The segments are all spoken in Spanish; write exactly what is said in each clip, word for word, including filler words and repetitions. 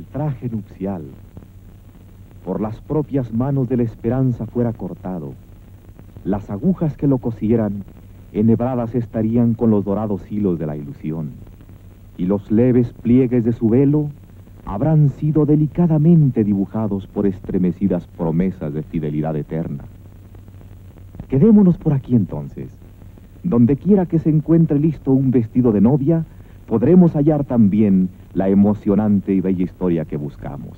traje nupcial por las propias manos de la esperanza fuera cortado, las agujas que lo cosieran enhebradas estarían con los dorados hilos de la ilusión, y los leves pliegues de su velo habrán sido delicadamente dibujados por estremecidas promesas de fidelidad eterna. Quedémonos por aquí entonces. Donde quiera que se encuentre listo un vestido de novia, podremos hallar también la emocionante y bella historia que buscamos.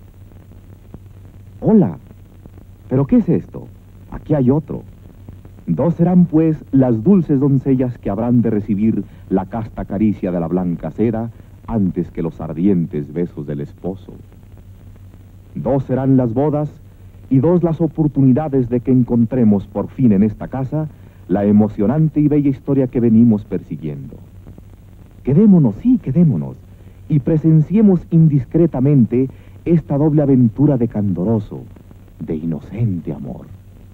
Hola, ¿pero qué es esto? Aquí hay otro. Dos serán, pues, las dulces doncellas que habrán de recibir la casta caricia de la blanca seda antes que los ardientes besos del esposo. Dos serán las bodas y dos las oportunidades de que encontremos por fin en esta casa la emocionante y bella historia que venimos persiguiendo. Quedémonos, sí, quedémonos, y presenciemos indiscretamente esta doble aventura de candoroso, de inocente amor.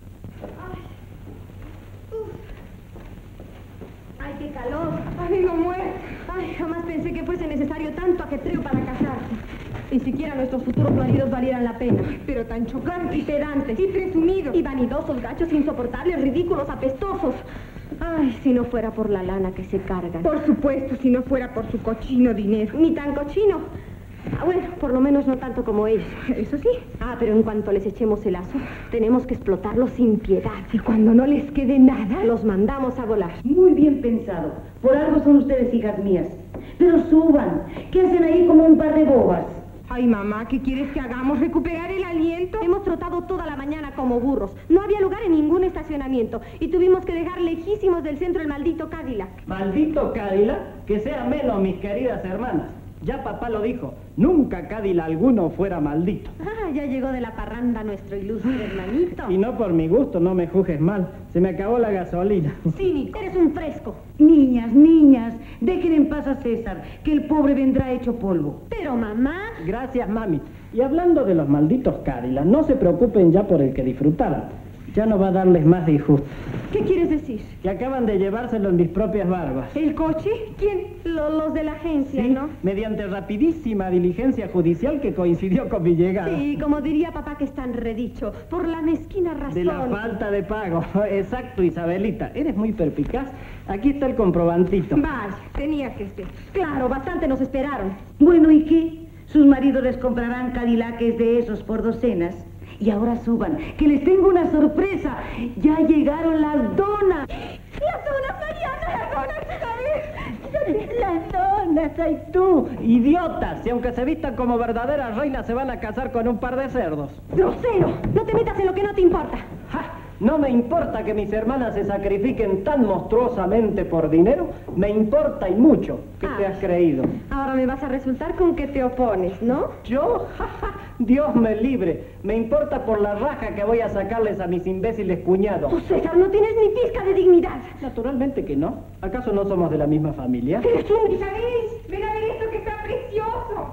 ¡Ay, qué calor! ¡Ay, no muero! ¡Ay, jamás pensé que fuese necesario tanto ajetreo para casarse! Ni siquiera nuestros futuros maridos valieran la pena. Pero tan chocantes, y pedantes, y presumidos, y vanidosos, gachos insoportables, ridículos, apestosos. Ay, si no fuera por la lana que se cargan. Por supuesto, si no fuera por su cochino dinero. Ni tan cochino. Ah, bueno, por lo menos no tanto como ellos. Eso sí. Ah, pero en cuanto les echemos el lazo, tenemos que explotarlos sin piedad. Y cuando no les quede nada, los mandamos a volar. Muy bien pensado. Por algo son ustedes hijas mías. Pero suban. ¿Qué hacen ahí como un par de bobas? Ay, mamá, ¿qué quieres que hagamos? ¿Recuperar el aliento? Hemos trotado toda la mañana como burros. No había lugar en ningún estacionamiento. Y tuvimos que dejar lejísimos del centro el maldito Cadillac. ¿Maldito Cadillac? Que sea menos, mis queridas hermanas. Ya papá lo dijo, nunca Cadillac alguno fuera maldito. Ah, ya llegó de la parranda nuestro ilustre hermanito. Y no por mi gusto, no me juzgues mal. Se me acabó la gasolina. Cínico, eres un fresco. Niñas, niñas, dejen en paz a César, que el pobre vendrá hecho polvo. Pero mamá... Gracias, mami. Y hablando de los malditos Cadillac, no se preocupen ya por el que disfrutaron. Ya no va a darles más disgusto. ¿Qué quieres decir? Que acaban de llevárselo en mis propias barbas. ¿El coche? ¿Quién? Lo- los de la agencia, Sí, ¿no? mediante rapidísima diligencia judicial que coincidió con mi llegada. Sí, como diría papá que es tan redicho, por la mezquina razón. De la falta de pago. Exacto, Isabelita. Eres muy perpicaz. Aquí está el comprobantito. Vaya, tenía que ser. Claro, bastante nos esperaron. Bueno, ¿y qué? Sus maridos les comprarán Cadillacs de esos por docenas. Y ahora suban, que les tengo una sorpresa. Ya llegaron las donas. ¡Las donas, Mariana! ¡Las donas! ¿Sabes? Las donas, ay tú. Idiotas, si aunque se vistan como verdaderas reinas se van a casar con un par de cerdos. ¡Grosero! No te metas en lo que no te importa. ¡Ja! No me importa que mis hermanas se sacrifiquen tan monstruosamente por dinero, me importa y mucho. ¿Qué Ah. te has creído? Ahora me vas a resultar con que te opones, ¿no? ¿Yo? ¡Ja, ja! Dios me libre. Me importa por la raja que voy a sacarles a mis imbéciles cuñados. Oh, César, no tienes ni pizca de dignidad. Naturalmente que no. ¿Acaso no somos de la misma familia? Eres un... Isabel, ven a ver esto que está precioso.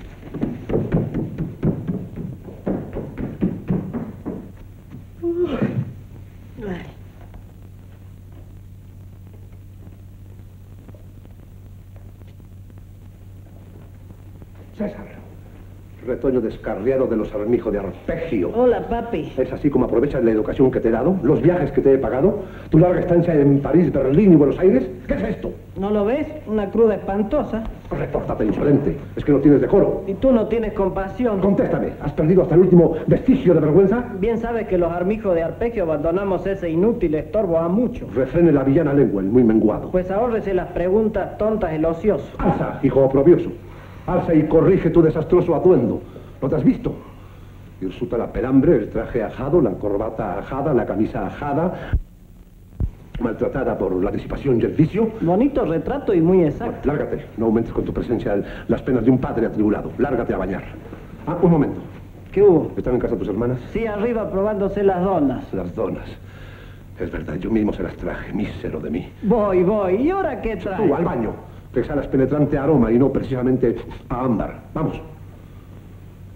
César, retoño descarriado de los Armijo de Arpegio. Hola, papi. ¿Es así como aprovechas la educación que te he dado? ¿Los viajes que te he pagado? ¿Tu larga estancia en París, Berlín y Buenos Aires? ¿Qué es esto? ¿No lo ves? Una cruda espantosa. Repórtate, insolente. Es que no tienes decoro. Y tú no tienes compasión. Contéstame, ¿has perdido hasta el último vestigio de vergüenza? Bien sabes que los armijos de Arpegio abandonamos ese inútil estorbo a muchos. Refrene la villana lengua, el muy menguado. Pues ahórrese las preguntas tontas el ocioso. Alza, hijo oprobioso. Alza y corrige tu desastroso atuendo. ¿No te has visto? Hirsuta la pelambre, el traje ajado, la corbata ajada, la camisa ajada, maltratada por la disipación y el vicio. Bonito retrato y muy Bueno, exacto. lárgate, no aumentes con tu presencia el- las penas de un padre atribulado. Lárgate a bañar. Ah, un momento. ¿Qué hubo? ¿Están en casa tus hermanas? Sí, arriba probándose las donas. Las donas. Es verdad, yo mismo se las traje, mísero de mí. Voy, voy. ¿Y ahora qué traes? Tú, al baño, que exhalas penetrante aroma y no precisamente a ámbar. Vamos.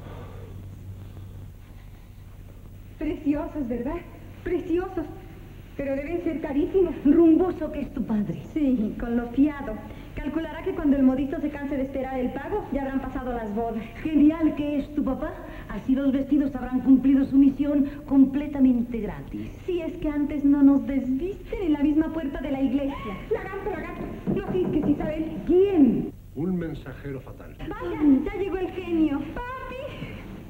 Preciosos, ¿verdad? Preciosos. Pero deben ser carísimos. Rumboso que es tu padre. Sí, con lo fiado. Calculará que cuando el modisto se canse de esperar el pago, ya habrán pasado las bodas. Genial que es tu papá. Así los vestidos habrán cumplido su misión completamente gratis. Si es que antes no nos desvisten en la misma puerta de la iglesia. Lagarto, lagarto. No cisques, Isabel. ¿Quién? Un mensajero fatal. Vaya, ya llegó el genio. ¡Papi!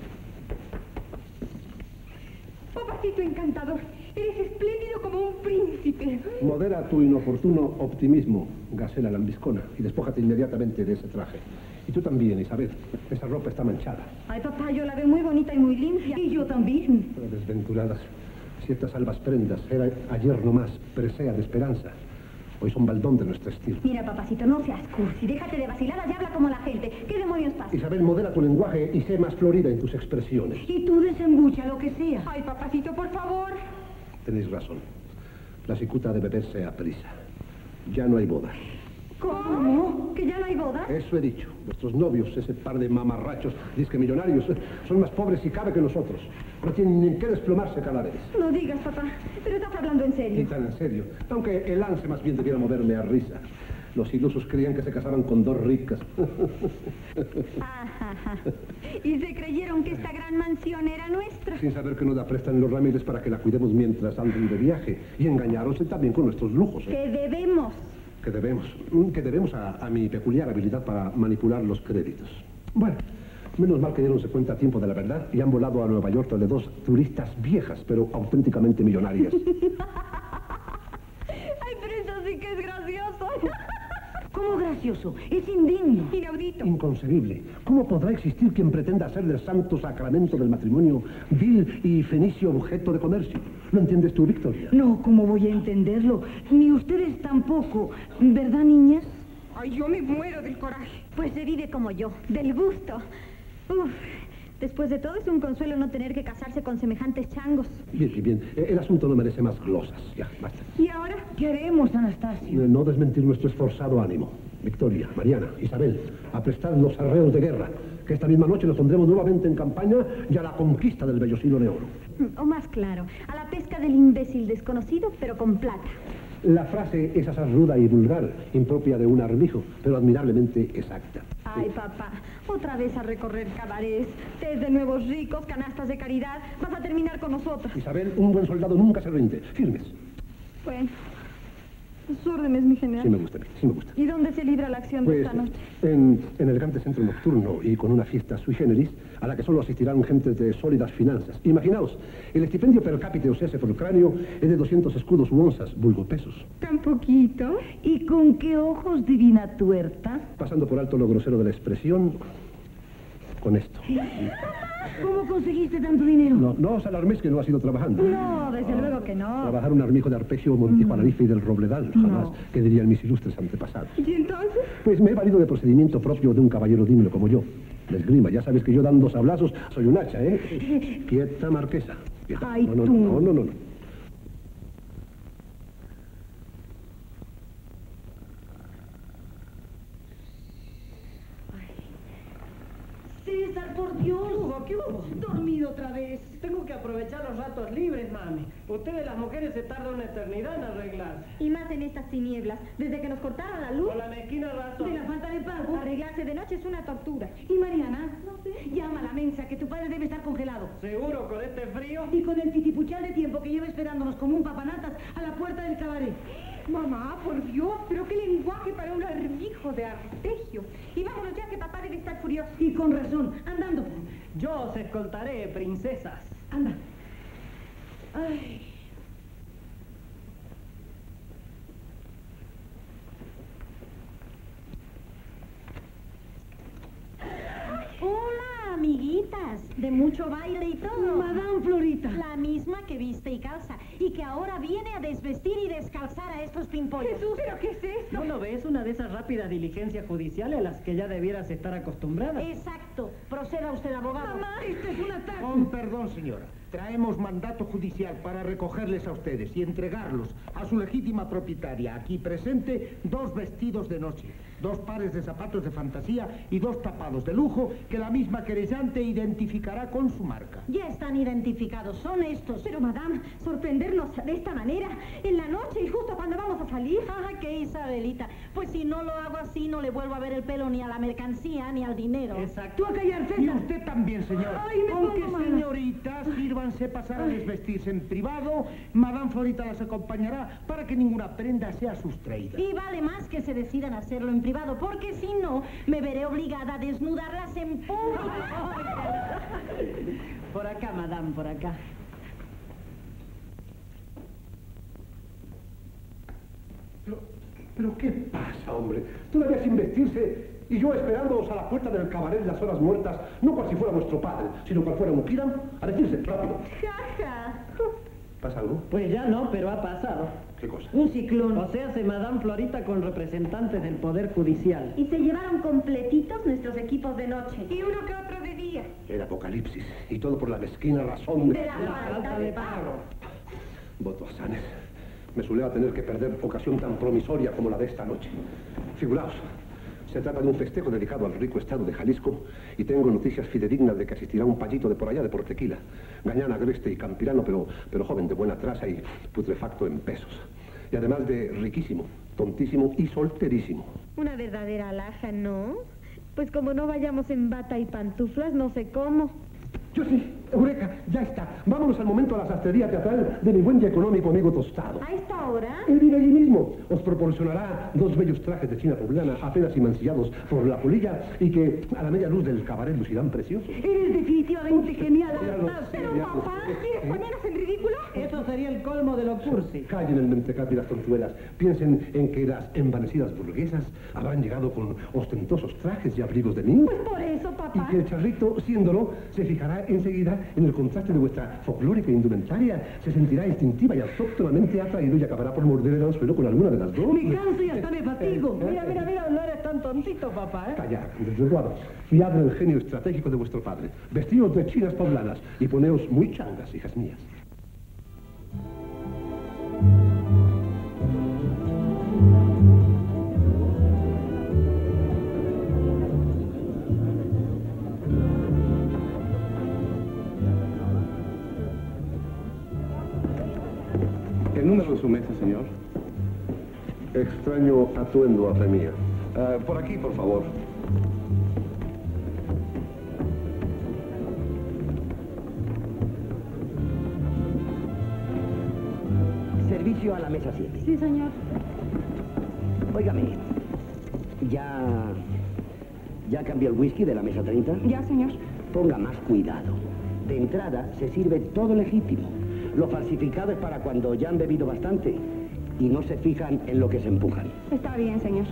Papacito encantador. Eres espléndido como un príncipe. Modera tu inoportuno optimismo, gacela lambiscona, y despójate inmediatamente de ese traje. Y tú también, Isabel. Esa ropa está manchada. Ay, papá, yo la veo muy bonita y muy limpia. Y yo también. Desventuradas. Si estas albas prendas eran ayer nomás presea de esperanza, hoy son baldón de nuestro estilo. Mira, papacito, no seas cursi. Déjate de vaciladas y habla como la gente. ¿Qué demonios pasa? Isabel, modera tu lenguaje y sé más florida en tus expresiones. Y tú desembucha lo que sea. Ay, papacito, por favor. Tenéis razón. La cicuta debe verse a prisa. Ya no hay boda. ¿Cómo? ¿Que ya no hay boda? Eso he dicho. Vuestros novios, ese par de mamarrachos, disque millonarios, son más pobres si cabe que nosotros. No tienen ni en qué desplomarse cada vez. No digas, papá. Pero estás hablando en Y serio. tan en serio. Aunque el lance más bien debiera moverme a risa. Los ilusos creían que se casaban con dos ricas. Ajá. Y se creyeron que esta gran mansión era nuestra. Sin saber que nos la prestan los Ramírez para que la cuidemos mientras anden de viaje. Y engañaronse también con nuestros lujos. ¿eh? Que debemos. Que debemos. Que debemos a, a mi peculiar habilidad para manipular los créditos. Bueno, menos mal que dieronse cuenta a tiempo de la verdad y han volado a Nueva York de dos turistas viejas, pero auténticamente millonarias. Ay, pero eso sí que es gracioso. ¿Cómo gracioso? Es indigno. Inaudito. Inconcebible. ¿Cómo podrá existir quien pretenda hacer del santo sacramento del matrimonio vil y fenicio objeto de comercio? ¿Lo entiendes tú, Victoria? No, ¿cómo voy a entenderlo? Ni ustedes tampoco. ¿Verdad, niñas? Ay, yo me muero del coraje. Pues se vive como yo, del gusto. Uf, después de todo es un consuelo no tener que casarse con semejantes changos. Bien, bien, bien. El asunto no merece más glosas. Ya, basta. ¿Y ahora? ¿Qué haremos, Anastasio? Eh, No desmentir nuestro esforzado ánimo. Victoria, Mariana, Isabel, a prestar los arreos de guerra, que esta misma noche nos pondremos nuevamente en campaña y a la conquista del Bellocino de Oro. O más claro, a la pesca del imbécil desconocido, pero con plata. La frase es asaz ruda y vulgar, impropia de un armijo, pero admirablemente exacta. Ay, papá, otra vez a recorrer cabarets, tés de nuevos ricos, canastas de caridad. Vas a terminar con nosotros. Isabel, un buen soldado nunca se rinde. Firmes. Bueno, sus órdenes, mi general. Sí me gusta, sí me gusta. ¿Y dónde se libra la acción de Pues esta noche? en, en elegante centro nocturno y con una fiesta sui generis a la que solo asistirán gente de sólidas finanzas. Imaginaos, el estipendio per cápita, o sea, por cráneo, es de doscientos escudos u onzas, vulgo pesos. ¿Tan poquito? ¿Y con qué ojos, divina tuerta? Pasando por alto lo grosero de la expresión, con esto. ¿Cómo conseguiste tanto dinero? No, no os alarméis que no ha sido trabajando. No, desde luego que no. Trabajar un armijo de arpegio montijuanarife y del robledal, jamás, que dirían mis ilustres antepasados. ¿Y entonces? Pues me he valido de procedimiento propio de un caballero digno como yo. La esgrima, ya sabes que yo dando sablazos soy un hacha, ¿eh? Quieta, marquesa. Quieta. Ay, no, no, tú. no, no, no, no. César, por Dios. ¿Qué hubo? ¿Qué hubo? Dormido otra vez. Tengo que aprovechar los ratos libres, mami. Ustedes las mujeres se tardan una eternidad en arreglarse. Y más en estas tinieblas. Desde que nos cortaron la luz, Por la mezquina razón. De la falta de pago. arreglarse de noche es una tortura. ¿Y Mariana? No sé. Llama a la mensa, que tu padre debe estar congelado. ¿Seguro con este frío? Y con el titipuchal de tiempo que lleva esperándonos como un papanatas a la puerta del cabaret. Mamá, por Dios, pero qué lenguaje para un armijo de arpegio. Y vámonos ya que papá debe estar furioso. Y con razón. Andando. Yo os escoltaré, princesas. Anda. Ay. Hola, amiguitas. De mucho baile y todo. Madame Florita. La misma que viste y calza. Y que ahora viene a desvestir y descalzar a estos pimpollos. Jesús, ¿pero qué es esto? ¿No lo ves? Una de esas rápidas diligencias judiciales a las que ya debieras estar acostumbrada. Exacto. Proceda usted, abogado. Mamá, esto es un ataque. Con perdón, señora. Traemos mandato judicial para recogerles a ustedes y entregarlos a su legítima propietaria, aquí presente, dos vestidos de noche. dos pares de zapatos de fantasía y dos tapados de lujo que la misma querellante identificará con su marca. Ya están identificados, son estos. Pero, madame, sorprendernos de esta manera, en la noche y justo cuando vamos a salir. Ah, qué Isabelita. Pues si no lo hago así, no le vuelvo a ver el pelo ni a la mercancía ni al dinero. Exacto. Tú a callar, Y César. usted también, señor. Ay, me Aunque, pongo mala. señoritas, sírvanse pasar a desvestirse en privado, Madame Florita las acompañará para que ninguna prenda sea sustraída. Y vale más que se decidan a hacerlo en privado, porque si no, me veré obligada a desnudarlas en público. Por acá, madame, por acá. Pero, pero ¿qué pasa, hombre? Todavía sin vestirse y yo esperándoos a la puerta del cabaret las horas muertas, no cual si fuera vuestro padre, sino cual fuera un Kiran, a decirse rápido. Jaja. ¿Pasa algo? Pues ya no, pero ha pasado. ¿Qué cosa? Un ciclón. O sea, se Madame Florita con representantes del Poder Judicial. Y se llevaron completitos nuestros equipos de noche. Y uno que otro de día. El apocalipsis. Y todo por la mezquina razón de... De la falta de pago. Voto a Sanes. Me solía tener que perder ocasión tan promisoria como la de esta noche. Figuraos, se trata de un festejo dedicado al rico estado de Jalisco y tengo noticias fidedignas de que asistirá un payito de por allá de Portequila. Gañán, agreste y campirano, pero, pero joven de buena traza y putrefacto en pesos. Y además de riquísimo, tontísimo y solterísimo. Una verdadera alhaja, ¿no? Pues como no vayamos en bata y pantuflas, no sé cómo. Yo sí, Eureka, ya está. Vámonos al momento a la sastrería teatral de mi buen y económico amigo Tostado. ¿A esta hora? Él vive allí mismo. Os proporcionará dos bellos trajes de china poblana, apenas y mancillados por la polilla, y que a la media luz del cabaret lucirán preciosos. Eres definitivamente genial. Ya lo sé, Pero, ya lo papá, sé. ¿quieres ponernos en ridículo? Eso sería el colmo de lo cursi. Callen el mentecato y las tontuelas. Piensen en que las envanecidas burguesas habrán llegado con ostentosos trajes y abrigos de niño. Pues por eso, Y papá. que el charrito, siéndolo, se fijará enseguida en el contraste de vuestra folclórica indumentaria. Se sentirá instintiva y autóctonamente atraído y acabará por morder el anzuelo con alguna de las dos. Me canso y hasta me fatigo. Mira, mira, mira, no eres tan tontito, papá, ¿eh? Callad, desvirtuados. Fiad en el genio estratégico de vuestro padre. Vestidos de chinas poblanas y poneos muy changas, hijas mías. El número de su mesa, señor. Extraño atuendo a fe mía. Ah, por aquí, por favor. Servicio a la mesa siete. Sí, señor. Óigame, ¿ya... ¿ya cambió el whisky de la mesa treinta? Ya, señor. Ponga más cuidado. De entrada se sirve todo legítimo. Lo falsificado es para cuando ya han bebido bastante y no se fijan en lo que se empujan. Está bien, señor.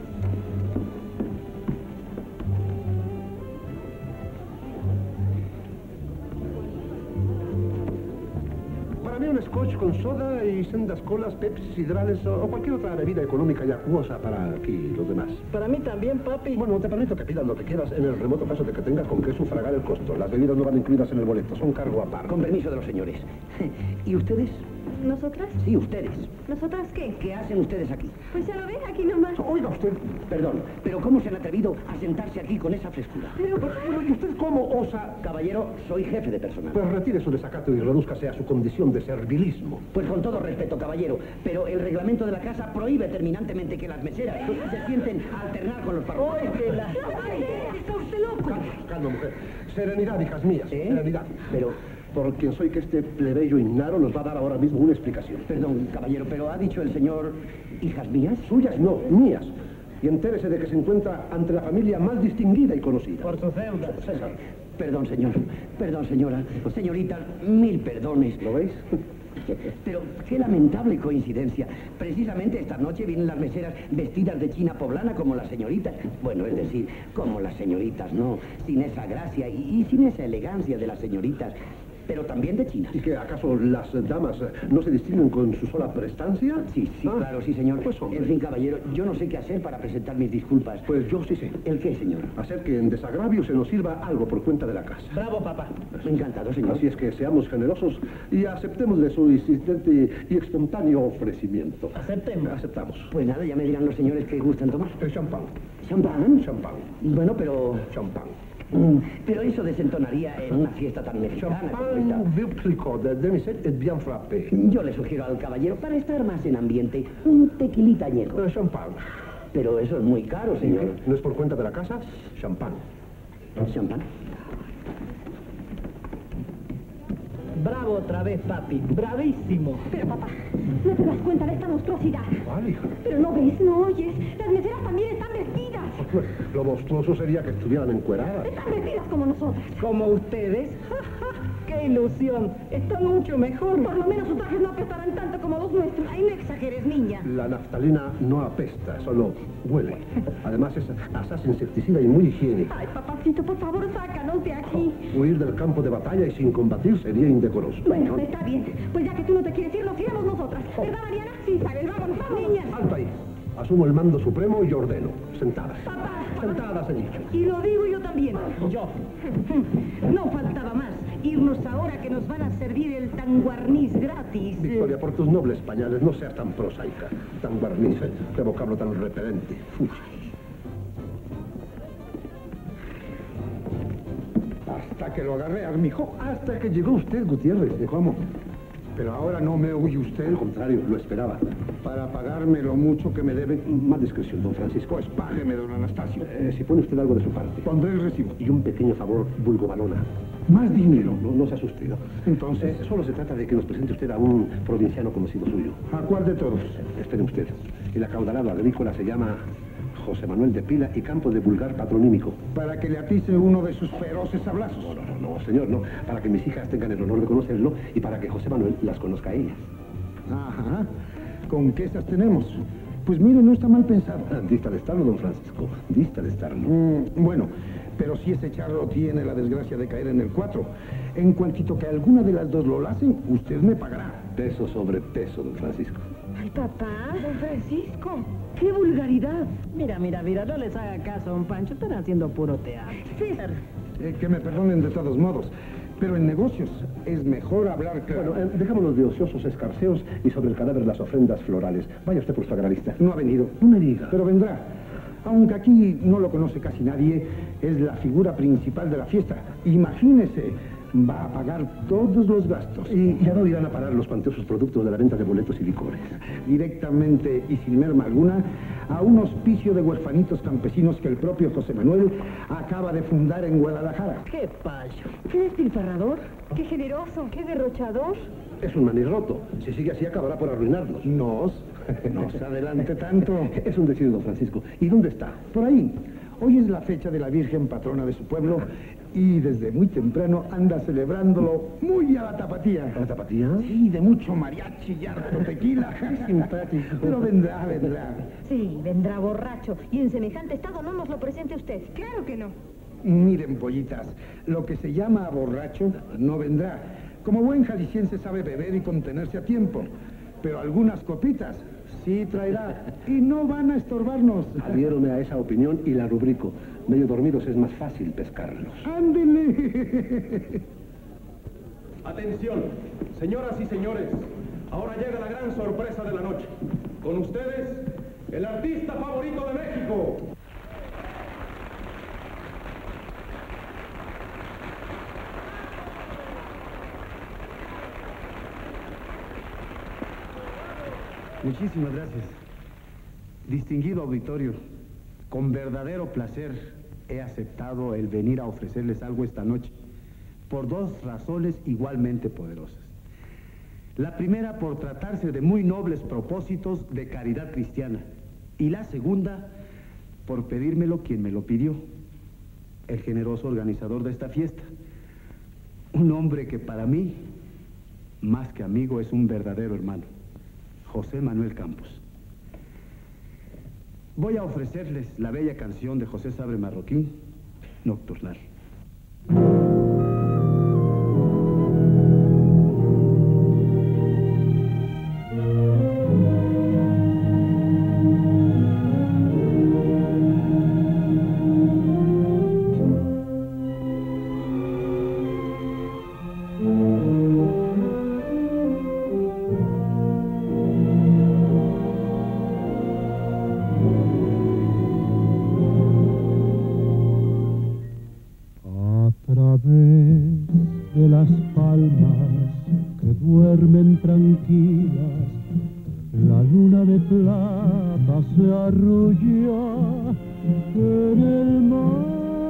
Para mí un scotch con soda y sendas colas, pepsis, hidrales o, o cualquier otra bebida económica y acuosa para aquí los demás. Para mí también, papi. Bueno, te permito que pidas lo que quieras en el remoto caso de que tengas con qué sufragar el costo. Las bebidas no van incluidas en el boleto, son cargo aparte. Con permiso de los señores. ¿Y ustedes? ¿Nosotras? Sí, ustedes. ¿Nosotras qué? ¿Qué hacen ustedes aquí? Pues ya lo ves, aquí nomás. Oiga usted, Perdón, pero ¿cómo se han atrevido a sentarse aquí con esa frescura? Pero, pero ¿y usted cómo osa? Caballero, soy jefe de personal. Pues retire su desacato y redúzcase a su condición de servilismo. Pues con todo respeto, caballero, pero el reglamento de la casa prohíbe terminantemente que las meseras se sienten a alternar con los parroquianos. ¿está usted loco? Calma, calma, mujer. Serenidad, hijas mías, ¿Eh? serenidad. Pero, Por quien soy que este plebeyo ignaro nos va a dar ahora mismo una explicación. perdón, caballero, pero ha dicho el señor hijas mías. Suyas no, mías. Y entérese de que se encuentra ante la familia más distinguida y conocida. Por su deuda. César, Perdón, señor. Perdón, señora. Señorita, mil perdones. ¿lo veis? Pero qué lamentable coincidencia. Precisamente esta noche vienen las meseras vestidas de china poblana como las señoritas. Bueno, es decir, como las señoritas, no. Sin esa gracia y, y sin esa elegancia de las señoritas. pero también de China. ¿Y que acaso las damas no se distinguen con su sola prestancia? Sí, sí, Ah, claro, sí, señor. Pues hombre. En fin, caballero, yo no sé qué hacer para presentar mis disculpas. Pues yo sí sé. ¿El qué, señor? Hacer que en desagravio se nos sirva algo por cuenta de la casa. Bravo, papá. Encantado, señor. Así es que seamos generosos y aceptemos de su insistente y espontáneo ofrecimiento. Aceptemos. Aceptamos. Pues nada, ya me dirán los señores que gustan tomar. El champán. ¿Champán? Champán. Bueno, pero... Champán. Mm, pero eso desentonaría en una fiesta tan mexicana como esta. Champán Virplicot de demi-sec et bien frappé. Yo le sugiero al caballero, para estar más en ambiente, un tequilita añejo. El champán. Pero eso es muy caro, señor. ¿No es por cuenta de la casa? Champán. ¿Champán? Bravo otra vez, papi. Bravísimo. Pero papá, ¿no te das cuenta de esta monstruosidad? ¿Cuál, hija? Pero no ves, no oyes. Las meseras también están vestidas. Lo monstruoso sería que estuvieran encueradas. Están vestidas como nosotras. Como ustedes. ¡Qué ilusión! Están mucho mejor. Por lo menos sus trajes no apestarán tanto como los nuestros. Ay, no exageres, niña. La naftalina no apesta, solo huele. Además es asaz insecticida y muy higiénica. Ay, papacito, por favor, sácanos de aquí. Huir del campo de batalla y sin combatir sería indecoroso. Bueno, está bien. Pues ya que tú no te quieres ir, nos iremos nosotras. ¿Verdad, Mariana? Sí, Isabel, vámonos, vamos. Niña. Alto ahí. Asumo el mando supremo y ordeno. Sentadas. Papá. Sentadas, he dicho. Y lo digo yo también. Yo. No faltaba más. Irnos ahora que nos van a servir el tanguarniz gratis. Victoria, por tus nobles pañales, no seas tan prosaica, tan guarniza, qué vocablo tan repelente. Fuchi. Hasta que lo agarré, mijo. Hasta que llegó usted, Gutiérrez. ¿Cómo? Pero ahora no me oye usted Al contrario, lo esperaba. para pagarme lo mucho que me debe. Más discreción, don Francisco. Pues págueme, don Anastasio. Eh, si pone usted algo de su parte. Pondré el recibo. Y un pequeño favor, vulgo balona. Más dinero. No, no se asuste. ¿no? Entonces, Eh, solo se trata de que nos presente usted a un provinciano conocido suyo. ¿a cuál de todos? Espere usted. El acaudalado agrícola se llama José Manuel de Pila y Campo de vulgar patronímico. Para que le atice uno de sus feroces sablazos. No, no, no, no, señor, no. Para que mis hijas tengan el honor de conocerlo y para que José Manuel las conozca a ellas. Ajá. ¿Con qué esas tenemos? Pues mire, no está mal pensado. Ah, dista de estarlo, don Francisco. Dista de estarlo. Mm, bueno, pero si ese charro tiene la desgracia de caer en el cuatro, en cuantito que alguna de las dos lo hacen, usted me pagará. Peso sobre peso, don Francisco. Ay, papá, don Francisco. ¡Qué vulgaridad! Mira, mira, mira, no les haga caso, don Pancho. Están haciendo puro teatro. César. Eh, que me perdonen de todos modos, pero en negocios es mejor hablar claro. Bueno, eh, dejémonos de ociosos escarceos y sobre el cadáver las ofrendas florales. Vaya usted por su agrarista. No ha venido. No me diga. Pero vendrá. Aunque aquí no lo conoce casi nadie, es la figura principal de la fiesta. Imagínese, va a pagar todos los gastos. Y ya no irán a parar los cuantiosos productos de la venta de boletos y licores. Directamente y sin merma alguna, a un hospicio de huerfanitos campesinos que el propio José Manuel acaba de fundar en Guadalajara. ¡Qué payo! ¡Qué despilfarrador! ¡Qué generoso! ¡Qué derrochador! Es un manirroto. Si sigue así, acabará por arruinarnos. Nos, no se adelante tanto. Es un decir, don Francisco. ¿Y dónde está? Por ahí. Hoy es la fecha de la Virgen patrona de su pueblo y desde muy temprano anda celebrándolo muy a la tapatía. ¿A la tapatía? Sí, de mucho mariachi y harto tequila. Simpático. Pero vendrá, vendrá. Sí, vendrá borracho. Y en semejante estado no nos lo presente usted. Claro que no. Miren, pollitas, lo que se llama borracho no vendrá. Como buen jalisciense sabe beber y contenerse a tiempo. Pero algunas copitas sí traerá y no van a estorbarnos. Adhiérome a esa opinión y la rubrico. Medio dormidos es más fácil pescarlos. ¡Ándele! Atención, señoras y señores. Ahora llega la gran sorpresa de la noche. Con ustedes, el artista favorito de México. Muchísimas gracias. Distinguido auditorio, con verdadero placer he aceptado el venir a ofrecerles algo esta noche, por dos razones igualmente poderosas. La primera, por tratarse de muy nobles propósitos de caridad cristiana, y la segunda, por pedírmelo quien me lo pidió, el generoso organizador de esta fiesta, un hombre que para mí, más que amigo, es un verdadero hermano. José Manuel Campos. Voy a ofrecerles la bella canción de José Sabre Marroquín, Nocturnal. se arrulla en el mar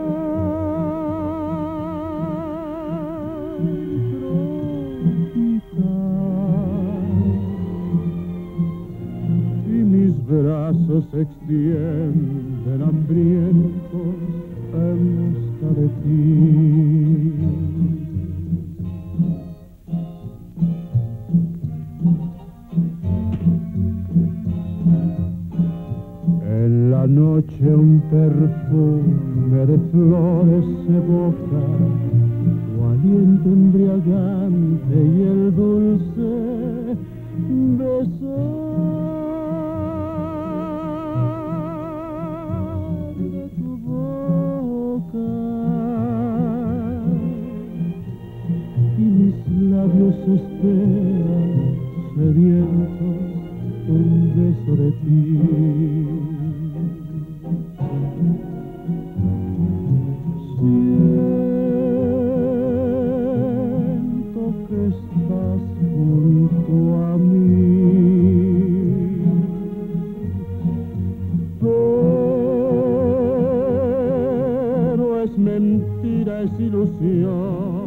tropical, y mis brazos se extienden hambrientos en busca de ti. En la noche un perfume de flores se evoca, tu aliento embriagante y el dulce besar de tu boca, y mis labios esperan sedientos un beso de ti. Siento que estás junto a mí, pero es mentira, es ilusión.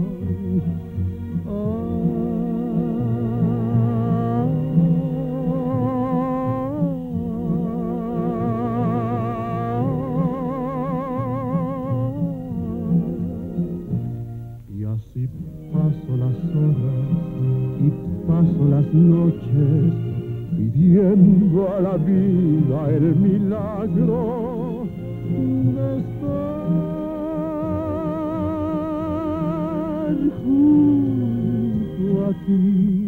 Las noches pidiendo a la vida el milagro de estar junto a ti,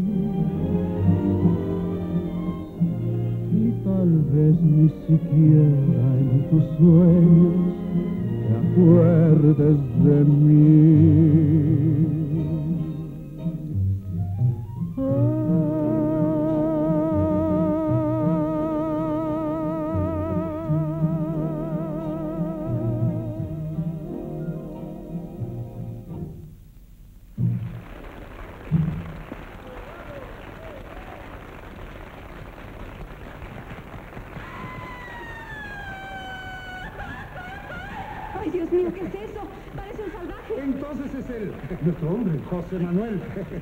y tal vez ni siquiera en tus sueños te acuerdes de mí. ¡Ay, Dios mío! ¿Qué es eso? Parece un salvaje. Entonces es él, nuestro hombre, José Manuel.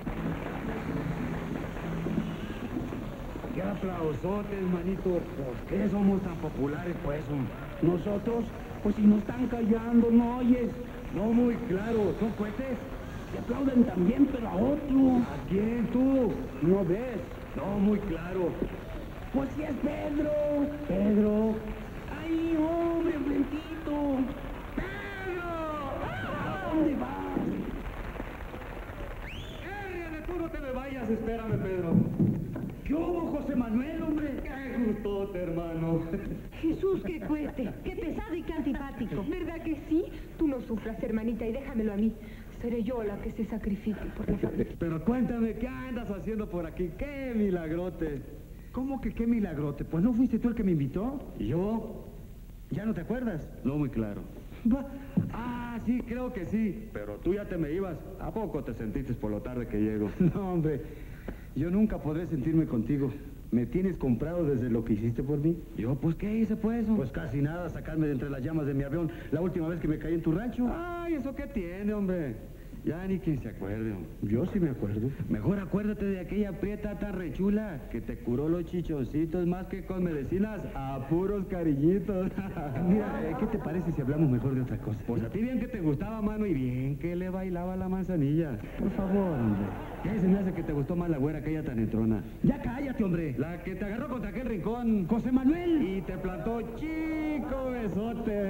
¡Qué aplausotes, manito! ¿Por qué somos tan populares, pues? Nosotros, pues si nos están callando, ¿no oyes? No, muy claro, son cohetes. Se aplauden también, pero a otro. ¿A quién, tú? ¿No ves? No, muy claro. Pues si es Pedro. Pedro. ¡Ay, hombre, frentito! ¡Pedro! ¿A dónde vas? ¡Érriale, tú no te me vayas! Espérame, Pedro. ¿Qué hubo, José Manuel, hombre? ¡Qué gustote, hermano! Jesús, qué cohete, qué pesado y qué antipático. ¿Verdad que sí? Tú no sufras, hermanita, y déjamelo a mí. Seré yo la que se sacrifique por la familia. Pero cuéntame, ¿qué andas haciendo por aquí? ¡Qué milagrote! ¿Cómo que qué milagrote? Pues ¿no fuiste tú el que me invitó? ¿Y yo? ¿Ya no te acuerdas? No muy claro. Va. Ah, sí, creo que sí. Pero tú ya te me ibas. ¿A poco te sentiste por lo tarde que llego? No, hombre. Yo nunca podré sentirme contigo. ¿Me tienes comprado desde lo que hiciste por mí? ¿Yo? Pues, ¿qué hice, pues? Pues casi nada, sacarme de entre las llamas de mi avión la última vez que me caí en tu rancho. Ay, ¿eso qué tiene, hombre? Ya ni quien se acuerde, hombre. Yo sí me acuerdo. Mejor acuérdate de aquella prieta tan rechula que te curó los chichoncitos más que con medicinas a puros cariñitos. Mira, eh, ¿qué te parece si hablamos mejor de otra cosa? Pues a ti bien que te gustaba, mano, y bien que le bailaba la manzanilla. Por favor, hombre. ¿Qué se me hace que te gustó más la güera aquella tan entrona? Ya cállate, hombre. La que te agarró contra aquel rincón. José Manuel. Y te plantó chico besote.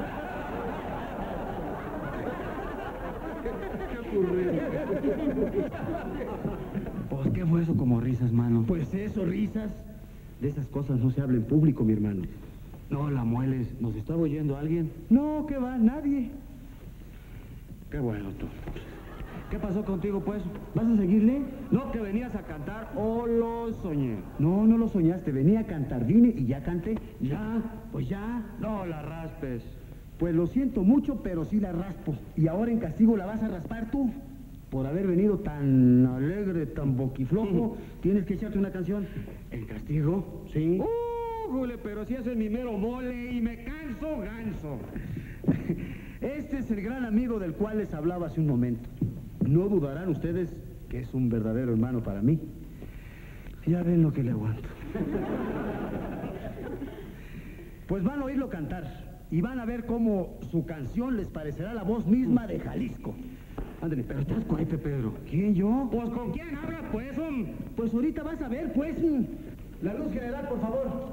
Pues, ¿qué fue eso como risas, mano? Pues eso, risas. De esas cosas no se habla en público, mi hermano. No la mueles. ¿Nos estaba oyendo alguien? No, ¿qué va? Nadie. Qué bueno, tú. ¿Qué pasó contigo, pues? ¿Vas a seguirle? No, que venías a cantar o lo soñé. No, no lo soñaste. Venía a cantar. Vine y ya canté. ¿Ya? Pues ya. No la raspes. Pues lo siento mucho, pero sí la raspo. Y ahora en castigo la vas a raspar tú. Por haber venido tan alegre, tan boquiflojo, tienes que echarte una canción. ¿En castigo? Sí. ¡Uh! Jule, pero si hace mi mero mole y me canso ganso. Este es el gran amigo del cual les hablaba hace un momento. No dudarán ustedes que es un verdadero hermano para mí. Ya ven lo que le aguanto. Pues van a oírlo cantar y van a ver cómo su canción les parecerá la voz misma de Jalisco. Ándale, pero estás cuate, Pedro. ¿Quién, yo? Pues, ¿con quién hablas, pues? Um? Pues ahorita vas a ver, pues. Um. La luz general, por favor.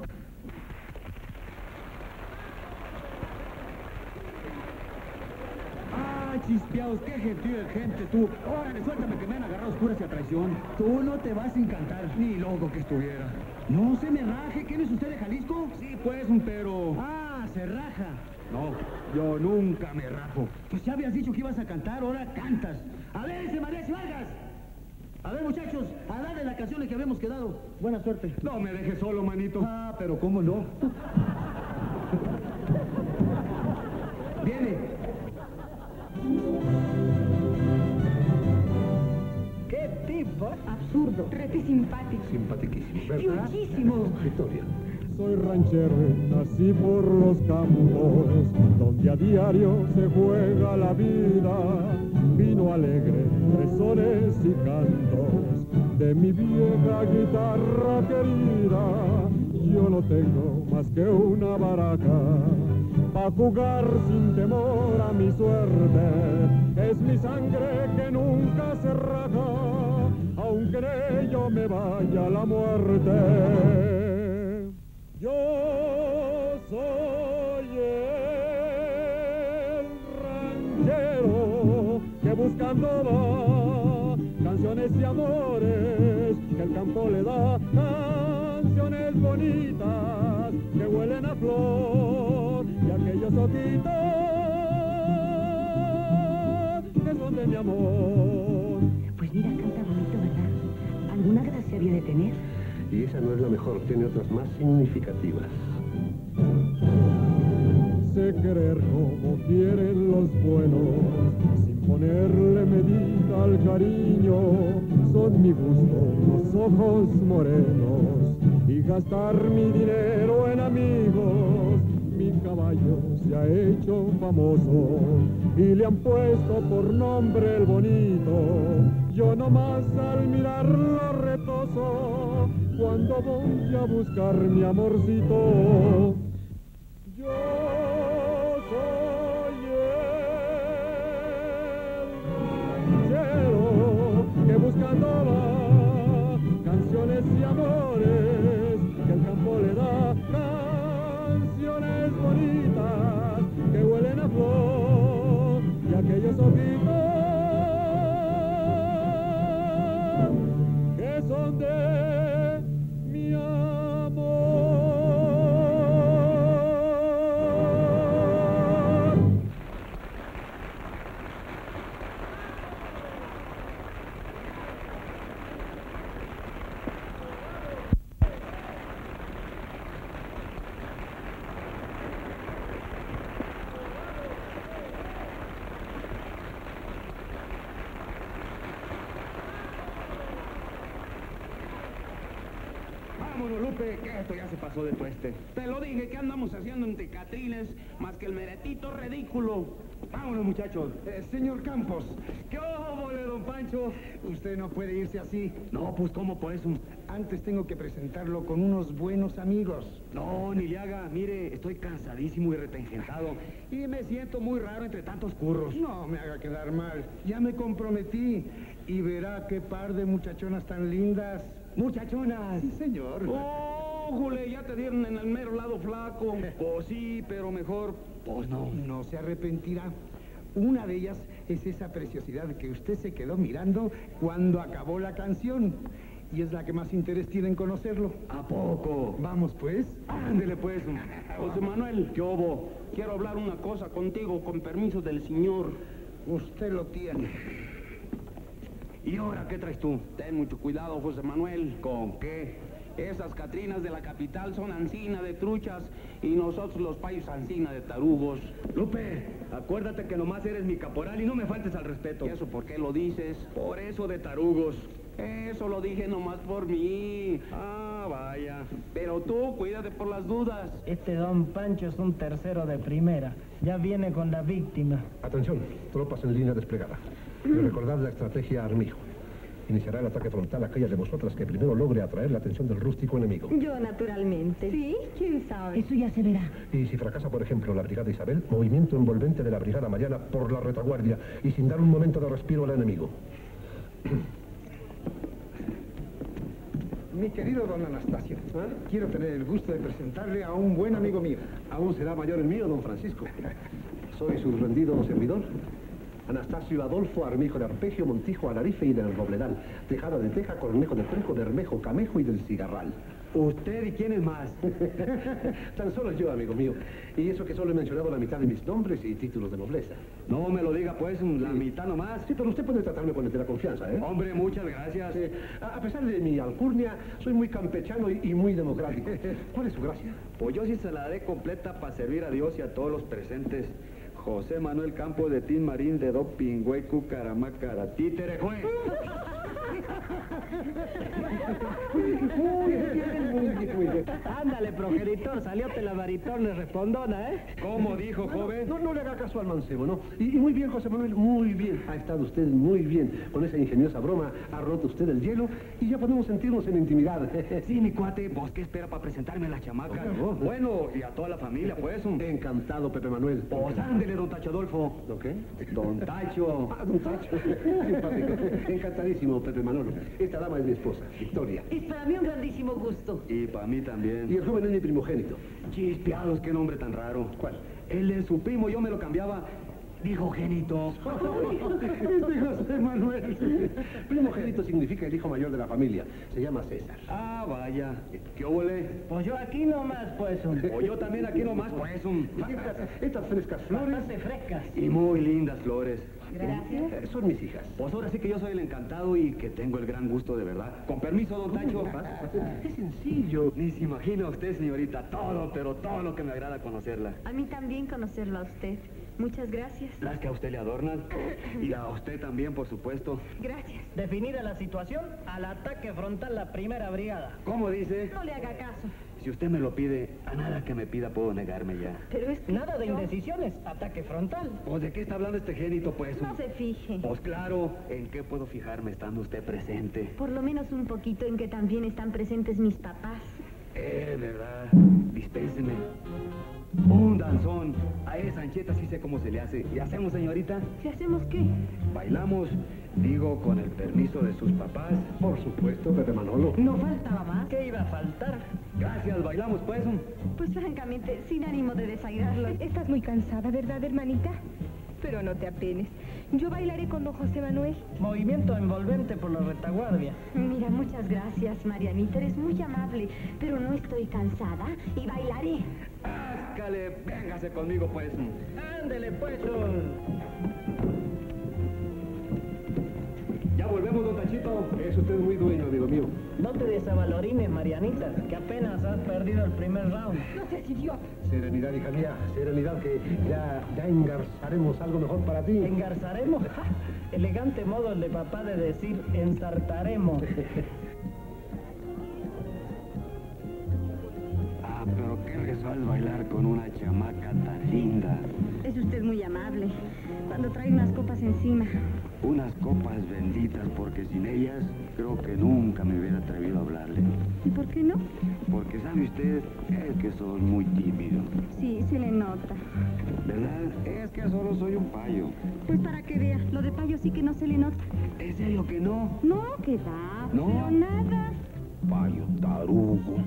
Ah, chispeados, qué gentil de gente, tú. Órale, suéltame que me han agarrado oscuras y a traición. Tú no te vas sin cantar. Ni loco que estuviera. No se me raje. ¿Quién es usted de Jalisco? Sí, pues, un pero... Ah, se raja. No, yo nunca me rajo. Pues ya habías dicho que ibas a cantar, ahora cantas. A ver, ese Mariachi Vargas. A ver, muchachos, a darle la canción en que habíamos quedado. Buena suerte. No me dejes solo, manito. Ah, pero ¿cómo no? Viene. ¡Qué tipo! Absurdo, rete simpático. Simpatiquísimo, ¿verdad? Muchísimo. Victoria. Soy ranchero, nací por los campos, donde a diario se juega la vida. Vino alegre, resones y cantos de mi vieja guitarra querida. Yo no tengo más que una baraca pa' jugar sin temor a mi suerte. Es mi sangre que nunca se raja, aunque en ello me vaya la muerte. Yo soy el ranchero que buscando va canciones de amores que el campo le da, canciones bonitas que huelen a flor y aquellos ojitos que son de mi amor. Pues mira, canta bonito, ¿verdad? ¿Alguna gracia había de tener? Y esa no es la mejor, tiene otras más significativas. Sé querer como quieren los buenos, sin ponerle medida al cariño. Son mi gusto los ojos morenos y gastar mi dinero en amigos. Mi caballo se ha hecho famoso y le han puesto por nombre el bonito. Yo nomás al mirarlo retoso cuando voy a buscar mi amorcito. Yo soy el ranchero que buscando va canciones y amores que el campo le da, canciones bonitas que huelen a flor y aquellos ojitos que son de mi amor. Vámonos, Lupe, que esto ya se pasó de tueste. Te lo dije, ¿qué andamos haciendo en Tecatrines más que el meretito ridículo? Vámonos, muchachos. Eh, señor Campos, ¿qué óvole, don Pancho? Usted no puede irse así. No, pues, ¿cómo pues? Antes tengo que presentarlo con unos buenos amigos. No, ni le haga. Mire, estoy cansadísimo y retengentado. Y me siento muy raro entre tantos curros. No me haga quedar mal. Ya me comprometí. Y verá qué par de muchachonas tan lindas. ¿Muchachonas? Sí, señor. ¡Oh, Jule! Ya te dieron en el mero lado flaco. Pues sí, pero mejor, pues no. No se arrepentirá. Una de ellas es esa preciosidad que usted se quedó mirando cuando acabó la canción. Y es la que más interés tiene en conocerlo. ¿A poco? Vamos, pues. Ándele, pues. José Manuel, ¿qué hubo? Quiero hablar una cosa contigo, con permiso del señor. Usted lo tiene. ¿Y ahora qué traes tú? Ten mucho cuidado, José Manuel. ¿Con qué? Esas Catrinas de la capital son ancina de truchas y nosotros los payos ancina de tarugos. Lupe, acuérdate que nomás eres mi caporal y no me faltes al respeto. ¿Y eso por qué lo dices? Por eso de tarugos. Eso lo dije nomás por mí. Ah, vaya. Pero tú, cuídate por las dudas. Este don Pancho es un tercero de primera. Ya viene con la víctima. Atención, tropas en línea desplegada. Y recordad la estrategia Armijo. Iniciará el ataque frontal a aquella de vosotras que primero logre atraer la atención del rústico enemigo. Yo, naturalmente. ¿Sí? ¿Quién sabe? Eso ya se verá. Y si fracasa, por ejemplo, la brigada Isabel, movimiento envolvente de la brigada Mariana por la retaguardia y sin dar un momento de respiro al enemigo. Mi querido don Anastasio, ¿eh? Quiero tener el gusto de presentarle a un buen amigo mío. Aún será mayor el mío, don Francisco. Soy su rendido servidor, Anastasio Adolfo Armijo de Arpegio, Montijo, Alarife y del Robledal, Tejada de Teja, Cornejo de Trejo, Bermejo, Camejo y del Cigarral. ¿Usted y quién es más? Tan solo yo, amigo mío. Y eso que solo he mencionado la mitad de mis nombres y títulos de nobleza. No me lo diga, pues, la mitad nomás. Sí, pero usted puede tratarme con entera confianza, ¿eh? Hombre, muchas gracias. Sí. A a pesar de mi alcurnia, soy muy campechano y, y muy democrático. ¿Cuál es su gracia? Pues yo sí se la daré completa para servir a Dios y a todos los presentes. José Manuel Campos de Tin Marín de Do Pingüey Cucaramacara Títere Jue. Muy bien, muy bien, muy bien. Ándale, progenitor, salióte la baritona respondona, ¿eh? ¿Cómo dijo, joven? No, no le haga caso al mancebo, ¿no? Y, y muy bien, José Manuel, muy bien. Ha estado usted muy bien. Con esa ingeniosa broma ha roto usted el hielo y ya podemos sentirnos en intimidad. Sí, mi cuate, ¿vos qué espera para presentarme a la chamaca? No, no. Bueno, y a toda la familia, pues. Un... Encantado, Pepe Manuel. Pues ándele, don Tacho Adolfo. ¿Lo qué? Don Tacho. Ah, don Tacho. Simpático. Encantadísimo, Pepe Manolo. Esta dama es mi esposa, Victoria. Es para mí un grandísimo gusto. Y para mí también. Y el joven es mi primogénito. Chispeados, qué nombre tan raro. ¿Cuál? Él es su primo, yo me lo cambiaba. Dijo Génito. Este José Manuel. Primogénito significa el hijo mayor de la familia. Se llama César. Ah, vaya. ¿Qué óvole? Pues yo aquí nomás, pues. Un... O yo también aquí nomás, pues. Un... Estas, estas frescas flores. Bastante frescas. Y muy lindas flores. Gracias. Eh, son mis hijas. Pues ahora sí que yo soy el encantado y que tengo el gran gusto de verdad. Con permiso, don Tacho. Es sencillo. Ni se imagina usted, señorita, todo, pero todo lo que me agrada conocerla. A mí también conocerlo a usted. Muchas gracias. Las que a usted le adornan. Y a usted también, por supuesto. Gracias. Definida la situación, al ataque frontal la primera brigada. ¿Cómo dice? No le haga caso. Si usted me lo pide, a nada que me pida puedo negarme ya. Pero es que Nada de yo- indecisiones, ataque frontal. Pues, ¿de qué está hablando este génito, pues? No se fije. Pues claro, ¿en qué puedo fijarme estando usted presente? Por lo menos un poquito en que también están presentes mis papás. Eh, verdad. Dispénseme. Un danzón. A esa ancheta sí sé cómo se le hace. ¿Y hacemos, señorita? ¿Si hacemos qué? Bailamos, digo, con el permiso de sus papás. Por supuesto, Pepe Manolo. No faltaba más. ¿Qué iba a faltar? Gracias, bailamos, pues. Pues francamente, sin ánimo de desairarlo. Estás muy cansada, ¿verdad, hermanita? Pero no te apenes. Yo bailaré con don José Manuel. Movimiento envolvente por la retaguardia. Mira, muchas gracias, Marianita. Eres muy amable, pero no estoy cansada y bailaré. Áscale, véngase conmigo, pues. Ándele, pues. Un... Ya volvemos, don Tachito. Es usted muy dueño, amigo mío. No te desavalorines, Marianita, que apenas has perdido el primer round. No seas idiota. Serenidad, hija mía, serenidad, que ya, ya engarzaremos algo mejor para ti. ¿Engarzaremos? ¡Ja! Elegante modo el de papá de decir ensartaremos. Ah, pero qué resual bailar con una chamaca tan linda. Es usted muy amable. Cuando trae unas copas encima. Unas copas benditas, porque sin ellas creo que nunca me hubiera atrevido a hablarle. ¿Y por qué no? Porque sabe usted, es que soy muy tímido. Sí, se le nota. ¿Verdad? Es que solo soy un payo. Pues para que vea, lo de payo sí que no se le nota. ¿Es serio que no? No, que va. No. Pero nada. Payo tarugo.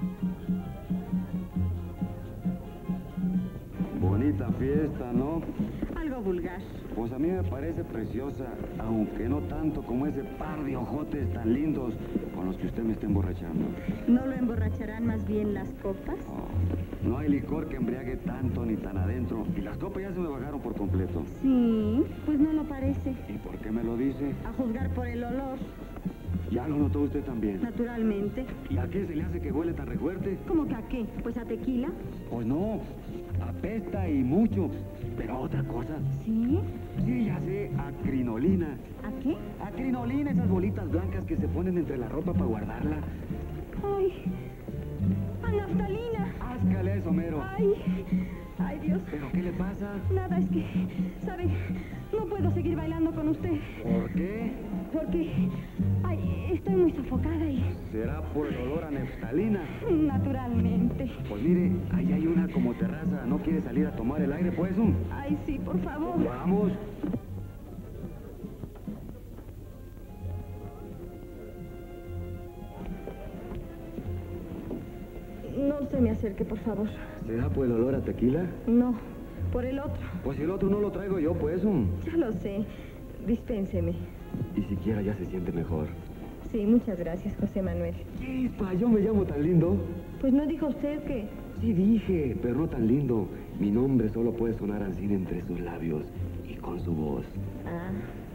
Bonita fiesta, ¿no? Algo vulgar. Pues a mí me parece preciosa, aunque no tanto como ese par de ojotes tan lindos con los que usted me está emborrachando. ¿No lo emborracharán más bien las copas? Oh, no hay licor que embriague tanto ni tan adentro, y las copas ya se me bajaron por completo. Sí, pues no lo parece. ¿Y por qué me lo dice? A juzgar por el olor, Ya lo notó usted también. naturalmente. ¿Y a qué se le hace que huele tan refuerte? ¿Cómo que a qué? Pues a tequila. Pues no, apesta y mucho, pero a otra cosa. ¿Sí? Sí, ya sé, a crinolina. ¿A qué? A crinolina, esas bolitas blancas que se ponen entre la ropa para guardarla. Ay, es Homero? Ay, ay, Dios. ¿Pero qué le pasa? Nada, es que, ¿sabe? No puedo seguir bailando con usted. ¿Por qué? Porque, ay, estoy muy sofocada y... ¿Será por el olor a neftalina? Naturalmente. Pues mire, ahí hay una como terraza. ¿No quiere salir a tomar el aire, pues? Ay, sí, por favor. Vamos. No se me acerque, por favor. ¿Será por el olor a tequila? No, por el otro. Pues si el otro no lo traigo yo, pues. Ya lo sé. Dispénseme. Y siquiera ya se siente mejor. Sí, muchas gracias, José Manuel. Chispa, yo me llamo tan lindo. Pues no dijo usted que... Sí dije, pero no tan lindo. Mi nombre solo puede sonar así de entre sus labios y con su voz. Ah.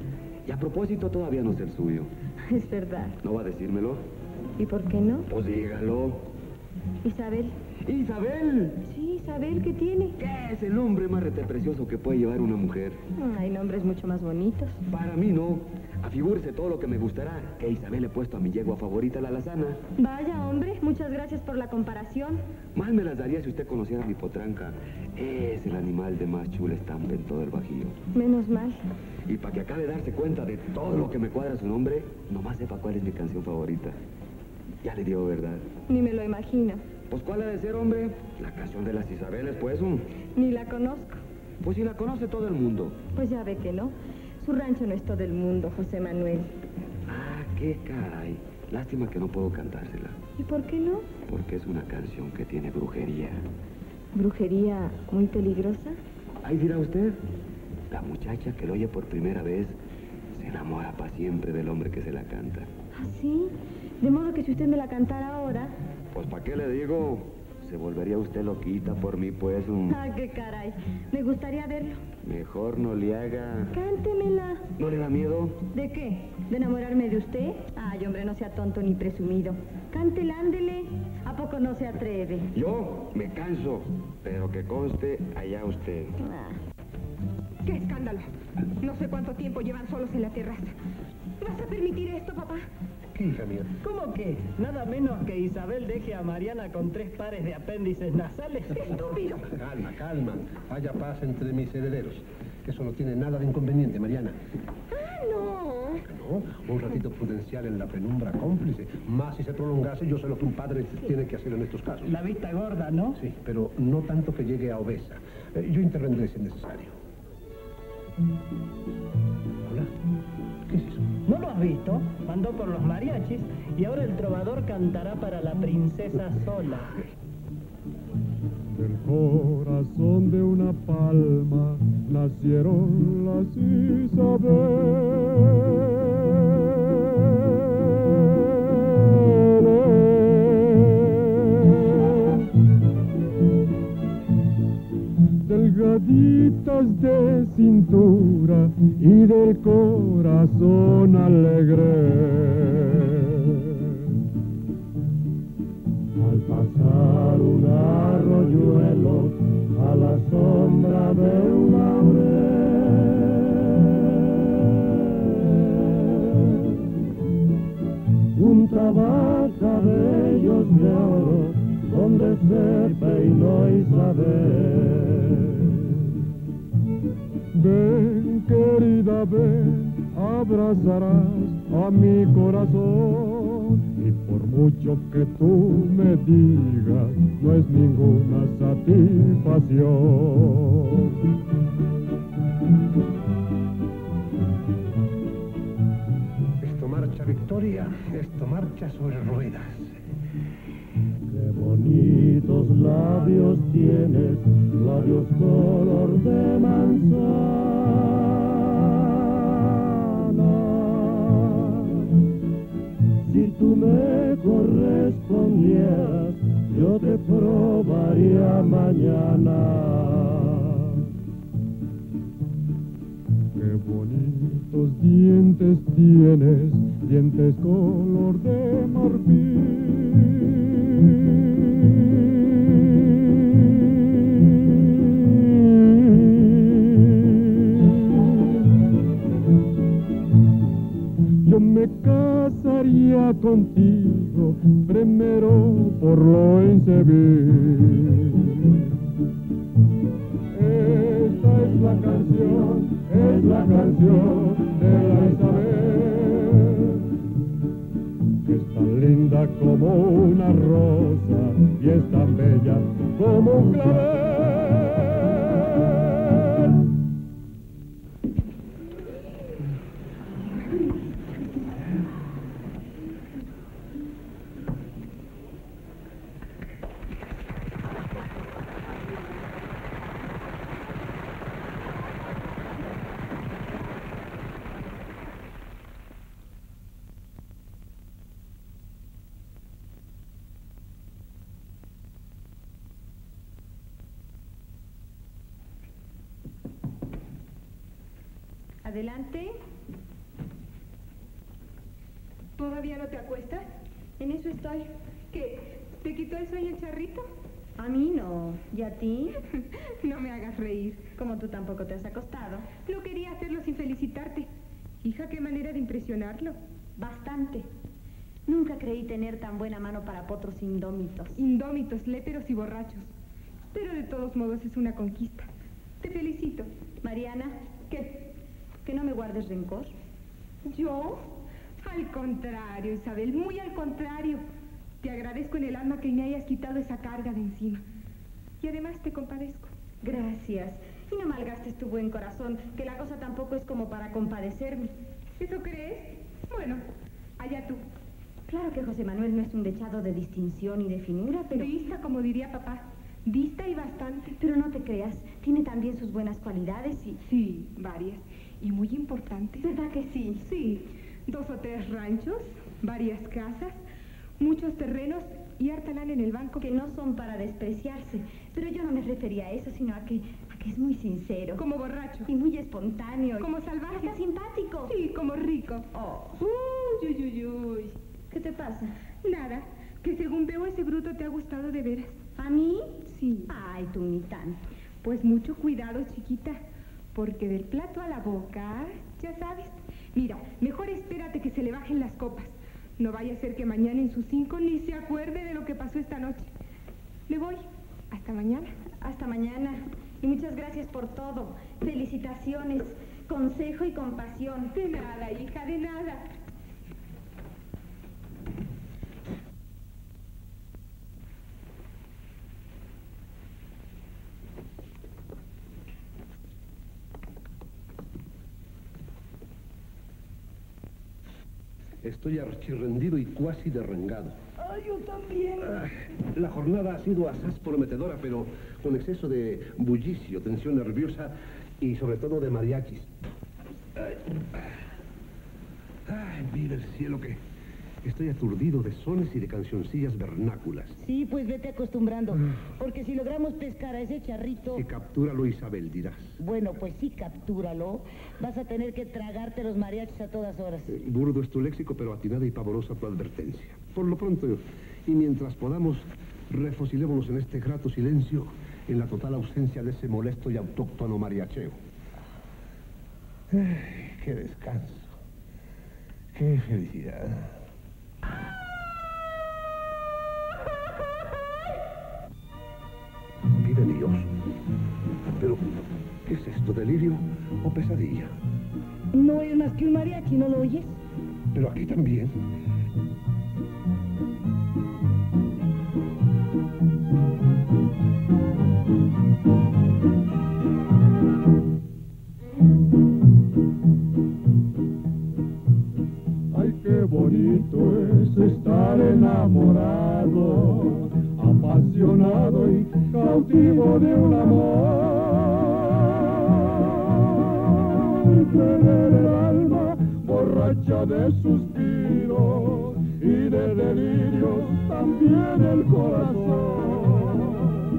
Y a propósito, todavía no sé el suyo. Es verdad. ¿No va a decírmelo? ¿Y por qué no? Pues dígalo. Isabel. ¡Isabel! Sí, Isabel, ¿qué tiene? ¿Qué es el nombre más reteprecioso que puede llevar una mujer? Hay nombres mucho más bonitos. Para mí no. Afigúrese todo lo que me gustará, que Isabel he puesto a mi yegua favorita, la alazana. Vaya, hombre, muchas gracias por la comparación. Más me las daría si usted conociera a mi potranca. Es el animal de más chula estampa en todo el Bajío. Menos mal. Y para que acabe de darse cuenta de todo lo que me cuadra su nombre, nomás sepa cuál es mi canción favorita. Ya le digo, ¿verdad? Ni me lo imagino. Pues ¿cuál ha de ser, hombre? La canción de las Isabeles, pues. Um. Ni la conozco. Pues si la conoce todo el mundo. Pues ya ve que no. Su rancho no es todo el mundo, José Manuel. Ah, qué caray. Lástima que no puedo cantársela. ¿Y por qué no? Porque es una canción que tiene brujería. ¿Brujería muy peligrosa? Ahí dirá usted. La muchacha que lo oye por primera vez se enamora para siempre del hombre que se la canta. ¿Ah, sí? De modo que si usted me la cantara ahora... Pues ¿para qué le digo? Se volvería usted loquita por mí, pues. Un... Ah, qué caray. Me gustaría verlo. Mejor no le haga... Cántemela. ¿No le da miedo? ¿De qué? ¿De enamorarme de usted? Ay, hombre, no sea tonto ni presumido. Cántela, ándele. ¿A poco no se atreve? Yo me canso, pero que conste allá usted. Ah. ¡Qué escándalo! No sé cuánto tiempo llevan solos en la terraza. ¿Vas a permitir esto, papá? ¿Qué, hija mía? ¿Cómo que? Nada menos que Isabel deje a Mariana con tres pares de apéndices nasales. ¡Estúpido! Calma, calma. Haya paz entre mis herederos. Que eso no tiene nada de inconveniente, Mariana. ¡Ah, no! No, un ratito prudencial en la penumbra cómplice. Más si se prolongase, yo sé lo que un padre tiene que hacer en estos casos. La vista gorda, ¿no? Sí, pero no tanto que llegue a obesa. Eh, yo intervendré si es necesario. Hola. ¿Qué es eso? ¿No lo has visto? Mandó por los mariachis y ahora el trovador cantará para la princesa sola. Del corazón de una palma nacieron las Isabeles, delgaditas de cintura y del corazón alegre. Al pasar un arroyuelo a la sombra de un laurel, juntaba cabellos de oro donde se peinó Isabel. Ven, querida, ven, abrazarás a mi corazón, y por mucho que tú me digas, no es ninguna satisfacción. Esto marcha victoria, esto marcha sobre ruedas. Qué bonitos labios tienes, labios color de manzana. Si tú me correspondieras, yo te probaría mañana. Qué bonitos dientes tienes, dientes color de marfil. Yo me casaría contigo, primero por lo incivil. es la canción de la Isabel, que es tan linda como una rosa y es tan bella como un clavel. Adelante. ¿Todavía no te acuestas? En eso estoy. ¿Qué? ¿Te quitó el sueño el charrito? A mí no. ¿Y a ti? No me hagas reír. Como tú tampoco te has acostado. No quería hacerlo sin felicitarte. Hija, qué manera de impresionarlo. Bastante. Nunca creí tener tan buena mano para potros indómitos. Indómitos, léperos y borrachos. Pero de todos modos es una conquista. Te felicito. Mariana, ¿qué? ¿Que no me guardes rencor? ¿Yo? Al contrario, Isabel, muy al contrario. Te agradezco en el alma que me hayas quitado esa carga de encima. Y además te compadezco. Gracias. Y no malgastes tu buen corazón, que la cosa tampoco es como para compadecerme. ¿Eso crees? Bueno, allá tú. Claro que José Manuel no es un dechado de distinción y de finura, pero... Vista, como diría papá. Vista y bastante. Pero no te creas, tiene también sus buenas cualidades y... Sí, varias. Y muy importantes. ¿Verdad que sí? Sí. Dos o tres ranchos, varias casas, muchos terrenos y harta lana en el banco. Que no son para despreciarse. Pero yo no me refería a eso, sino a que, a que es muy sincero. Como borracho. Y muy espontáneo. Como salvaje. Hasta simpático. Sí, como rico. Oh. Uy, uy, uy, uy. ¿Qué te pasa? Nada. Que según veo ese bruto te ha gustado de veras. ¿A mí? Sí. Ay, tú ni tanto. Pues mucho cuidado, chiquita. Porque del plato a la boca, ya sabes. Mira, mejor espérate que se le bajen las copas. No vaya a ser que mañana en sus cinco ni se acuerde de lo que pasó esta noche. Me voy. Hasta mañana. Hasta mañana. Y muchas gracias por todo. Felicitaciones, consejo y compasión. De nada, hija, de nada. Estoy archirrendido y cuasi derrengado. Ay, yo también. Ah, la jornada ha sido asaz prometedora, pero con exceso de bullicio, tensión nerviosa y sobre todo de mariachis. Ay, ay, mira el cielo que estoy aturdido de sones y de cancioncillas vernáculas. Sí, pues vete acostumbrando, porque si logramos pescar a ese charrito... Y captúralo, Isabel, dirás. Bueno, pues sí, captúralo. Vas a tener que tragarte los mariachis a todas horas. Eh, burdo es tu léxico, pero atinada y pavorosa tu advertencia. Por lo pronto, y mientras podamos, refosilémonos en este grato silencio, en la total ausencia de ese molesto y autóctono mariacheo. Ay, qué descanso. Qué felicidad. Vive Dios. Pero, ¿qué es esto? ¿Delirio o pesadilla? No es más que un mariachi, ¿no lo oyes? Pero aquí también. Ay, qué bonito es estar enamorado, apasionado y cautivo de un amor. Tener el alma borracha de suspiros y de delirios, también el corazón.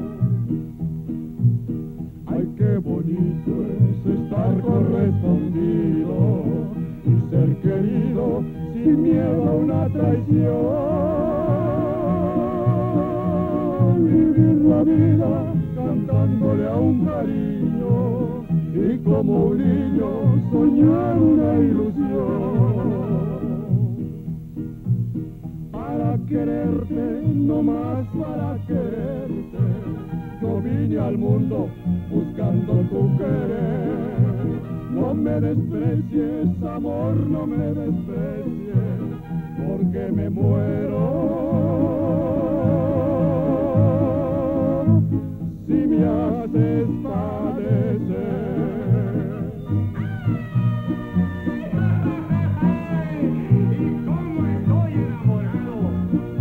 Ay, qué bonito es estar correspondido y ser querido sin miedo a una traición. Vivir la vida cantándole a un cariño y como un niño soñar una ilusión. Para quererte, no más para quererte, yo vine al mundo buscando tu querer. No No me desprecies, amor, no me desprecies, porque me muero si me haces padecer. ¿Cómo estoy enamorado?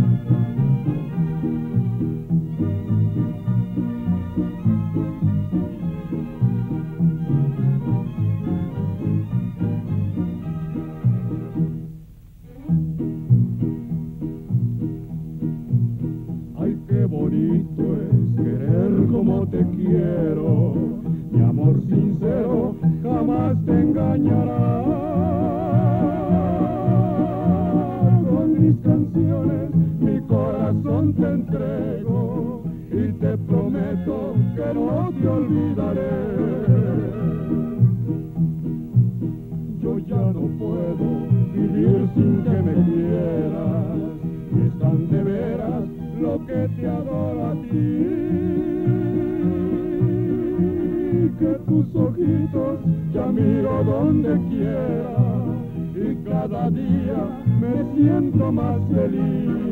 Ay, qué bonito es querer como te quiero, mi amor sincero jamás te engañará. Con mis canciones mi corazón te entrego y te prometo que no te olvidaré. Yo ya no puedo vivir sin que me quieras, y es tan de veras lo que te adoro a ti, que tus ojitos ya miro donde quiera, y cada día me siento más feliz.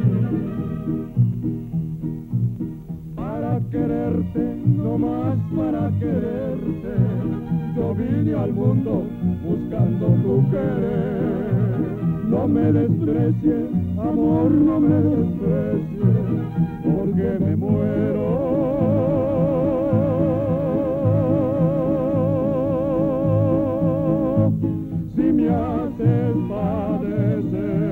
Para quererte, no más para quererte, yo vine al mundo buscando tu querer. No me desprecies, amor, no me desprecies, porque me muero si me haces padecer.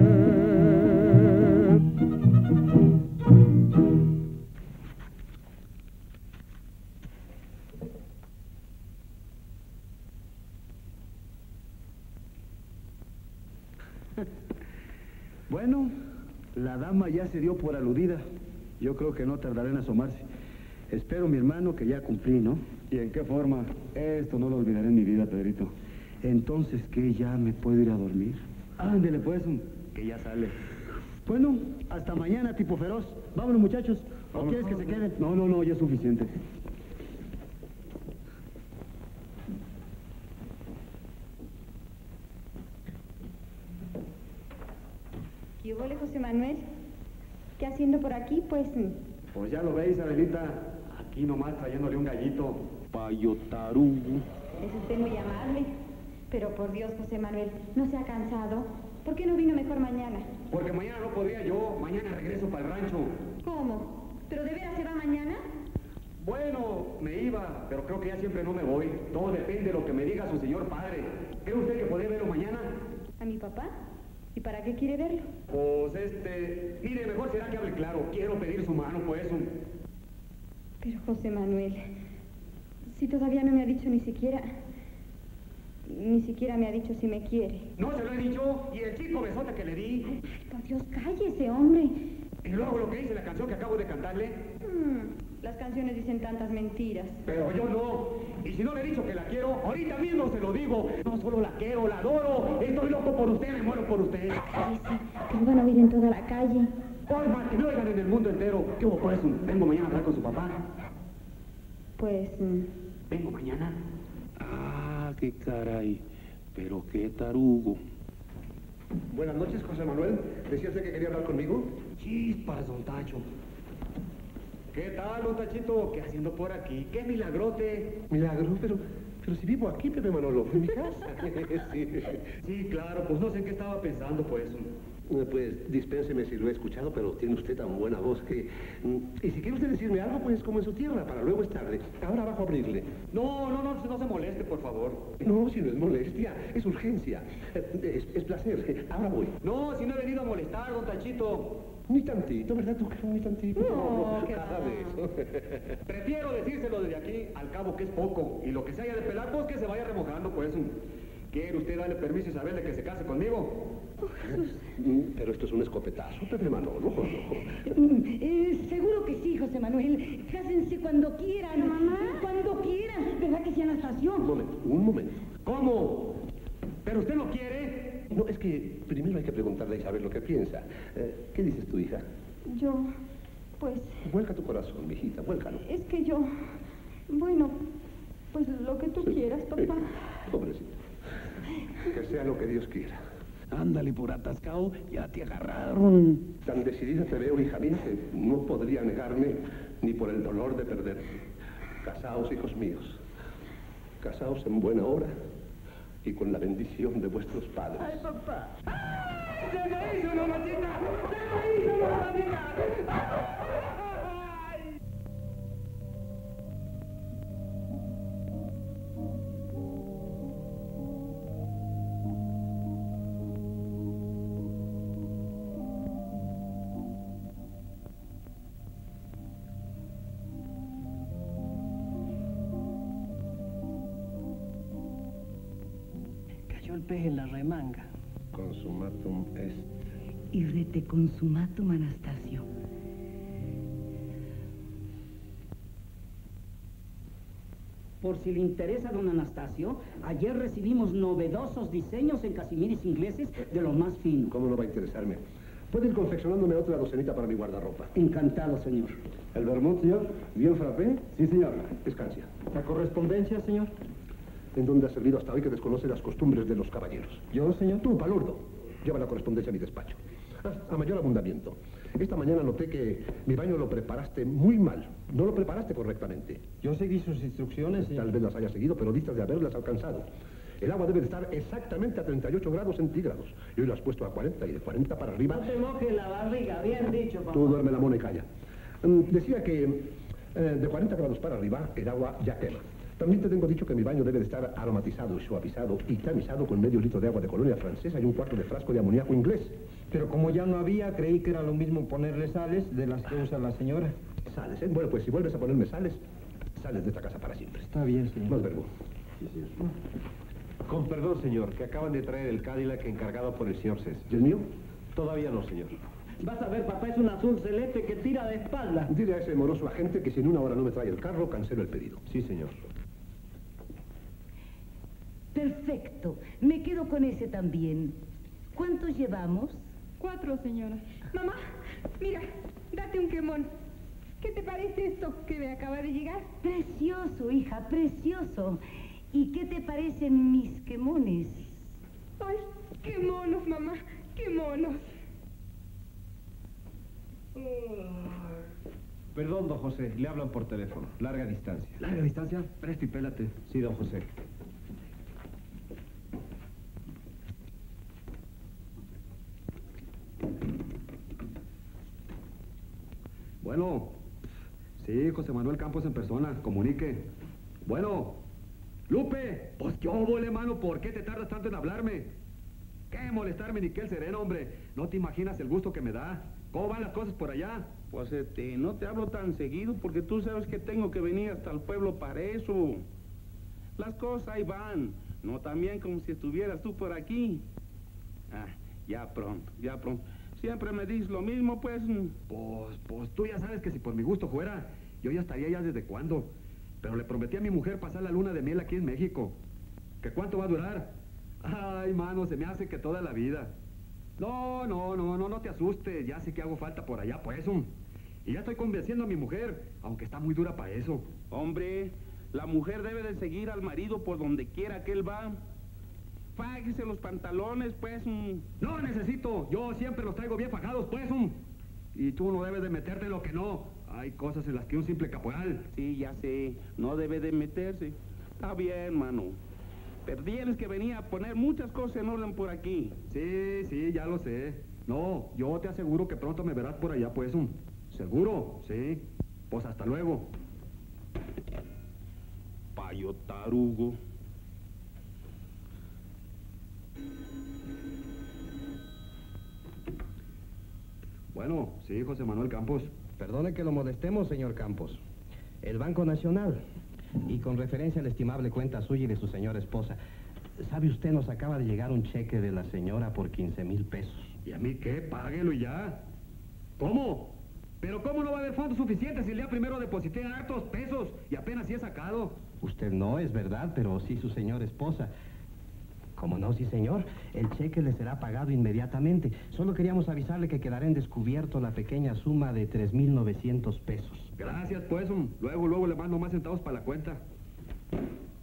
Bueno, la dama ya se dio por aludida. Yo creo que no tardará en asomarse. Espero, mi hermano, que ya cumplí, ¿no? ¿Y en qué forma? Esto no lo olvidaré en mi vida, Pedrito. Entonces, ¿qué? ¿Ya me puedo ir a dormir? Ándele, pues, que ya sale. Bueno, hasta mañana, tipo feroz. Vámonos, muchachos. ¿O Vámonos. quieres que se queden? No, no, no, ya es suficiente. ¿Qué hubo, José Manuel? ¿Qué haciendo por aquí, pues? Pues ya lo veis, Adelita. Aquí nomás trayéndole un gallito. Payo tarugo. Es usted muy amable. Pero por Dios, José Manuel, ¿no se ha cansado? ¿Por qué no vino mejor mañana? Porque mañana no podría yo. Mañana regreso para el rancho. ¿Cómo? ¿Pero de veras se va mañana? Bueno, me iba, pero creo que ya siempre no me voy. Todo depende de lo que me diga su señor padre. ¿Cree usted que podría verlo mañana? ¿A mi papá? ¿Y para qué quiere verlo? Pues este... Mire, mejor será que hable claro. Quiero pedir su mano, pues. Un... Pero, José Manuel, si todavía no me ha dicho ni siquiera... Ni siquiera me ha dicho si me quiere. No se lo he dicho. ¿Y el chico besote que le di? Ay, por Dios, cállese, hombre. Y luego lo que dice la canción que acabo de cantarle. Hmm, las canciones dicen tantas mentiras. Pero yo no. Y si no le he dicho que la quiero, ahorita mismo se lo digo. No solo la quiero, la adoro. Estoy loco por usted, me muero por usted. Cállese, que lo van a oír en toda la calle. Porfa, que me oigan en el mundo entero. ¿Qué hubo, pues? Vengo mañana a hablar con su papá. Pues... Mm... Vengo mañana. Ah, qué caray. Pero qué tarugo. Buenas noches, José Manuel. ¿Decía usted que quería hablar conmigo? Chispas, don Tacho. ¿Qué tal, don Tachito? ¿Qué haciendo por aquí? ¡Qué milagrote! Milagro, pero, pero si vivo aquí, Pepe Manolo, en mi casa. sí. sí, claro, pues no sé en qué estaba pensando, pues. Pues dispénseme si lo he escuchado, pero tiene usted tan buena voz que... Y si quiere usted decirme algo, pues como en su tierra, para luego es tarde. Ahora bajo a abrirle. No, no, no, no se moleste, por favor. No, si no es molestia, es urgencia. Es, es placer. Ahora voy. No, si no he venido a molestar, don Tachito. Ni tantito, ¿verdad? ¿Tú crees ni tantito? No, no, qué nada de eso. Prefiero decírselo desde aquí, al cabo que es poco. Y lo que se haya de pelar, pues que se vaya remojando, pues. ¿Quiere usted darle permiso a Isabel de que se case conmigo? Oh, Jesús. Pero esto es un escopetazo, Pepe Manolo. Eh, seguro que sí, José Manuel. Cásense cuando quieran. Mamá. Cuando quieran. ¿Verdad que sí, Anastasio? Un momento, un momento. ¿Cómo? ¿Pero usted no quiere? No, es que primero hay que preguntarle a Isabel lo que piensa. Eh, ¿Qué dices tu hija? Yo, pues... Vuelca tu corazón, mijita, vuélcalo. Es que yo... Bueno, Pues lo que tú sí. quieras, papá. Sí. Pobrecito. Que sea lo que Dios quiera. Ándale, por atascado, ya te agarraron. Tan decidida te veo, hija mía, que no podría negarme ni por el dolor de perderte. Casaos, hijos míos. Casaos en buena hora y con la bendición de vuestros padres. Ay, papá. ¡Ay! ¡Se me hizo, mamacita! ¡Se me hizo, mamacita! ¡Ay! El pez en la remanga. Consumatum est. Y rete consumatum, Anastasio. Por si le interesa, don Anastasio, ayer recibimos novedosos diseños en casimiris ingleses de los más finos. ¿Cómo no va a interesarme? ¿Puede ir confeccionándome otra docenita para mi guardarropa? Encantado, señor. ¿El vermut, señor? ¿Bien frappé? Sí, señor. Descansia. ¿La correspondencia, señor? ¿En dónde has servido hasta hoy que desconoce las costumbres de los caballeros? ¿Yo, señor? Tú, palurdo. Lleva la correspondencia a mi despacho. Ah, a mayor abundamiento. Esta mañana noté que mi baño lo preparaste muy mal. No lo preparaste correctamente. Yo seguí sus instrucciones, señor. Tal vez las haya seguido, pero listas de haberlas alcanzado. El agua debe de estar exactamente a treinta y ocho grados centígrados. Y hoy lo has puesto a cuarenta y de cuarenta para arriba. No te mojes la barriga, bien dicho, papá. Tú duerme la mona y calla. Mm, decía que eh, de cuarenta grados para arriba el agua ya quema. También te tengo dicho que mi baño debe de estar aromatizado, suavizado y tamizado con medio litro de agua de colonia francesa y un cuarto de frasco de amoníaco inglés. Pero como ya no había, creí que era lo mismo ponerle sales de las que usa la señora. Sales, ¿eh? Bueno, pues si vuelves a ponerme sales, sales de esta casa para siempre. Está bien, señor. Más verbo. Sí, señor. Con perdón, señor, que acaban de traer el Cadillac encargado por el señor Cés. ¿Y el mío? Todavía no, señor. Vas a ver, papá, es un azul celeste que tira de espalda. Dile a ese moroso agente que si en una hora no me trae el carro, cancelo el pedido. Sí, señor. Perfecto. Me quedo con ese también. ¿Cuántos llevamos? Cuatro, señora. Mamá, mira, date un quemón. ¿Qué te parece esto que me acaba de llegar? Precioso, hija, precioso. ¿Y qué te parecen mis quemones? Ay, qué monos, mamá, qué monos. Perdón, don José, le hablan por teléfono. Larga distancia. ¿Larga distancia? Presta y pélate. Sí, don José. Bueno, sí, José Manuel Campos en persona, comunique. Bueno, Lupe, pues yo volé, mano, ¿por qué te tardas tanto en hablarme? ¿Qué molestarme ni qué el sereno, hombre? No te imaginas el gusto que me da. ¿Cómo van las cosas por allá? Pues este, no te hablo tan seguido porque tú sabes que tengo que venir hasta el pueblo para eso. Las cosas ahí van, no tan bien como si estuvieras tú por aquí. Ah, ya pronto, ya pronto. Siempre me dices lo mismo, pues. Pues, pues tú ya sabes que si por mi gusto fuera, yo ya estaría ya desde cuándo. Pero le prometí a mi mujer pasar la luna de miel aquí en México. ¿Que cuánto va a durar? Ay, mano, se me hace que toda la vida. No, no, no, no, no te asustes. Ya sé que hago falta por allá, pues. Um. Y ya estoy convenciendo a mi mujer, aunque está muy dura para eso. Hombre, la mujer debe de seguir al marido por donde quiera que él va. Fájese los pantalones, pues. Um. No necesito. Yo siempre los traigo bien fajados, pues. Um. Y tú no debes de meterte en lo que no. Hay cosas en las que un simple caporal... Sí, ya sé. No debe de meterse. Está bien, mano. Pero tienes que venir a poner muchas cosas en orden por aquí. Sí, sí, ya lo sé. No, yo te aseguro que pronto me verás por allá, pues. Um. ¿Seguro? Sí. Pues hasta luego. Payo tarugo. Bueno, sí, José Manuel Campos. Perdone que lo molestemos, señor Campos. El Banco Nacional, y con referencia a la estimable cuenta suya y de su señora esposa. ¿Sabe usted, nos acaba de llegar un cheque de la señora por quince mil pesos? ¿Y a mí qué? Páguelo y ya. ¿Cómo? ¿Pero cómo no va a haber fondos suficientes si el día primero deposité hartos pesos y apenas sí he sacado? Usted no, es verdad, pero sí su señora esposa. ¿Cómo no, sí, señor? El cheque le será pagado inmediatamente. Solo queríamos avisarle que quedará en descubierto la pequeña suma de tres mil novecientos pesos. Gracias, pues. Um. Luego, luego le mando más centavos para la cuenta.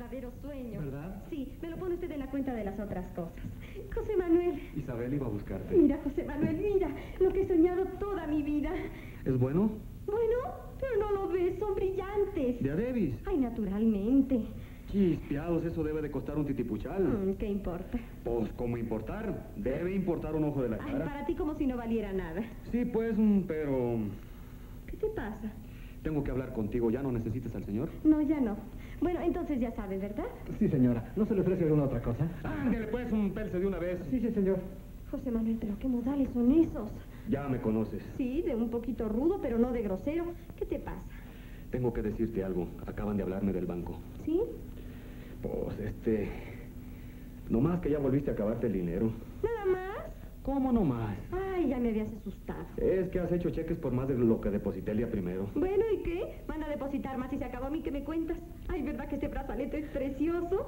verdadero sueño. ¿Verdad? Sí, me lo pone usted en la cuenta de las otras cosas. José Manuel. Isabel iba a buscarte. Mira, José Manuel, mira, lo que he soñado toda mi vida. ¿Es bueno? Bueno, pero no lo ves, son brillantes. ¿De a Davis? Ay, naturalmente. Chispiados, eso debe de costar un titipuchal. Mm, ¿Qué importa? Pues, ¿cómo importar? Debe importar un ojo de la Ay, cara. para ti como si no valiera nada. Sí, pues, mm, pero... ¿Qué te pasa? Tengo que hablar contigo. ¿Ya no necesitas al señor? No, ya no. Bueno, entonces ya sabes, ¿verdad? Sí, señora. ¿No se le ofrece alguna otra cosa? Ándale, pues, un pelce de una vez. Sí, sí, señor. José Manuel, pero qué modales son esos. Ya me conoces. Sí, de un poquito rudo, pero no de grosero. ¿Qué te pasa? Tengo que decirte algo. Acaban de hablarme del banco. ¿Sí? Pues, este... Nomás que ya volviste a acabarte el dinero. ¿Nada más? ¿Cómo nomás? Ay, ya me habías asustado. Es que has hecho cheques por más de lo que deposité el día primero. Bueno, ¿y qué? Van a depositar más y se acabó a mí, ¿qué me cuentas? Ay, ¿verdad que este brazalete es precioso?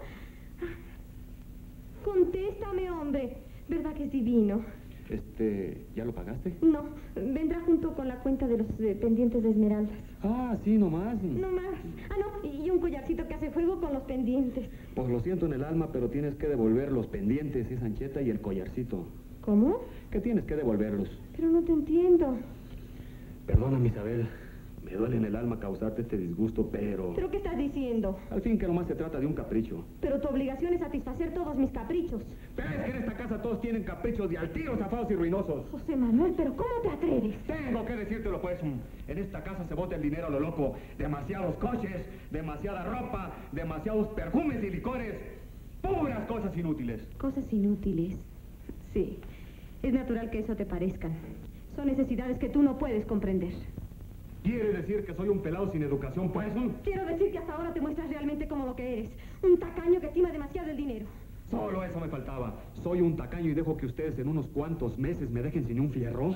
Contéstame, hombre. ¿Verdad que es divino? Este... ¿Ya lo pagaste? No, vendrá junto con la cuenta de los eh, pendientes de esmeraldas. Ah, sí, nomás. No más. Ah, no, y un collarcito que hace juego con los pendientes. Pues lo siento en el alma, pero tienes que devolver los pendientes, esa ancheta y el collarcito. ¿Cómo? Que tienes que devolverlos. Pero no te entiendo. Perdóname, Isabel. Me duele en el alma causarte este disgusto, pero... ¿Pero qué estás diciendo? Al fin que nomás se trata de un capricho. Pero tu obligación es satisfacer todos mis caprichos. Pero es que en esta casa todos tienen caprichos de altiros, zafados y ruinosos. José Manuel, ¿pero cómo te atreves? Tengo que decírtelo, pues. En esta casa se bota el dinero a lo loco. Demasiados coches, demasiada ropa, demasiados perfumes y licores. Puras cosas inútiles. ¿Cosas inútiles? Sí. Es natural que eso te parezcan. Son necesidades que tú no puedes comprender. ¿Quiere decir que soy un pelado sin educación, pues? Quiero decir que hasta ahora te muestras realmente como lo que eres. Un tacaño que estima demasiado el dinero. Solo eso me faltaba. Soy un tacaño y dejo que ustedes en unos cuantos meses me dejen sin un fierro.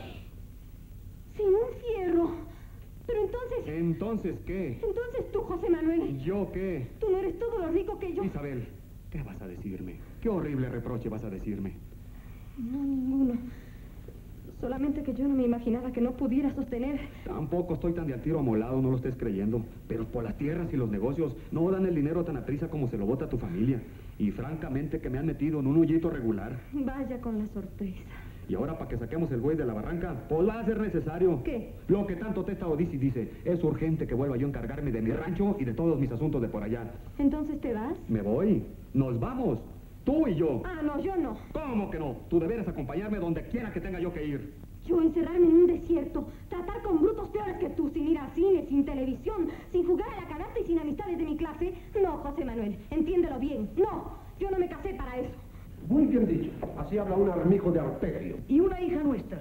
¿Sin un fierro? Pero entonces... ¿Entonces qué? Entonces tú, José Manuel... ¿Yo qué? Tú no eres todo lo rico que yo... Isabel, ¿qué vas a decirme? ¿Qué horrible reproche vas a decirme? No, ninguno. Solamente que yo no me imaginaba que no pudiera sostener... Tampoco estoy tan de al tiro amolado, no lo estés creyendo. Pero por las tierras y los negocios no dan el dinero tan a prisa como se lo bota tu familia. Y francamente que me han metido en un hoyito regular. Vaya con la sorpresa. Y ahora para que saquemos el buey de la barranca, pues va a ser necesario. ¿Qué? Lo que tanto te he estado dice y dice. Es urgente que vuelva yo a encargarme de mi rancho y de todos mis asuntos de por allá. ¿Entonces te vas? Me voy. Nos vamos. Tú y yo. Ah, no, yo no. ¿Cómo que no? Tú deberes acompañarme donde quiera que tenga yo que ir. Yo encerrarme en un desierto, tratar con brutos peores que tú, sin ir al cine, sin televisión, sin jugar a la canasta y sin amistades de mi clase. No, José Manuel, entiéndelo bien. No, yo no me casé para eso. Muy bien dicho. Así habla un armijo de Arpegio. ¿Y una hija nuestra?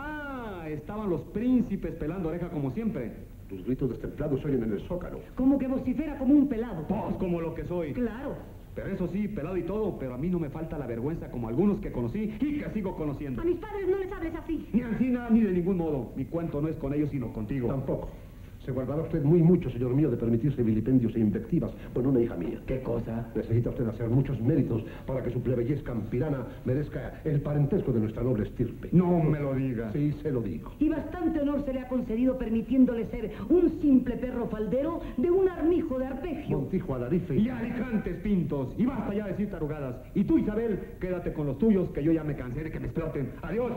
Ah, estaban los príncipes pelando oreja como siempre. Tus gritos destemplados oyen en el zócalo. Como que vocifera como un pelado. Pues como lo que soy. Claro. Pero eso sí, pelado y todo, pero a mí no me falta la vergüenza como algunos que conocí y que sigo conociendo. A mis padres no les hables así. Ni Ancina, ni de ningún modo. Mi cuento no es con ellos, sino contigo. Tampoco. Se guardará usted muy mucho, señor mío, de permitirse vilipendios e invectivas con una hija mía. ¿Qué cosa? Necesita usted hacer muchos méritos para que su plebeyez campirana merezca el parentesco de nuestra noble estirpe. No me lo diga. Sí, se lo digo. Y bastante honor se le ha concedido permitiéndole ser un simple perro faldero de un armijo de Arpegio. Montijo, Alarife. Y alicantes pintos. Y basta ya de decir tarugadas. Y tú, Isabel, quédate con los tuyos, que yo ya me cansé de que me exploten. Adiós.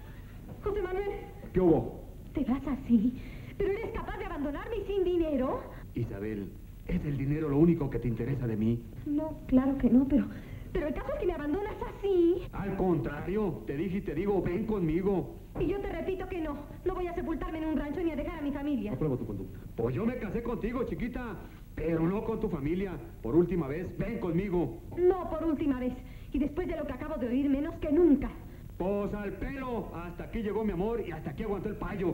José Manuel. ¿Qué hubo? ¿Te vas así? ¿Pero eres capaz de abandonarme y sin dinero? Isabel, ¿es el dinero lo único que te interesa de mí? No, claro que no, pero... Pero el caso es que me abandonas así. Al contrario, te dije y te digo, ven conmigo. Y yo te repito que no. No voy a sepultarme en un rancho ni a dejar a mi familia. Apruebo tu conducta. Pues yo me casé contigo, chiquita, pero no con tu familia. Por última vez, ven conmigo. No por última vez. Y después de lo que acabo de oír, menos que nunca. Pues al pelo. Hasta aquí llegó mi amor y hasta aquí aguantó el payo.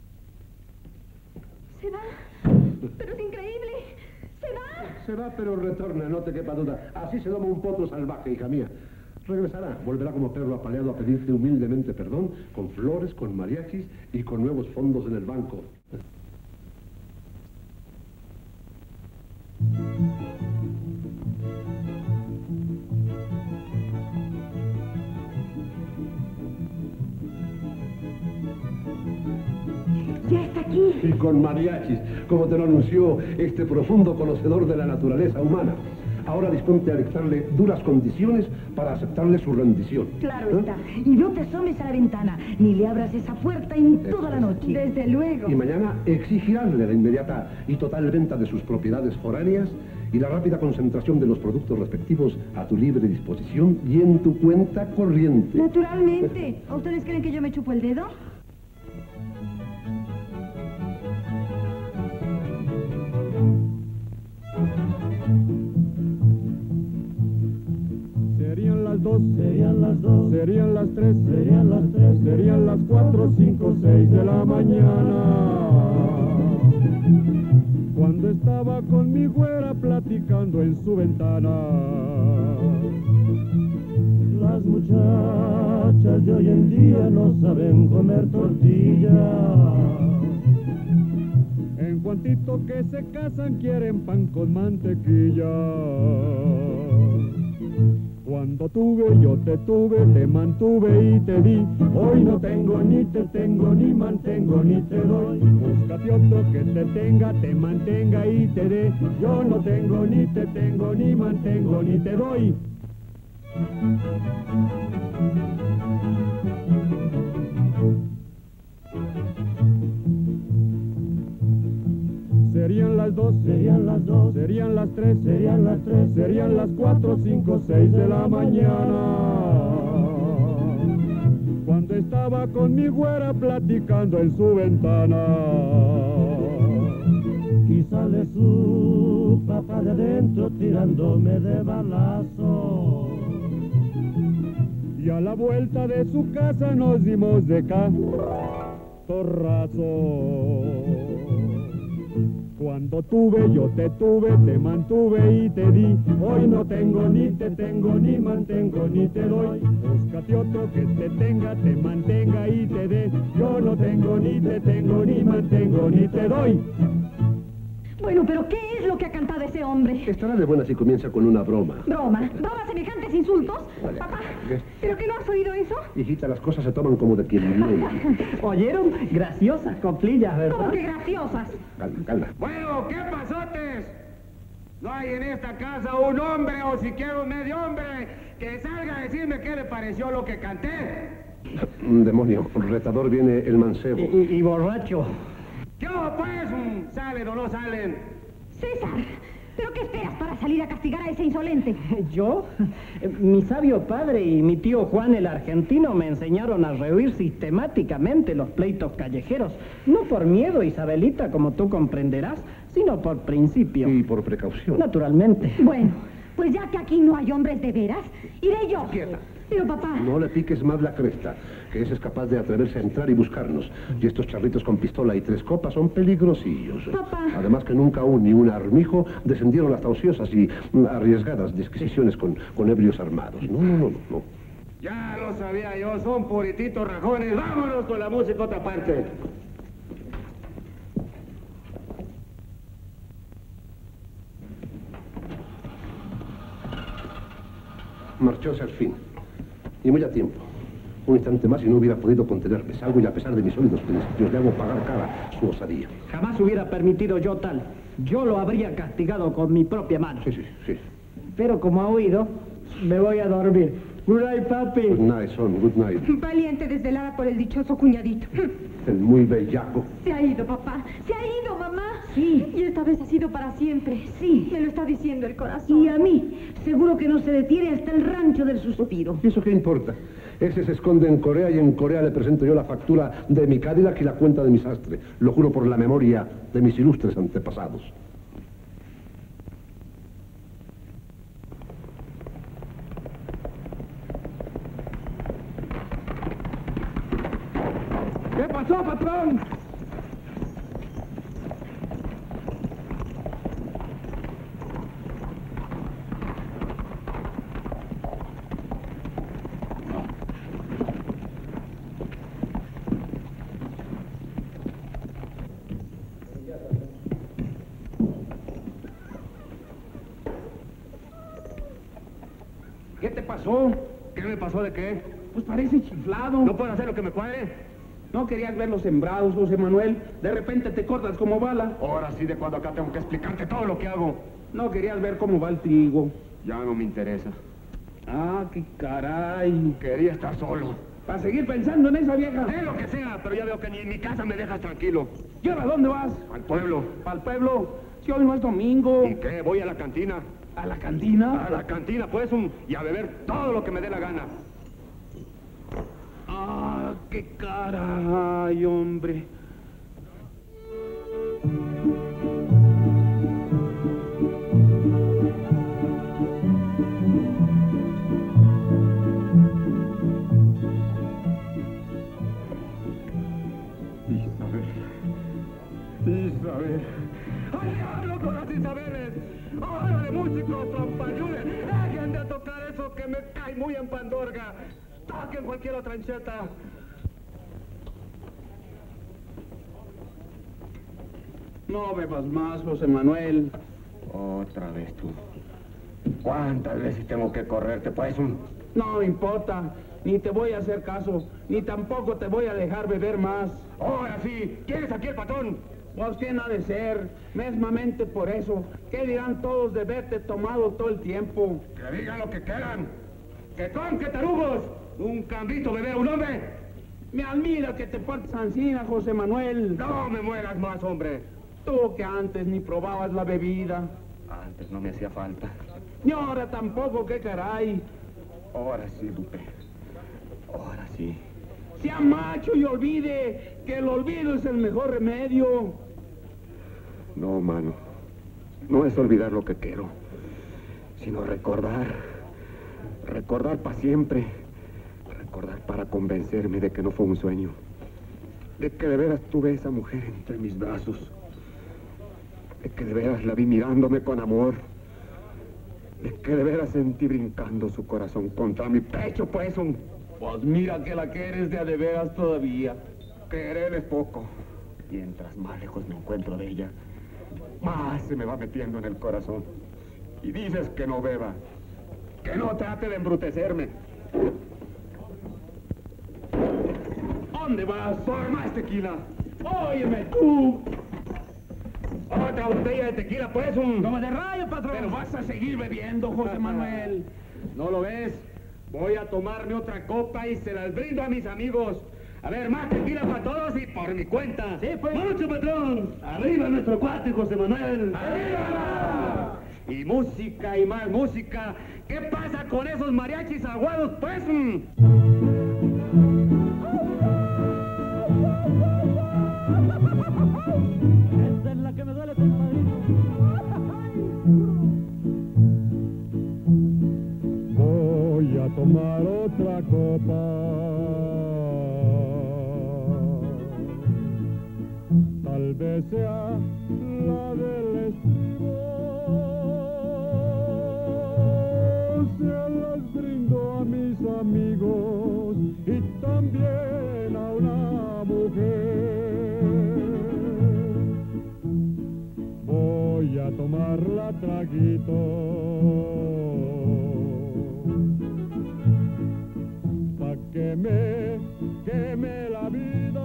Se va. Pero es increíble. Se va. Se va, pero retorna, no te quepa duda. Así se doma un potro salvaje, hija mía. Regresará, volverá como perro apaleado a pedirte humildemente perdón, con flores, con mariachis y con nuevos fondos en el banco. Ya está aquí. Y con mariachis, como te lo anunció este profundo conocedor de la naturaleza humana. Ahora disponte a dictarle duras condiciones para aceptarle su rendición. Claro ¿Eh? está. Y no te asomes a la ventana, ni le abras esa puerta en toda la noche. Desde luego. Y mañana exigirásle la inmediata y total venta de sus propiedades foráneas y la rápida concentración de los productos respectivos a tu libre disposición y en tu cuenta corriente. Naturalmente. ¿A ustedes creen que yo me chupo el dedo? Serían las dos, serían las dos, serían las tres, serían las tres, serían las cuatro, cinco, seis de la mañana. Cuando estaba con mi güera platicando en su ventana. Las muchachas de hoy en día no saben comer tortilla. En cuantito que se casan quieren pan con mantequilla. Cuando tuve, yo te tuve, te mantuve y te di. Hoy no tengo, ni te tengo, ni mantengo, ni te doy. Búscate otro que te tenga, te mantenga y te dé. Yo no tengo, ni te tengo, ni mantengo, ni te doy. Serían las dos, serían las dos, serían las tres, serían las tres, serían las cuatro, cinco, seis de la mañana. Cuando estaba con mi güera platicando en su ventana. Y sale su papá de adentro tirándome de balazo. Y a la vuelta de su casa nos dimos de catorrazo. Cuando tuve, yo te tuve, te mantuve y te di. Hoy no tengo, ni te tengo, ni mantengo, ni te doy. Búscate otro que te tenga, te mantenga y te dé. Yo no tengo, ni te tengo, ni mantengo, ni te doy. Bueno, pero ¿qué es lo que ha cantado ese hombre? Estará de buena si comienza con una broma. ¿Broma? ¿Broma semejantes insultos? Vale. Papá, ¿Qué? ¿pero que no has oído eso? Hijita, las cosas se toman como de quien lee. ¿Oyeron? Graciosas coplillas, ¿verdad? ¿Cómo que graciosas? Calma, calma. Bueno, ¿qué pasotes? No hay en esta casa un hombre o siquiera un medio hombre que salga a decirme qué le pareció lo que canté. Demonio, retador viene el mancebo. Y, y, y borracho. ¿Qué hubo, pues? ¿Salen o no salen? César, ¿pero qué esperas para salir a castigar a ese insolente? ¿Yo? Mi sabio padre y mi tío Juan el argentino me enseñaron a rehuir sistemáticamente los pleitos callejeros. No por miedo, Isabelita, como tú comprenderás, sino por principio. Y por precaución. Naturalmente. Bueno, pues ya que aquí no hay hombres de veras, iré yo. Quieta. Pero papá... No le piques más la cresta, que ese es capaz de atreverse a entrar y buscarnos. Y estos charritos con pistola y tres copas son peligrosillos. Papá. Además que nunca aún ni un armijo descendieron hasta ociosas y mm, arriesgadas disquisiciones con, con ebrios armados. No, no, no, no. Ya lo sabía yo, son purititos rajones. Vámonos con la música a otra parte. Marchóse al fin. Y muy a tiempo. Un instante más y no hubiera podido contenerme. Salgo y a pesar de mis sólidos principios le hago pagar cara su osadía. Jamás hubiera permitido yo tal. Yo lo habría castigado con mi propia mano. Sí, sí, sí. Pero como ha oído, me voy a dormir. Good night, papi. Good night, son. Good night. Valiente desvelada por el dichoso cuñadito. El muy bellaco. Se ha ido, papá. Se ha ido, mamá. Sí. Y esta vez ha sido para siempre. Sí. Me lo está diciendo el corazón. Y a mí, seguro que no se detiene hasta el rancho del suspiro. ¿Y eso qué importa? Ese se esconde en Corea y en Corea le presento yo la factura de mi Cadillac y la cuenta de mi sastre. Lo juro por la memoria de mis ilustres antepasados. ¿Qué pasó, patrón? ¿Qué te pasó? ¿Qué me pasó de qué? Pues parece chiflado. ¿No puedo hacer lo que me cuadre? ¿No querías verlos sembrados, José Manuel? De repente te cortas como bala. Ahora sí, de cuando acá tengo que explicarte todo lo que hago. No querías ver cómo va el trigo. Ya no me interesa. Ah, qué caray. Quería estar solo. ¿Para seguir pensando en esa vieja? Eh, lo que sea, pero ya veo que ni en mi casa me dejas tranquilo. ¿Y ahora dónde vas? Al pueblo. ¿Al pueblo? Si hoy no es domingo. ¿Y qué? Voy a la cantina. ¿A la cantina? A la cantina, pues, un, y a beber todo lo que me dé la gana. Ah, qué caray, hombre. Isabel. ¡Al diablo con las Isabeles! ¡Ahora de músicos, trompañules! ¡Dejen de tocar eso que me cae muy en pandorga! ¡Toquen cualquier otra ancheta! No bebas más, José Manuel. Otra vez tú. ¿Cuántas veces tengo que correrte, pues? Un... No importa. Ni te voy a hacer caso. Ni tampoco te voy a dejar beber más. Ahora sí. ¿Quién es aquí el patrón? Pues quién ha de ser, mesmamente por eso. ¿Qué dirán todos de verte tomado todo el tiempo? Que digan lo que quieran. ¡Que con que tarugos! ¡Un cambito beber a un hombre! Me admira que te portes ansina, José Manuel. No me mueras más, hombre. Tú que antes ni probabas la bebida. Antes no me hacía falta. Ni ahora tampoco, qué caray. Ahora sí, Lupe. Ahora sí. Sea macho y olvide que el olvido es el mejor remedio. No, mano. No es olvidar lo que quiero, sino recordar. Recordar para siempre. Recordar para convencerme de que no fue un sueño. De que de veras tuve esa mujer entre mis brazos. De que de veras la vi mirándome con amor. De que de veras sentí brincando su corazón contra mi pecho, pues un... Pues mira que la quieres de a de veras todavía. Querer es poco. Mientras más lejos me encuentro de ella, más se me va metiendo en el corazón. Y dices que no beba, que no trate de embrutecerme. ¿Dónde vas? Por más tequila. Óyeme tú. Otra botella de tequila, pues, un... Como de rayo, patrón. Pero vas a seguir bebiendo, José Manuel. ¿No lo ves? Voy a tomarme otra copa y se las brindo a mis amigos. A ver, más tequila para todos y por mi cuenta. Sí, pues. ¡Mucho, patrón! ¡Arriba nuestro cuate, José Manuel! ¡Arriba! Y música y más música. ¿Qué pasa con esos mariachis aguados, pues? Esa es la que me duele, compadrito. Voy a tomar otra copa. Tal vez sea la del estribo. Se las brindo a mis amigos y también a una mujer. Voy a tomarla traguito, pa' que me queme la vida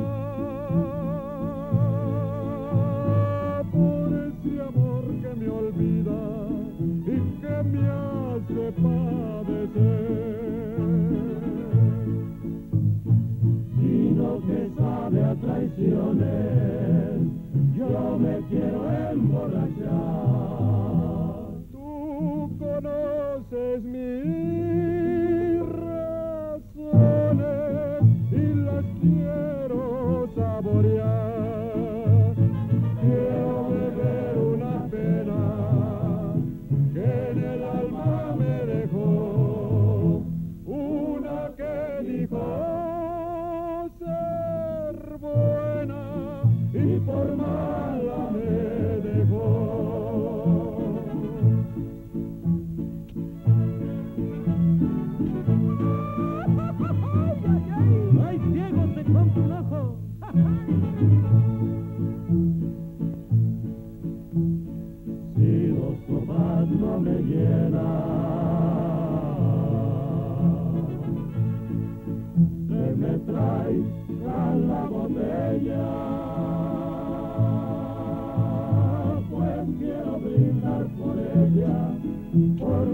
por ese amor que me olvida y que me hace padecer. Vino que sabe a traiciones, yo me quiero emborrachar. Tú conoces mis razones y las quiero saborear. Quiero beber una pena que en el alma me dejó, una que dijo ser buena y por mala me dejó.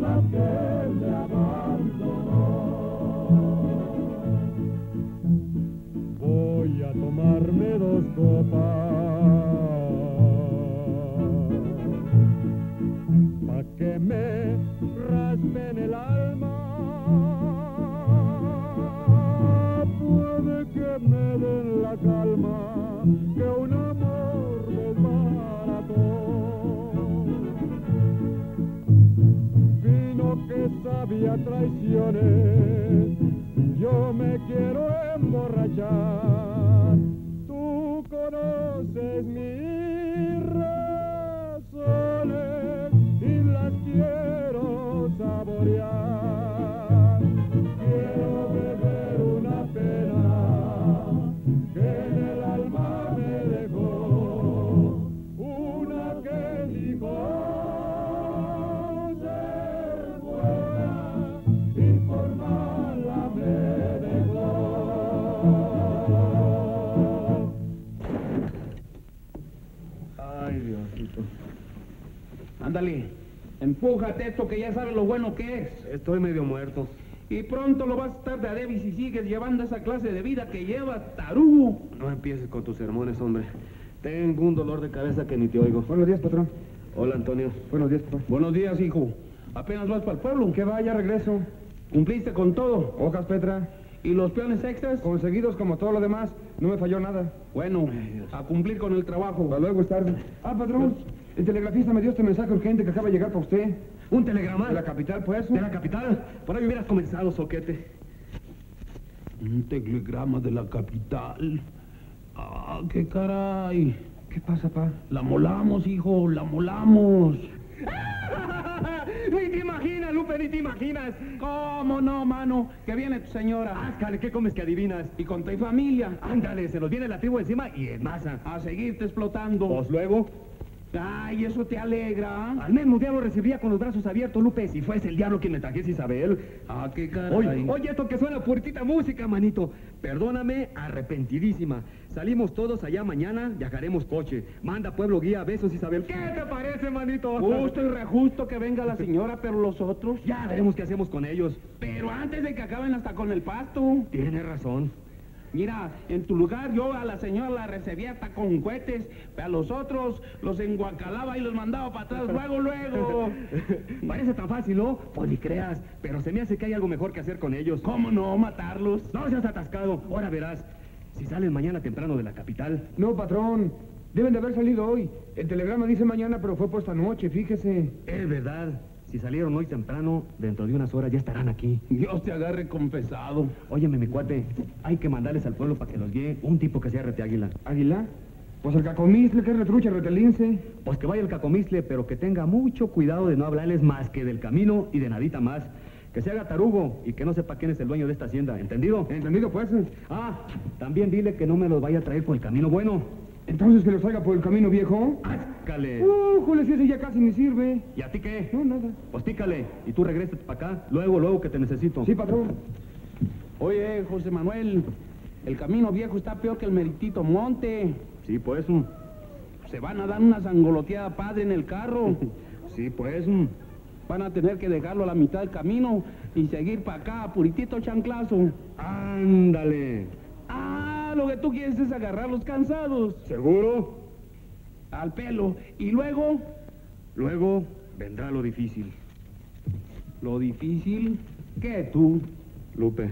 la que me abandonó. Voy a tomarme dos copas pa' que me raspen el alma. Puede que me den la calma que un amor desbarató. Vino que sabía traiciones, yo me quiero emborrachar. Tú conoces mis razones y las quiero saborear. Quiero beber una pena que en el alma me dejó, una que dijo ser buena y por mala me dejó. Ay, Diosito. Ándale, empújate esto que ya sabes lo bueno que es. Estoy medio muerto. Y pronto lo vas a estar de a Debbie si sigues llevando esa clase de vida que llevas, tarugo. No empieces con tus sermones, hombre. Tengo un dolor de cabeza que ni te oigo. Buenos días, patrón. Hola, Antonio. Buenos días, papá. Buenos días, hijo. ¿Apenas vas para el pueblo? Que vaya, regreso. ¿Cumpliste con todo? Hojas, Petra. ¿Y los peones extras? Conseguidos como todo lo demás. No me falló nada. Bueno, a cumplir con el trabajo. Hasta luego, es tarde. Ah, patrón. El telegrafista me dio este mensaje urgente que acaba de llegar para usted. ¿Un telegrama? De la capital, pues. ¿De la capital? Por ahí hubieras comenzado, soquete. Un telegrama de la capital. Ah, qué caray. ¿Qué pasa, pa? La molamos, hijo, la molamos. Ni te imaginas, Lupe, ni te imaginas. ¿Cómo no, mano? Que viene tu señora. Áscale, ¿qué comes que adivinas? Y con tu familia. Ándale, se nos viene la tribu encima y en masa. A seguirte explotando. Pues luego... Ay, eso te alegra. Al mismo diablo recibiría con los brazos abiertos, Lupe, si fuese el diablo quien me trajese Isabel. Ah, qué caray. Oye, oye, esto que suena puritita música, manito. Perdóname, arrepentidísima. Salimos todos allá mañana, viajaremos coche. Manda pueblo guía, besos, Isabel. ¿Qué te parece, manito? Justo y rejusto que venga la señora, pero los otros... Ya veremos qué hacemos con ellos. Pero antes de que acaben hasta con el pasto. Tienes razón. Mira, en tu lugar yo a la señora la recibía hasta con cohetes, pero a los otros los enguacalaba y los mandaba para atrás luego, luego. Parece tan fácil, ¿no? Pues ni creas, pero se me hace que hay algo mejor que hacer con ellos. ¿Cómo no? ¿Matarlos? No seas atascado, ahora verás. Si salen mañana temprano de la capital... No, patrón. Deben de haber salido hoy. El telegrama dice mañana, pero fue puesta anoche, fíjese. Es verdad. Si salieron hoy temprano, dentro de unas horas ya estarán aquí. Dios te agarre confesado. Óyeme, mi cuate, hay que mandarles al pueblo para que los guíe un tipo que sea rete águila. ¿Águila? Pues el cacomistle, que es retrucha, retelince. Pues que vaya el cacomistle, pero que tenga mucho cuidado de no hablarles más que del camino y de nadita más. Que se haga tarugo y que no sepa quién es el dueño de esta hacienda, ¿entendido? Entendido, pues. Ah, también dile que no me los vaya a traer por el camino bueno. Entonces que los traiga por el camino viejo. ¡Áscale! Uh, Julio, si ese ya casi ni sirve. ¿Y a ti qué? No, nada. Pues pícale, y tú regresas para acá, luego, luego que te necesito. Sí, patrón. Oye, José Manuel, el camino viejo está peor que el meritito monte. Sí, pues. Se van a dar una sangoloteada padre en el carro. Sí, pues. Van a tener que dejarlo a la mitad del camino y seguir para acá, puritito chanclazo. Ándale. Ah, lo que tú quieres es agarrarlos cansados. ¿Seguro? Al pelo. Y luego... Luego vendrá lo difícil. ¿Lo difícil? ¿Qué tú? Lupe,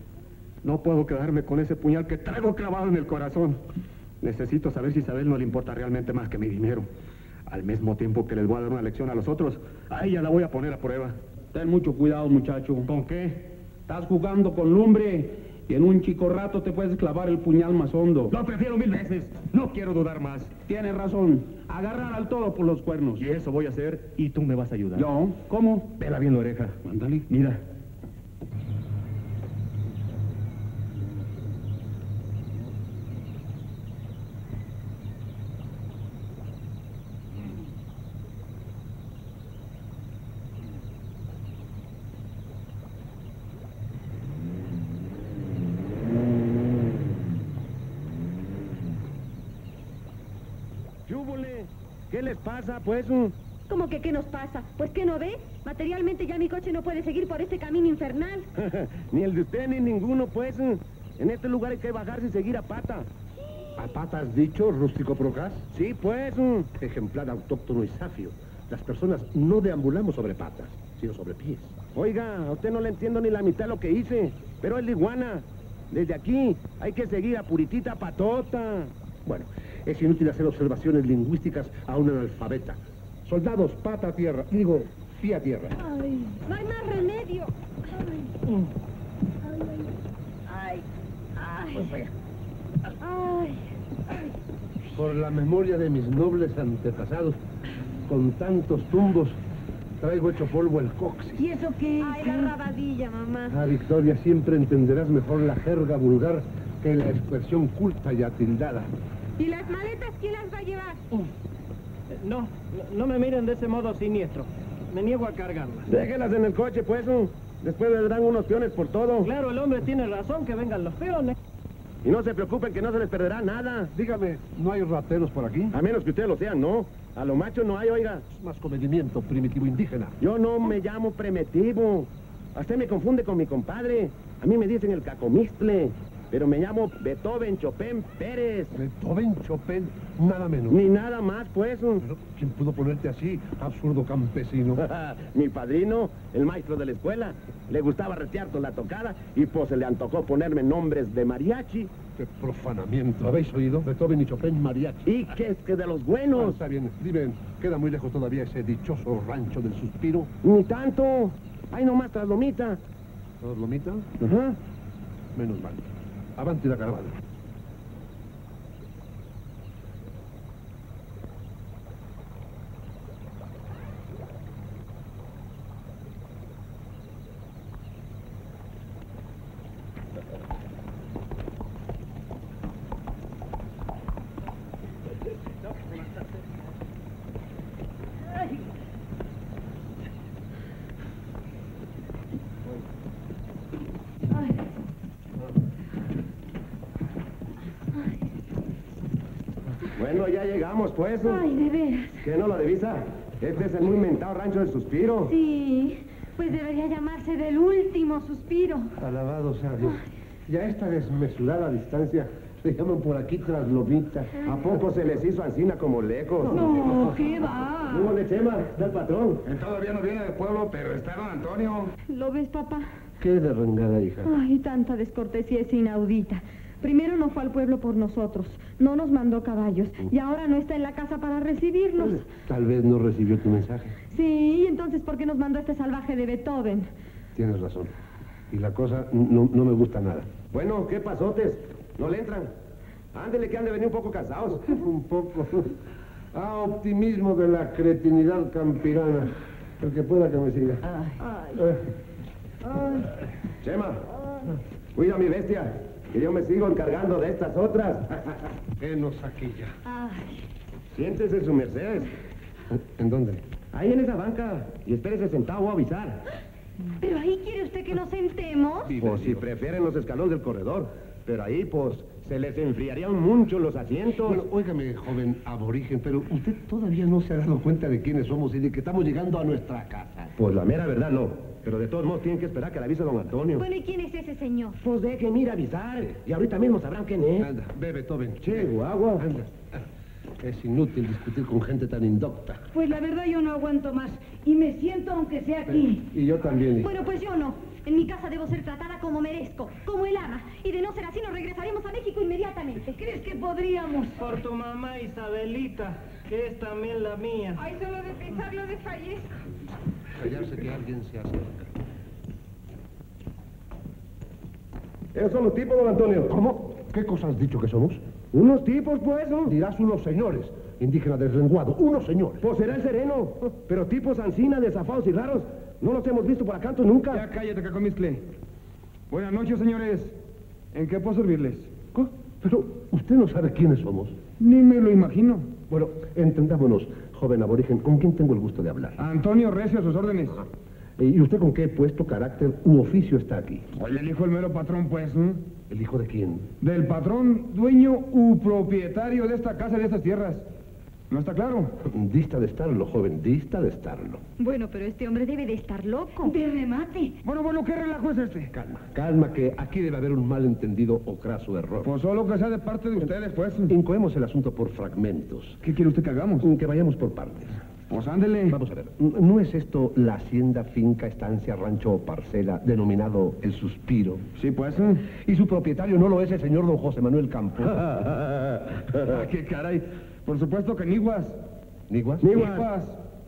no puedo quedarme con ese puñal que traigo clavado en el corazón. Necesito saber si a Isabel no le importa realmente más que mi dinero. Al mismo tiempo que les voy a dar una lección a los otros, a ella la voy a poner a prueba. Ten mucho cuidado, muchacho. ¿Con qué? Estás jugando con lumbre y en un chico rato te puedes clavar el puñal más hondo. Lo prefiero mil veces. No quiero dudar más. Tienes razón. Agarrar al toro por los cuernos. Y eso voy a hacer y tú me vas a ayudar. ¿Yo? ¿Cómo? Pela bien la oreja. Ándale. Mira. ¿Qué les pasa, pues? ¿Cómo que qué nos pasa? Pues ¿qué no ve? Materialmente ya mi coche no puede seguir por este camino infernal. Ni el de usted ni ninguno, pues. En este lugar hay que bajarse y seguir a pata. ¿A pata has dicho, rústico procas? Sí, pues. Ejemplar autóctono y safio. Las personas no deambulamos sobre patas, sino sobre pies. Oiga, a usted no le entiendo ni la mitad de lo que hice, pero es de iguana. Desde aquí hay que seguir a puritita patota. Bueno, es inútil hacer observaciones lingüísticas a un analfabeta. Soldados, pata a tierra. Digo, pie a tierra. Ay, no hay más remedio. Ay, ay, ay, ay, ay. Por la memoria de mis nobles antepasados, con tantos tumbos, traigo hecho polvo el coxis. ¿Y eso qué es? Ay, la rabadilla, mamá. Ah, Victoria, siempre entenderás mejor la jerga vulgar que la expresión culta y atildada. ¿Y las maletas quién las va a llevar? No, no, no me miren de ese modo siniestro. Me niego a cargarlas. Déjelas en el coche, pues. Después vendrán unos peones por todo. Claro, el hombre tiene razón, que vengan los peones. Y no se preocupen que no se les perderá nada. Dígame, ¿no hay rateros por aquí? A menos que ustedes lo sean, ¿no? A lo macho no hay, oiga. Es más comedimiento primitivo indígena. Yo no me llamo primitivo. Usted me confunde con mi compadre. A mí me dicen el cacomistle. Pero me llamo Beethoven Chopin Pérez. Beethoven Chopin, nada menos. Ni nada más, pues. Pero, ¿quién pudo ponerte así, absurdo campesino? Mi padrino, el maestro de la escuela, le gustaba retear con la tocada y pues se le antojó ponerme nombres de mariachi. ¡Qué profanamiento! ¿Habéis oído? Beethoven y Chopin mariachi. ¿Y qué es que de los buenos? Ah, está bien. Dime, ¿queda muy lejos todavía ese dichoso rancho del suspiro? Ni tanto. Hay nomás tras Lomita. ¿Tras Lomita? Ajá. Menos mal. Avanti la caravana. Bueno, ya llegamos, pues. Ay, de veras. ¿Qué no lo divisa? Este es el muy inventado rancho del suspiro. Sí, pues debería llamarse del último suspiro. Alabado sea Dios. Y a esta desmesurada distancia le llaman por aquí tras Lomita. ¿A poco se les hizo ansina como lecos? No, ¿qué va? No, de Chema, del patrón. Él todavía no viene del pueblo, pero está don Antonio. ¿Lo ves, papá? Qué derrengada, hija. Ay, tanta descortesía es inaudita. Primero no fue al pueblo por nosotros, no nos mandó caballos, y ahora no está en la casa para recibirnos. Tal vez no recibió tu mensaje. Sí, y entonces ¿por qué nos mandó este salvaje de Beethoven? Tienes razón. Y la cosa no, no me gusta nada. Bueno, ¿qué pasotes? ¿No le entran? Ándele que han de venir un poco cansados. Un poco. Ah, optimismo de la cretinidad campirana. El que pueda que me siga. Ay. Eh. Ay. Chema, cuida a mi bestia, que yo me sigo encargando de estas otras. Venos aquí ya. Ay. Siéntese su merced. ¿En dónde? Ahí en esa banca. Y espérese sentado, voy a avisar. ¿Pero ahí quiere usted que nos sentemos? Pues si prefieren los escalones del corredor. Pero ahí, pues, se les enfriarían mucho los asientos. Bueno, óigame, joven aborigen, pero usted todavía no se ha dado cuenta de quiénes somos y de que estamos llegando a nuestra casa. Pues la mera verdad no. Pero de todos modos tienen que esperar que le avise don Antonio. Bueno, ¿y quién es ese señor? Pues dejen ir a avisar. Y ahorita mismo sabrán quién es. Anda, bebe, Beethoven. Che, guagua. Anda. Es inútil discutir con gente tan indocta. Pues la verdad yo no aguanto más. Y me siento aunque sea aquí. Y yo también. Hija. Bueno, pues yo no. En mi casa debo ser tratada como merezco, como el ama. Y de no ser así nos regresaremos a México inmediatamente. ¿Crees que podríamos? Por tu mamá Isabelita, que es también la mía. Ay, solo de pensarlo desfallezco. Callarse que alguien se acerca. Esos son los tipos, don Antonio. ¿Cómo? ¿Qué cosa has dicho que somos? Unos tipos, pues, ¿no? Dirás unos señores. Indígena deslenguado. Unos señores. Pues será el sereno. Pero tipos ancina, desafados y raros. No los hemos visto por acá nunca. Ya cállate, Cacomistle. Buenas noches, señores. ¿En qué puedo servirles? ¿Cómo? Pero usted no sabe quiénes somos. Ni me lo imagino. Bueno, entendámonos, joven aborigen, ¿con quién tengo el gusto de hablar? Antonio Recio, a sus órdenes. Ajá. ¿Y usted con qué puesto, carácter u oficio está aquí? Oye, el hijo del mero patrón, pues, ¿eh? ¿El hijo de quién? Del patrón, dueño u propietario de esta casa y de estas tierras. ¿No está claro? Dista de estarlo, joven, dista de estarlo. Bueno, pero este hombre debe de estar loco. De remate. Bueno, bueno, ¿qué relajo es este? Calma, calma, que aquí debe haber un malentendido o craso error. Pues solo que sea de parte de ustedes, pues. Incoemos el asunto por fragmentos. ¿Qué quiere usted que hagamos? Que vayamos por partes. Pues ándele. Vamos a ver, ¿no es esto la hacienda, finca, estancia, rancho o parcela denominado El Suspiro? Sí, pues. ¿Y su propietario no lo es el señor don José Manuel Campos? ¿Qué caray? Por supuesto que Niguas. ¿Niguas? Niguas.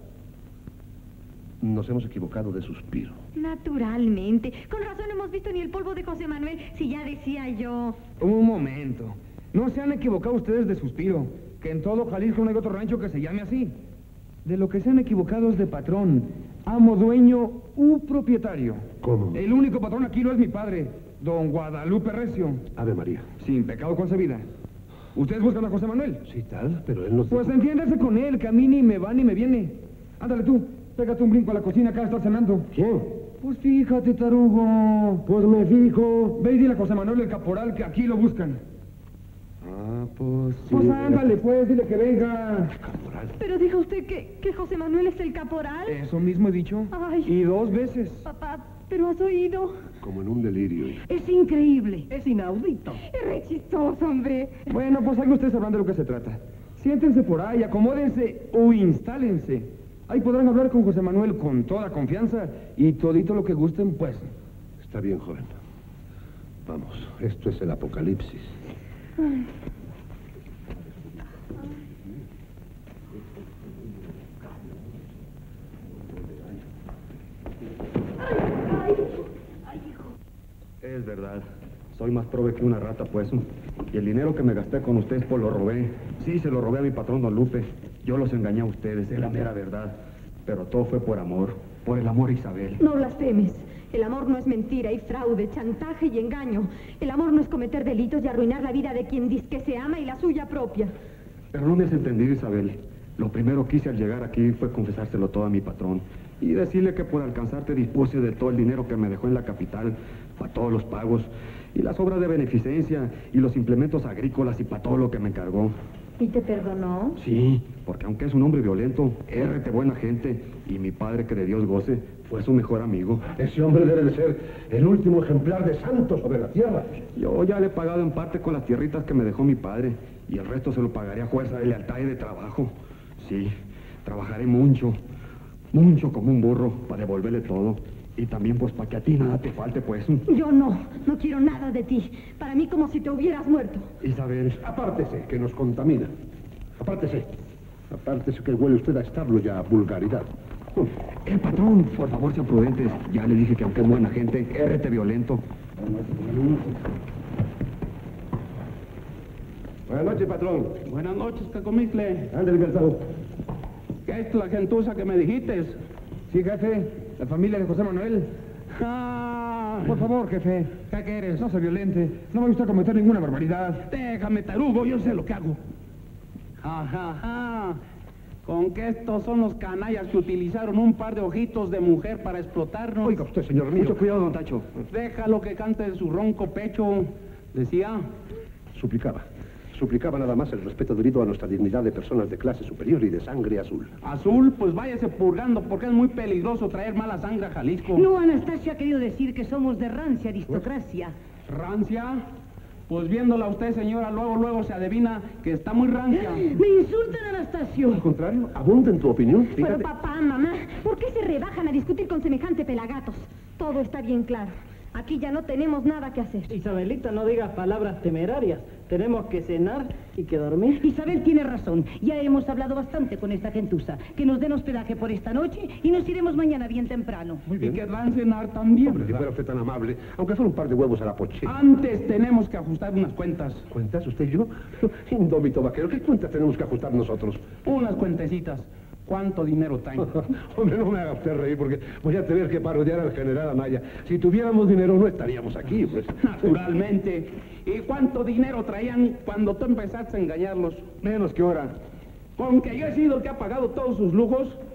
Nos hemos equivocado de Suspiro. Naturalmente. Con razón no hemos visto ni el polvo de José Manuel, si ya decía yo. Un momento. No se han equivocado ustedes de Suspiro, que en todo Jalisco no hay otro rancho que se llame así. De lo que se han equivocado es de patrón, amo, dueño u propietario. ¿Cómo? El único patrón aquí no es mi padre, don Guadalupe Recio. Ave María. Sin pecado concebida. ¿Ustedes buscan a José Manuel? Sí, tal, pero él no... Pues entiéndase con él, que a mí ni me va ni me viene. Ándale tú, pégate un brinco a la cocina, acá está cenando. ¿Quién? Pues fíjate, tarugo. Pues me fijo. Ve y dile a José Manuel el caporal que aquí lo buscan. Ah, pues sí. Pues ándale, pues, dile que venga. Caporal. Pero dijo usted que, que José Manuel es el caporal. Eso mismo he dicho. Ay. Y dos veces. Papá, pero has oído. Como en un delirio. Es increíble. Es inaudito. Es re chistoso, hombre. Bueno, pues hagan ustedes hablando de lo que se trata. Siéntense por ahí, acomódense o instálense. Ahí podrán hablar con José Manuel con toda confianza y todito lo que gusten, pues. Está bien, joven. Vamos, esto es el apocalipsis. Ay. Es verdad. Soy más prove que una rata, pues. Y el dinero que me gasté con ustedes, pues lo robé. Sí, se lo robé a mi patrón, don Lupe. Yo los engañé a ustedes, es la mera verdad. Pero todo fue por amor. Por el amor a Isabel. No blasfemes. El amor no es mentira y fraude, chantaje y engaño. El amor no es cometer delitos y arruinar la vida de quien dice que se ama y la suya propia. Pero no me has entendido, Isabel. Lo primero que hice al llegar aquí fue confesárselo todo a mi patrón. Y decirle que por alcanzarte dispuse de todo el dinero que me dejó en la capital, para todos los pagos, y las obras de beneficencia, y los implementos agrícolas, y para todo lo que me encargó. ¿Y te perdonó? Sí, porque aunque es un hombre violento, es rete buena gente, y mi padre, que de Dios goce, fue su mejor amigo. Ese hombre debe de ser el último ejemplar de santo sobre la tierra. Yo ya le he pagado en parte con las tierritas que me dejó mi padre, y el resto se lo pagaré a fuerza de lealtad y de trabajo. Sí, trabajaré mucho, mucho como un burro para devolverle todo. Y también pues para que a ti nada te falte, pues. Yo no, no quiero nada de ti. Para mí como si te hubieras muerto. Isabel. Apártese, que nos contamina. Apártese. Apártese que huele usted a establo y a vulgaridad. El patrón, por favor, sean prudentes. Ya le dije que aunque es buena gente, es rete violento. Buenas noches, patrón. Buenas noches, Cacomistle. Ándale, calzado. ¿Qué es la gentuza que me dijiste? Sí, jefe. La familia de José Manuel. Ah, Por favor, jefe. ¿Qué quieres? No se violente. No me gusta cometer ninguna barbaridad. Déjame, tarugo, yo sé lo que hago. Ajá, ajá. Con que estos son los canallas que utilizaron un par de ojitos de mujer para explotarnos. Oiga usted, señor mío. Mucho cuidado, don Tacho. Déjalo que cante de su ronco pecho. Decía. Suplicaba. Suplicaba nada más el respeto debido a nuestra dignidad de personas de clase superior y de sangre azul. Azul, pues váyase purgando porque es muy peligroso traer mala sangre a Jalisco. No, Anastasia ha querido decir que somos de rancia aristocracia. ¿Rancia? Pues viéndola usted, señora, luego, luego se adivina que está muy rancia. Me insultan, Anastasio. Al contrario, abunda en tu opinión. Pero Fíjate. papá, mamá, ¿por qué se rebajan a discutir con semejante pelagatos? Todo está bien claro. Aquí ya no tenemos nada que hacer. Isabelita, no digas palabras temerarias. Tenemos que cenar y que dormir. Isabel tiene razón. Ya hemos hablado bastante con esta gentuza. Que nos den hospedaje por esta noche y nos iremos mañana bien temprano. Muy bien. Y que van a cenar también. Hombre, si fuera usted tan amable, aunque fuera un par de huevos a la poche. Antes tenemos que ajustar unas cuentas. ¿Cuentas usted y yo? Indómito vaquero, ¿qué cuentas tenemos que ajustar nosotros? Unas cuentecitas. ¿Cuánto dinero traen? Hombre, no me haga usted reír porque voy a tener que parodiar al general Anaya. Si tuviéramos dinero no estaríamos aquí, pues. Naturalmente. ¿Y cuánto dinero traían cuando tú empezaste a engañarlos? Menos que hora. Con que yo he sido el que ha pagado todos sus lujos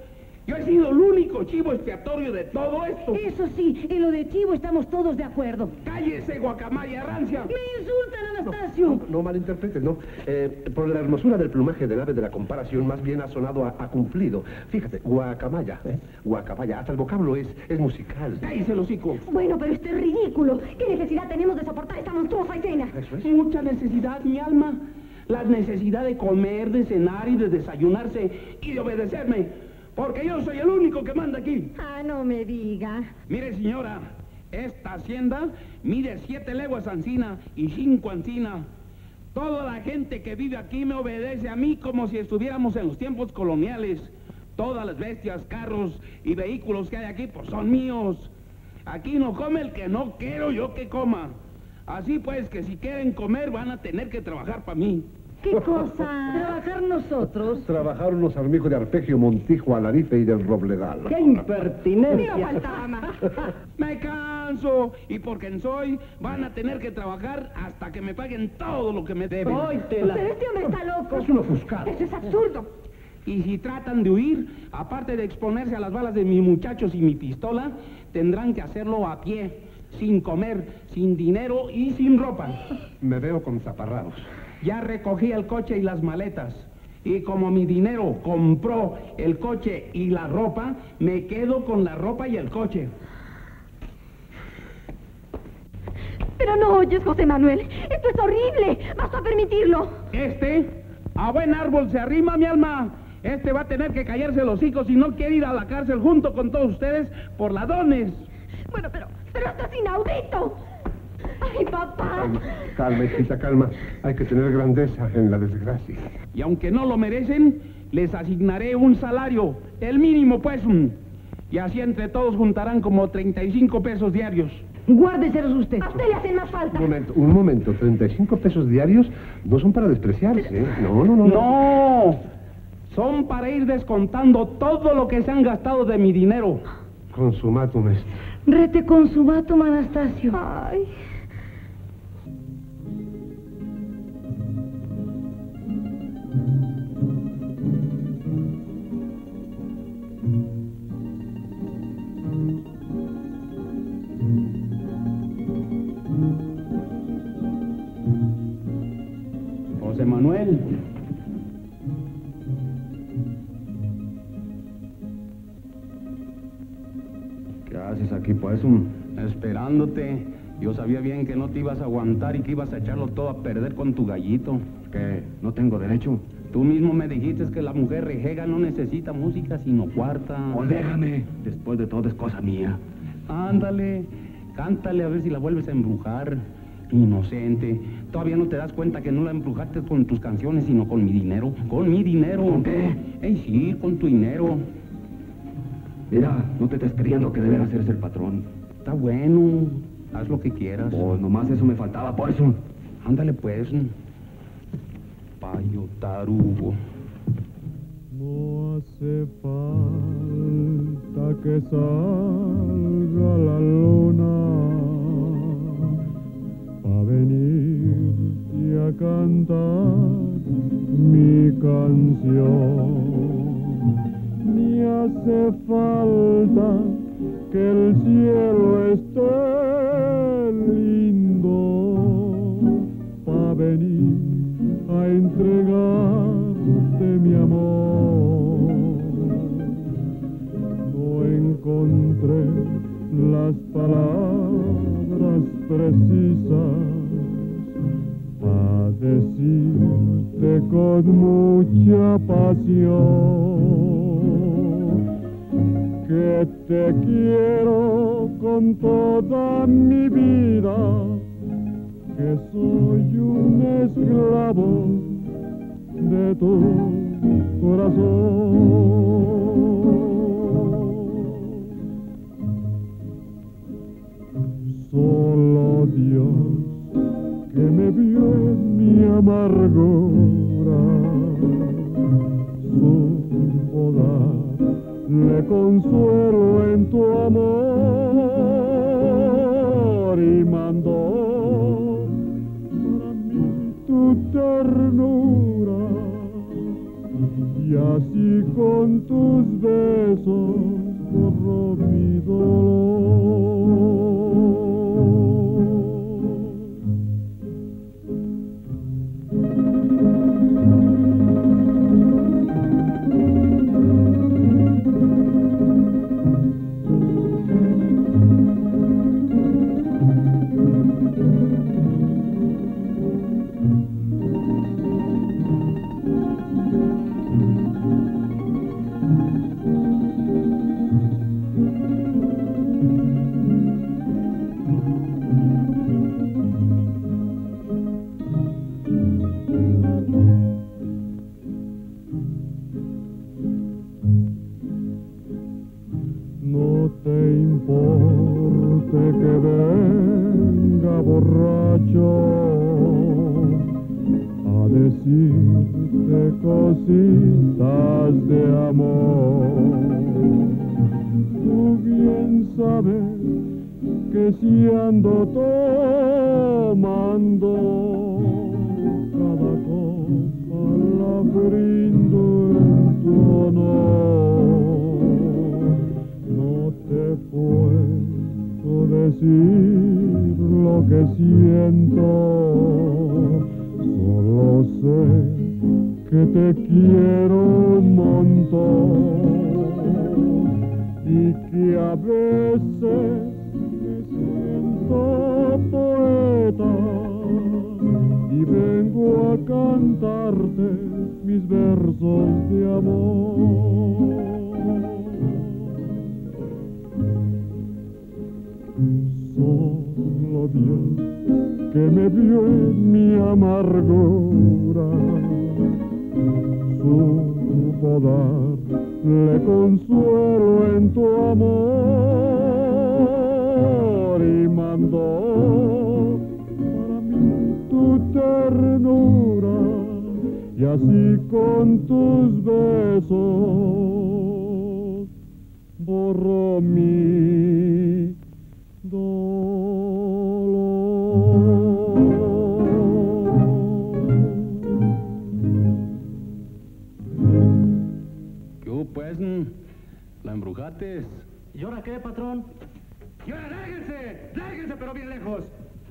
Yo he sido el único chivo expiatorio de todo esto. Eso sí, en lo de chivo estamos todos de acuerdo. ¡Cállese, guacamaya rancia! ¡Me insultan, Anastasio! No, no malinterpretes, ¿no? Eh, por la hermosura del plumaje del ave de la comparación, más bien ha sonado a, a cumplido. Fíjate, guacamaya, ¿eh? Guacamaya, hasta el vocablo es, es musical. ¡Cállese el hocico! Bueno, pero esto es ridículo. ¿Qué necesidad tenemos de soportar esta monstruosa escena? Eso es. Mucha necesidad, mi alma. La necesidad de comer, de cenar y de desayunarse y de obedecerme. Porque yo soy el único que manda aquí. Ah, no me diga. Mire, señora, esta hacienda mide siete leguas ancina y cinco ancina. Toda la gente que vive aquí me obedece a mí como si estuviéramos en los tiempos coloniales. Todas las bestias, carros y vehículos que hay aquí, pues son míos. Aquí no come el que no quiero yo que coma. Así pues, que si quieren comer van a tener que trabajar para mí. ¿Qué cosa? ¿Trabajar nosotros? Trabajar unos armijos de Arpegio, Montijo, Alarife y del Robledal. ¡Qué impertinencia! ¡Mira, faltaba más! Me canso, y porque soy, van a tener que trabajar hasta que me paguen todo lo que me deben. ¡Óytela! Pero este hombre está loco. Es un ofuscado. Eso es absurdo. Y si tratan de huir, aparte de exponerse a las balas de mis muchachos y mi pistola, tendrán que hacerlo a pie, sin comer, sin dinero y sin ropa. Me veo con zaparrados. Ya recogí el coche y las maletas. Y como mi dinero compró el coche y la ropa, me quedo con la ropa y el coche. Pero no oyes, José Manuel. Esto es horrible. Vas a permitirlo. Este, a buen árbol se arrima, mi alma. Este va a tener que callarse los hocicos si no quiere ir a la cárcel junto con todos ustedes por ladrones. Bueno, pero, pero esto es inaudito. ¡Ay, papá! Calma, calma, hijita, calma. Hay que tener grandeza en la desgracia. Y aunque no lo merecen, les asignaré un salario, el mínimo pues. Y así entre todos juntarán como treinta y cinco pesos diarios. Guárdeselos usted. A usted le hacen más falta. Un momento, un momento. treinta y cinco pesos diarios no son para despreciarse, ¿eh? No, no, no. ¡No! Son para ir descontando todo lo que se han gastado de mi dinero. Consumatum est. Rete consumatum, Anastasio. Ay. José Manuel. ¿Qué haces aquí, pues? Esperándote. Yo sabía bien que no te ibas a aguantar y que ibas a echarlo todo a perder con tu gallito. ¿Qué? ¿No tengo derecho? Tú mismo me dijiste que la mujer rejega no necesita música, sino cuarta. O déjame. Después de todo es cosa mía. Ándale, cántale a ver si la vuelves a embrujar. Inocente. Todavía no te das cuenta que no la embrujaste con tus canciones, sino con mi dinero. Con mi dinero. ¿Con qué? Ey, sí, con tu dinero. Mira, no te estés creyendo que deberás ser el patrón. Está bueno. Haz lo que quieras. Pues nomás eso me faltaba, por eso. Ándale, pues. Payo tarugo. No hace falta que salga la luna pa' venirte a cantar mi canción. Ni hace falta que el cielo esté lindo pa' venir a entregarte mi amor. No encontré las palabras precisas para decirte con mucha pasión que te quiero con toda mi vida, que soy un esclavo de tu corazón. Solo Dios que me vio en mi amargura supo darle consuelo en tu amor y mandó tu ternura y así con tus besos borró mi dolor. No te importe que venga borracho a decirte cositas de amor. Tú bien sabes que si ando tomando, cada copa la brindo en tu honor. No te puedo decir lo que siento, solo sé que te quiero un montón y que a veces me siento poeta y vengo a cantarte mis versos de amor. Solo Dios que me vio en mi amargura supo darle consuelo en tu amor y mandó para mí tu ternura y así con tus besos borró mi ¿Qué hubo, pues? ¿La embrujates? ¿Y ahora qué, patrón? ¡Y ahora lárguense! ¡Lárguense, pero bien lejos!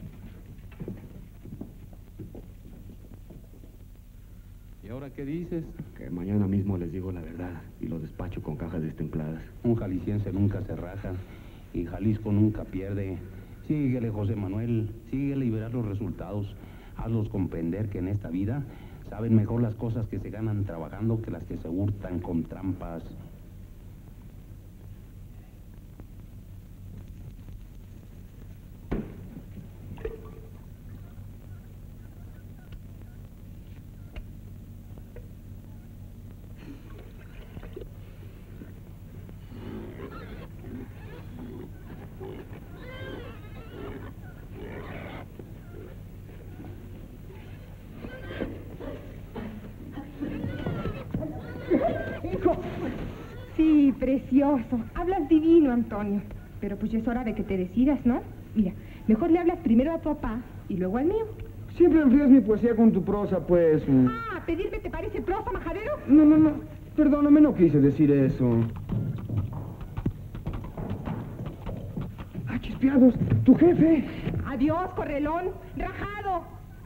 ¿Y ahora qué dices? Que mañana mismo les digo la verdad y lo despacho con cajas destempladas. Un jalisciense nunca se raja y Jalisco nunca pierde. Síguele, José Manuel, síguele y verás los resultados. Hazlos comprender que en esta vida saben mejor las cosas que se ganan trabajando que las que se hurtan con trampas. Sí, precioso. Hablas divino, Antonio. Pero pues ya es hora de que te decidas, ¿no? Mira, mejor le hablas primero a tu papá y luego al mío. Siempre enfrías mi poesía con tu prosa, pues. Ah, ¿pedirme te parece prosa, majadero? No, no, no. Perdóname, no quise decir eso. ¡Ah, chispeados! ¡Tu jefe! Adiós, correlón. ¡Rajado!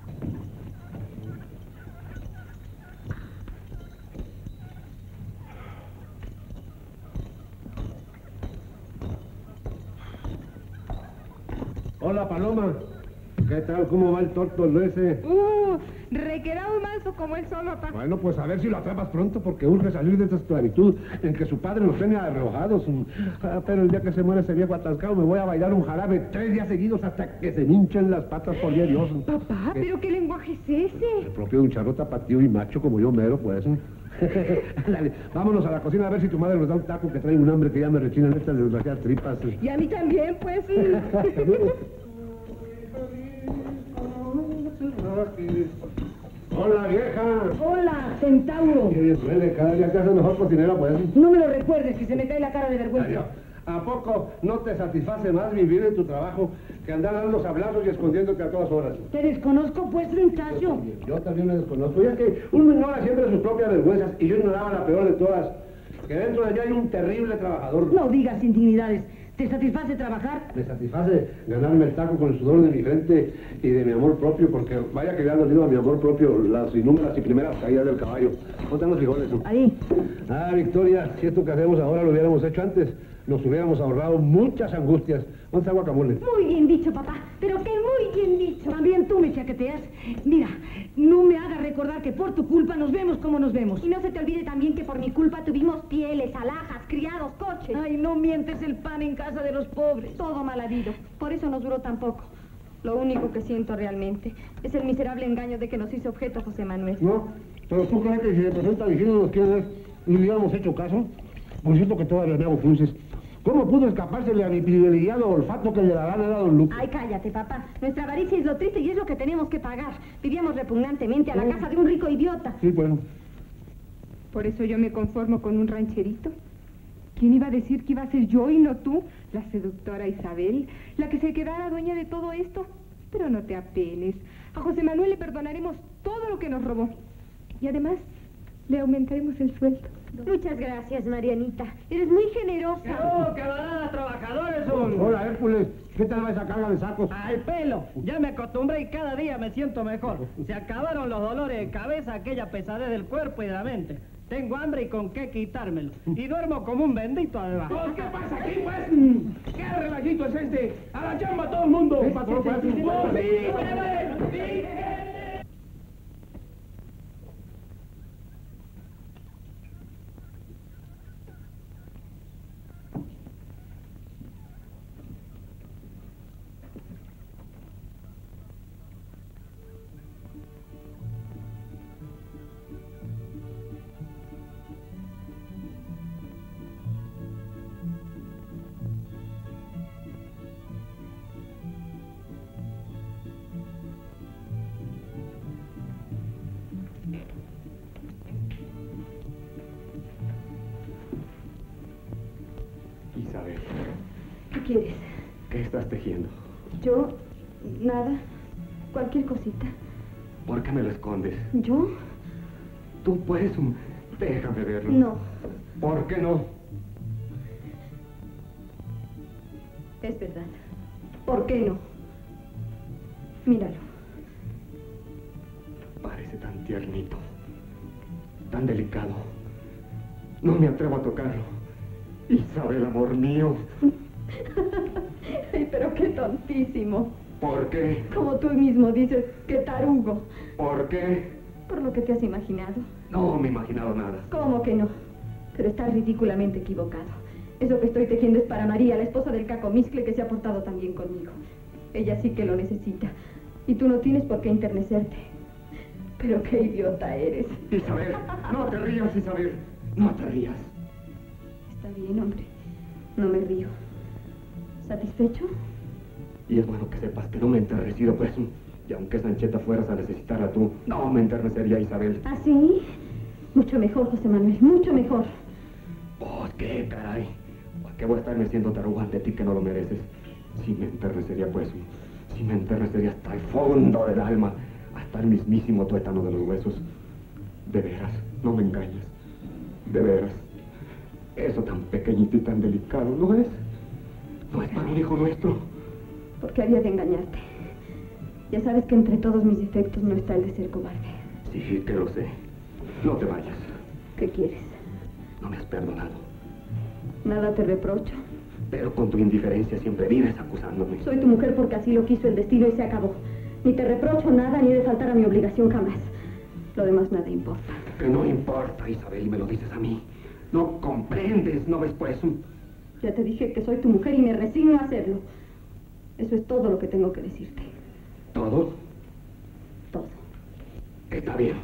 Hola, Paloma. ¿Qué tal? ¿Cómo va el tórtolo ese? Uh, requerado manso como él solo, papá. Bueno, pues a ver si lo atrapas pronto, porque urge salir de esta esclavitud en que su padre nos tiene arrojados. Ah, pero el día que se muere ese viejo atascado me voy a bailar un jarabe tres días seguidos hasta que se me hinchen las patas por día Dios. Papá, ¿Qué? ¿pero qué lenguaje es ese? El propio de un charro tapatío y macho como yo mero, pues. Dale, vámonos a la cocina a ver si tu madre nos da un taco, que trae un hambre que ya me rechinan estas desgraciadas tripas. Y a mí también, pues. Hola, vieja. Hola, centauro. Qué bien, duele, cada día te haces mejor cocinera, pues. No me lo recuerdes, que se me cae la cara de vergüenza. Adiós. ¿A poco no te satisface más vivir en tu trabajo que andar dando sablazos y escondiéndote a todas horas? Te desconozco, pues, Trinchacio. Yo también, yo también me desconozco. Ya que uno ignora siempre sus propias vergüenzas, y yo ignoraba la peor de todas, que dentro de allá hay un terrible trabajador. No digas indignidades. ¿Te satisface trabajar? Me satisface ganarme el taco con el sudor de mi frente y de mi amor propio, porque vaya que le han dolido a mi amor propio las innúmeras y primeras caídas del caballo. ¿Cómo están los frijoles? Ahí. Ah, Victoria, si esto que hacemos ahora lo hubiéramos hecho antes, nos hubiéramos ahorrado muchas angustias. ¿Dónde está guacamole? Muy bien dicho, papá, pero que muy bien dicho. También tú me chaqueteas. Mira, no me hagas recordar que por tu culpa nos vemos como nos vemos. Y no se te olvide también que por mi culpa tuvimos pieles, alhajas, criados, coches. Ay, no mientes el pan en casa de los pobres. Todo mal habido. Por eso nos duró tan poco. Lo único que siento realmente es el miserable engaño de que nos hizo objeto José Manuel. No, pero tú crees que si se presenta diciéndonos quién es y le hubiéramos hecho caso. Por cierto que todavía me hago cruces. ¿Cómo pudo escapársele a mi privilegiado olfato que le dará a don Luque? Ay, cállate, papá. Nuestra avaricia es lo triste y es lo que tenemos que pagar. Vivíamos repugnantemente a la casa de un rico idiota. Sí, bueno. Por eso yo me conformo con un rancherito. ¿Quién iba a decir que iba a ser yo y no tú, la seductora Isabel, la que se quedara dueña de todo esto? Pero no te apenes. A José Manuel le perdonaremos todo lo que nos robó. Y además, le aumentaremos el sueldo. Muchas gracias, Marianita. Eres muy generosa. ¡Oh, camaradas trabajadores! Un... Hola, Hércules. ¿Qué tal va esa carga de sacos? ¡Al pelo! Ya me acostumbré y cada día me siento mejor. Se acabaron los dolores de cabeza, aquella pesadez del cuerpo y de la mente. Tengo hambre y con qué quitármelo. Y duermo como un bendito además. Oh, ¿qué pasa aquí, pues? ¿Qué relajito es este? ¡A la chamba todo el mundo! ¿Qué patrón? ¡Oh, sí! ¡Sí! ¡Sí! Isabel, ¿Qué quieres? ¿qué estás tejiendo? Yo, nada. Cualquier cosita. ¿Por qué me lo escondes? ¿Yo? Tú puedes... un- Déjame verlo. No. ¿Por qué no? Es verdad. ¿Por qué no? Míralo. Parece tan tiernito, tan delicado. No me atrevo a tocarlo. Isabel, amor mío. Ay, pero qué tontísimo. ¿Por qué? Como tú mismo dices, qué tarugo. ¿Por qué? Por lo que te has imaginado. No me he imaginado nada. ¿Cómo que no? Pero estás ridículamente equivocado. Eso que estoy tejiendo es para María, la esposa del cacomiscle que se ha portado tan bien conmigo. Ella sí que lo necesita. Y tú no tienes por qué enternecerte. Pero qué idiota eres. Isabel, no te rías, Isabel. No te rías. Está bien, hombre. No me río. ¿Satisfecho? Y es bueno que sepas que no me he enternecido, pues. Y aunque Sancheta fueras a necesitarla tú, no me enternecería, Isabel. ¿Ah, sí? Mucho mejor, José Manuel, mucho mejor. Oh, qué caray. ¿Por qué voy a estarme siendo tarugo ante ti que no lo mereces? Sí me enternecería, pues. Sí me enternecería hasta el fondo del alma, hasta el mismísimo tuétano de los huesos. De veras, no me engañes. De veras. Eso tan pequeñito y tan delicado, ¿no es? No es para un hijo nuestro. ¿Por qué había de engañarte? Ya sabes que entre todos mis defectos no está el de ser cobarde. Sí, que lo sé. No te vayas. ¿Qué quieres? No me has perdonado. Nada te reprocho. Pero con tu indiferencia siempre vives acusándome. Soy tu mujer porque así lo quiso el destino y se acabó. Ni te reprocho nada, ni he de faltar a mi obligación jamás. Lo demás nada importa. Que no importa, Isabel, y me lo dices a mí. No comprendes, ¿no ves pues? Ya te dije que soy tu mujer y me resigno a hacerlo. Eso es todo lo que tengo que decirte. ¿Todo? Todo. Está bien.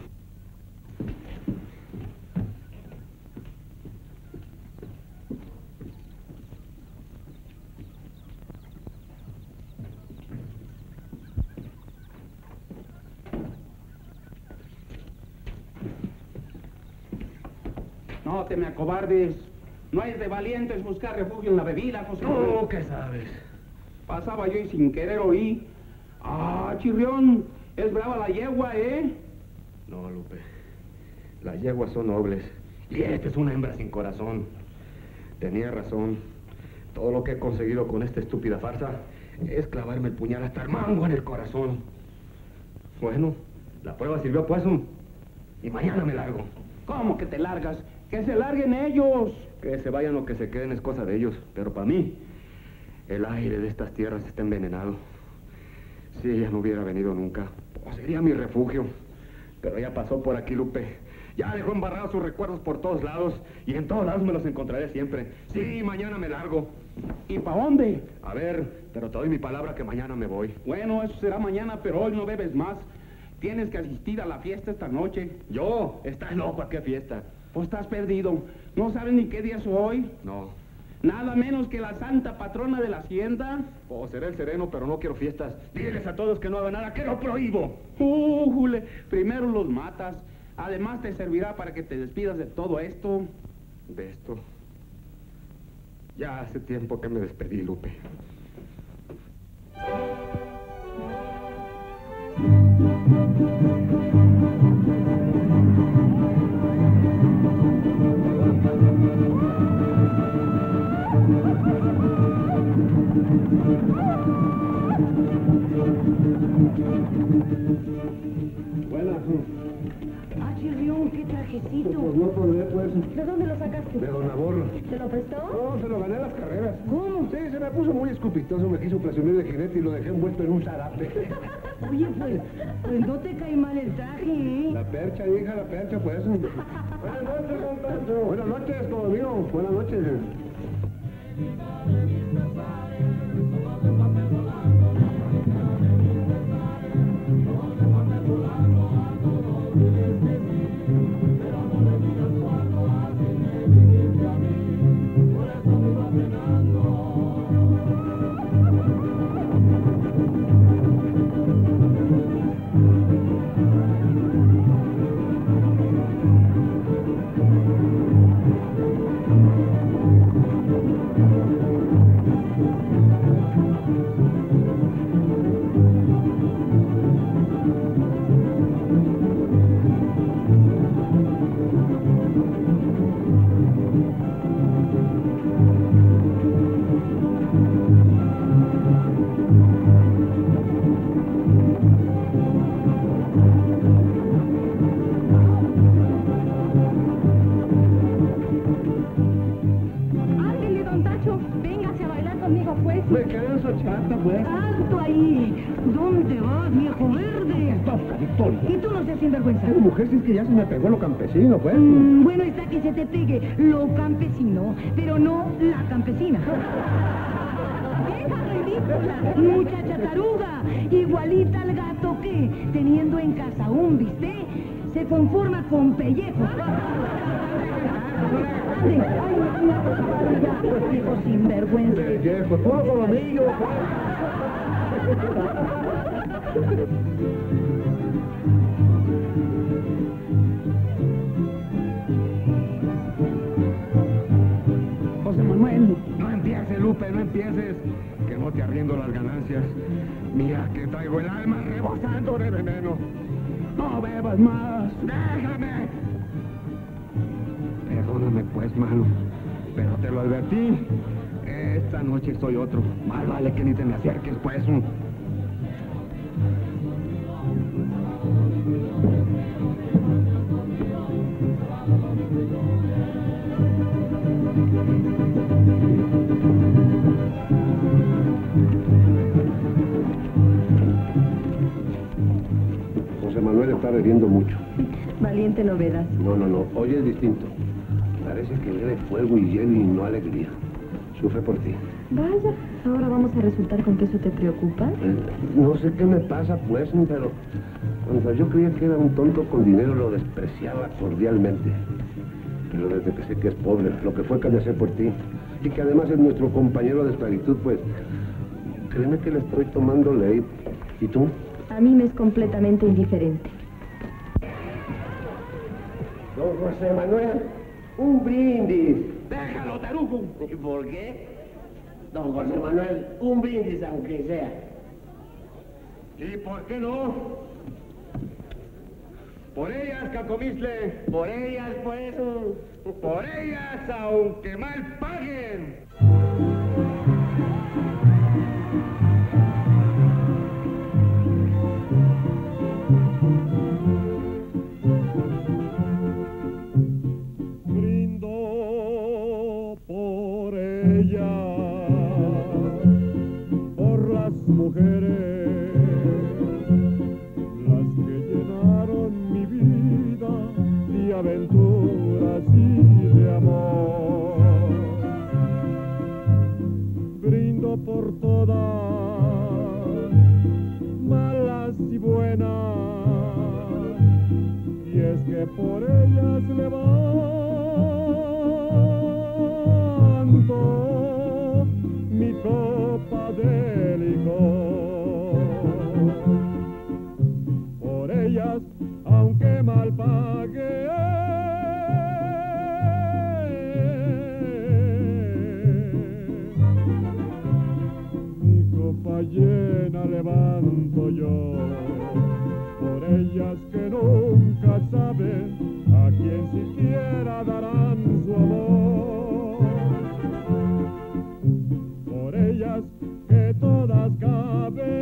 No te me acobardes. No es de valientes buscar refugio en la bebida, José No, Manuel. ¿qué sabes? Pasaba yo y sin querer oí. Ah, chirrión, es brava la yegua, ¿eh? No, Lupe. Las yeguas son nobles. Y esta es una hembra sin corazón. Tenía razón. Todo lo que he conseguido con esta estúpida farsa es clavarme el puñal hasta el mango en el corazón. Bueno, la prueba sirvió pues. um, Y mañana me largo. ¿Cómo que te largas? ¡Que se larguen ellos! Que se vayan o que se queden es cosa de ellos. Pero para mí, el aire de estas tierras está envenenado. Si ella no hubiera venido nunca, pues sería mi refugio. Pero ya pasó por aquí, Lupe. Ya dejó embarrados sus recuerdos por todos lados. Y en todos lados me los encontraré siempre. Sí, mañana me largo. ¿Y para dónde? A ver, pero te doy mi palabra que mañana me voy. Bueno, eso será mañana, pero hoy no bebes más. Tienes que asistir a la fiesta esta noche. ¿Yo? ¿Estás loco? ¿A qué fiesta? Pues estás perdido. ¿No sabes ni qué día es hoy? No. Nada menos que la santa patrona de la hacienda. Oh, seré el sereno, pero no quiero fiestas. Diles a todos que no hagan nada, que lo prohíbo. Uh, Jule, primero los matas. Además te servirá para que te despidas de todo esto. ¿De esto? Ya hace tiempo que me despedí, Lupe. Buenas. Ah, chirrión, qué trajecito. Pues no podré, pues. ¿De dónde lo sacaste? De Don Naborro. ¿Te lo prestó? No, se lo gané a las carreras. ¿Cómo? Sí, se me puso muy escupitoso, me quiso presumir de jinete y lo dejé envuelto en un zarape. Oye, pues, pues no te cae mal el traje, ¿eh? La percha, hija, la percha, pues. Buenas noches, don Pancho. Buenas noches, todo mío. Buenas noches. Ándele, don Tacho, véngase a bailar conmigo, pues. Me canso, chata, pues. ¡Alto ahí! ¿Dónde vas, viejo verde? Toca, Victoria. ¿Y tú no seas sinvergüenza? Pero mujer, si es que ya se me pegó lo campesino, pues. Mm, bueno, está que se te pegue lo campesino, pero no la campesina. ¡Vieja ridícula! Muchacha taruga, igualita al gato que, teniendo en casa un bistec, se conforma con pellejo. Ande, ay, una cosa barriga, viejo sinvergüenza. Pellejo, puro colomillo, José Manuel, no empieces, Lupe, no empieces. Que no te arriendo las ganancias. Mira que traigo el alma rebosando de veneno. No bebas más, déjame. Perdóname pues, mano, pero te lo advertí. Esta noche soy otro. Más vale que ni te me acerques, pues. José Manuel está bebiendo mucho. Valiente novedad. No, no, no. Hoy es distinto. Parece que viene fuego y hielo y no alegría. Sufre por ti. Vaya, ahora vamos a resultar con que eso te preocupa. Eh, no sé qué me pasa, pues, pero cuando yo creía que era un tonto con dinero, lo despreciaba cordialmente. Pero desde que sé que es pobre, lo que fue que le sé por ti, y que además es nuestro compañero de esclavitud, pues, créeme que le estoy tomando ley. ¿Y tú? A mí me es completamente indiferente. Don José Manuel, un brindis. Déjalo, tarugo. ¿Y por qué? Don José Manuel, un brindis aunque sea. ¿Y por qué no? Por ellas, Cacomistle. Por ellas, pues. Por ellas, aunque mal paguen. Brindo por ella, por las mujeres, las que llenaron mi vida de aventuras y de amor. Brindo por todas, malas y buenas, y es que por ellas levanto mi copa de licor. Por ellas, aunque mal pague, mi copa llena levanto yo. Por ellas que nunca saben a quien siquiera darán su amor. Por ellas que todas caben,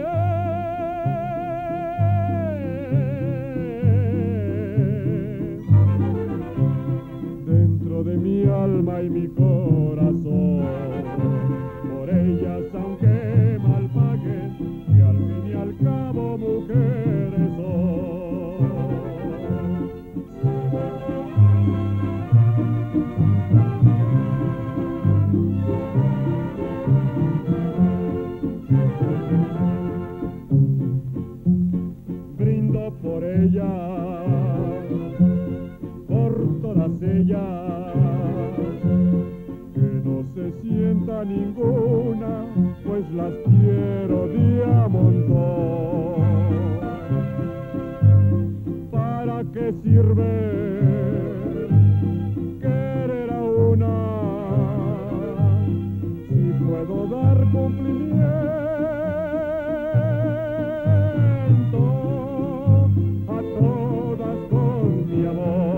dentro de mi alma y mi corazón. Por ellas aunque mal paguen, que al fin y al cabo mujeres son. Brindo por ellas, por todas ellas, que no se sienta ninguna, pues las quiero de a montón. ¿Para qué sirve querer a una si puedo dar cumplimiento a todas con mi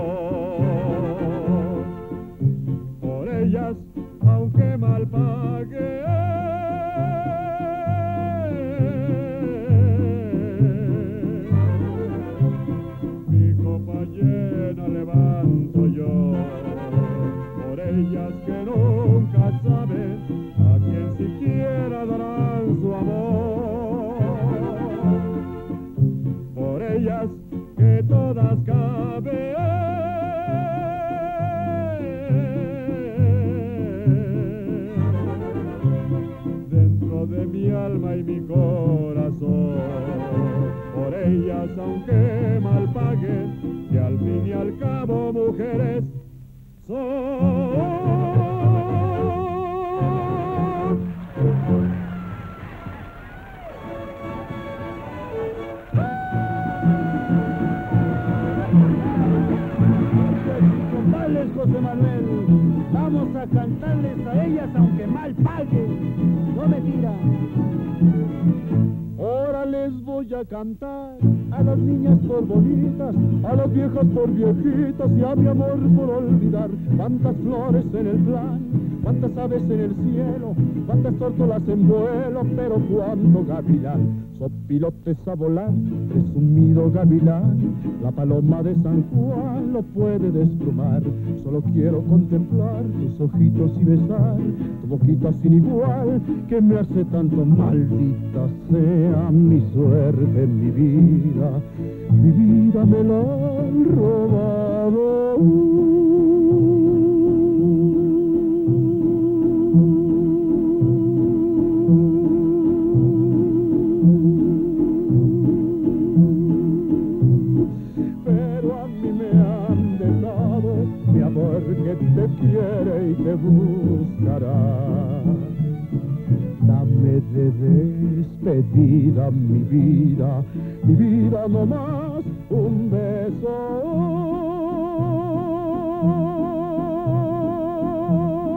amor? Por ellas, aunque mal pague, mi copa llena levanto yo. Por ellas que nunca saben a quien siquiera darán su amor. Por ellas que todas caben, dentro de mi alma y mi corazón. Por ellas aunque mal paguen, que al fin y al cabo mujeres son. Compadres, José Manuel, vamos a cantarles a ellas aunque mal paguen. No me tira. Ahora les voy a cantar a las niñas por bonitas, a las viejas por viejitas y a mi amor por olvidar. Cuántas flores en el plan, cuántas aves en el cielo, cuántas tórtolas en vuelo, pero cuánto gavilán. Sopilotes a volar, presumido gavilán, la paloma de San Juan lo puede desplumar. Solo quiero contemplar tus ojitos y besar tu boquita sin igual, que me hace tanto. Maldita sea mi suerte en mi vida, mi vida me la han robado. Que te quiere y te buscará. Dame de despedida mi vida, mi vida no más un beso.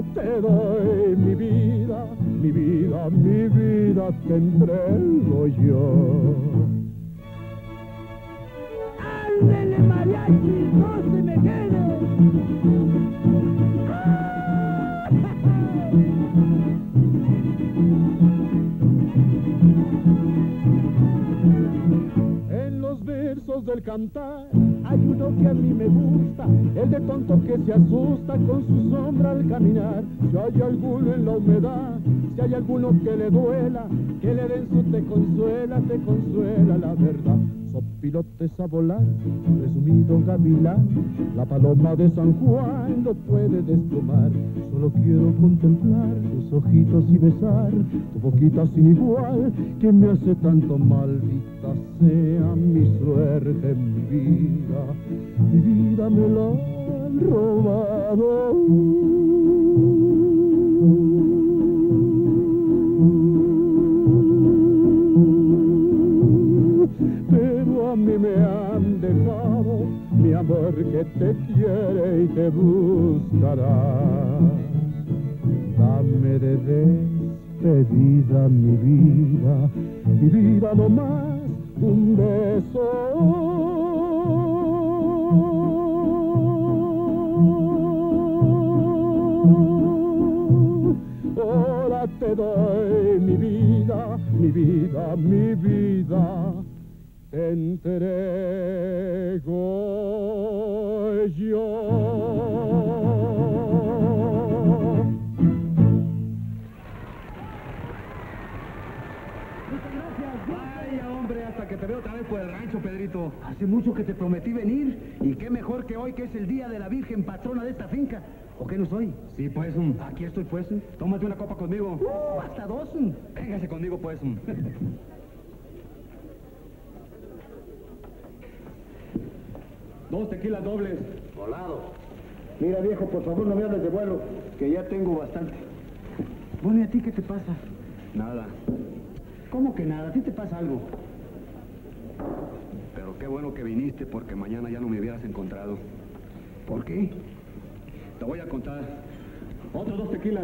ahora te doy mi vida, mi vida, mi vida te entrego yo. ¡Ándele, mariachi! ¡No se me quede! En los versos del cantar hay uno que a mí me gusta, el de tonto que se asusta con su sombra al caminar. Si hay alguno en la humedad, si hay alguno que le duela, que le den su te consuela, te consuela la verdad. Sopilotes a volar, presumido gavilán, la paloma de San Juan no puede desplomar. Solo quiero contemplar tus ojitos y besar tu boquita sin igual, que me hace tanto maldita sea mi suerte, mi vida, mi vida me la han robado. A mí me han dejado mi amor que te quiere y te buscará. Dame de despedida mi vida, mi vida no más un beso. Ahora te doy mi vida, mi vida, mi vida. Te entrego yo. Muchas gracias. Vaya, hombre, hasta que te veo otra vez por el rancho, Pedrito. Hace mucho que te prometí venir, y qué mejor que hoy, que es el día de la Virgen patrona de esta finca. ¿O qué no soy? Sí, pues, um, aquí estoy, pues. Um. Tómate una copa conmigo. Uh, hasta dos. Um. Véngase conmigo, pues. Um. Dos tequilas dobles. Volado. Mira, viejo, por favor, no me hables de vuelo, que ya tengo bastante. Bueno, ¿y a ti qué te pasa? Nada. ¿Cómo que nada? ¿A ti te pasa algo? Pero qué bueno que viniste, porque mañana ya no me hubieras encontrado. ¿Por qué? Te voy a contar. Otros dos tequilas.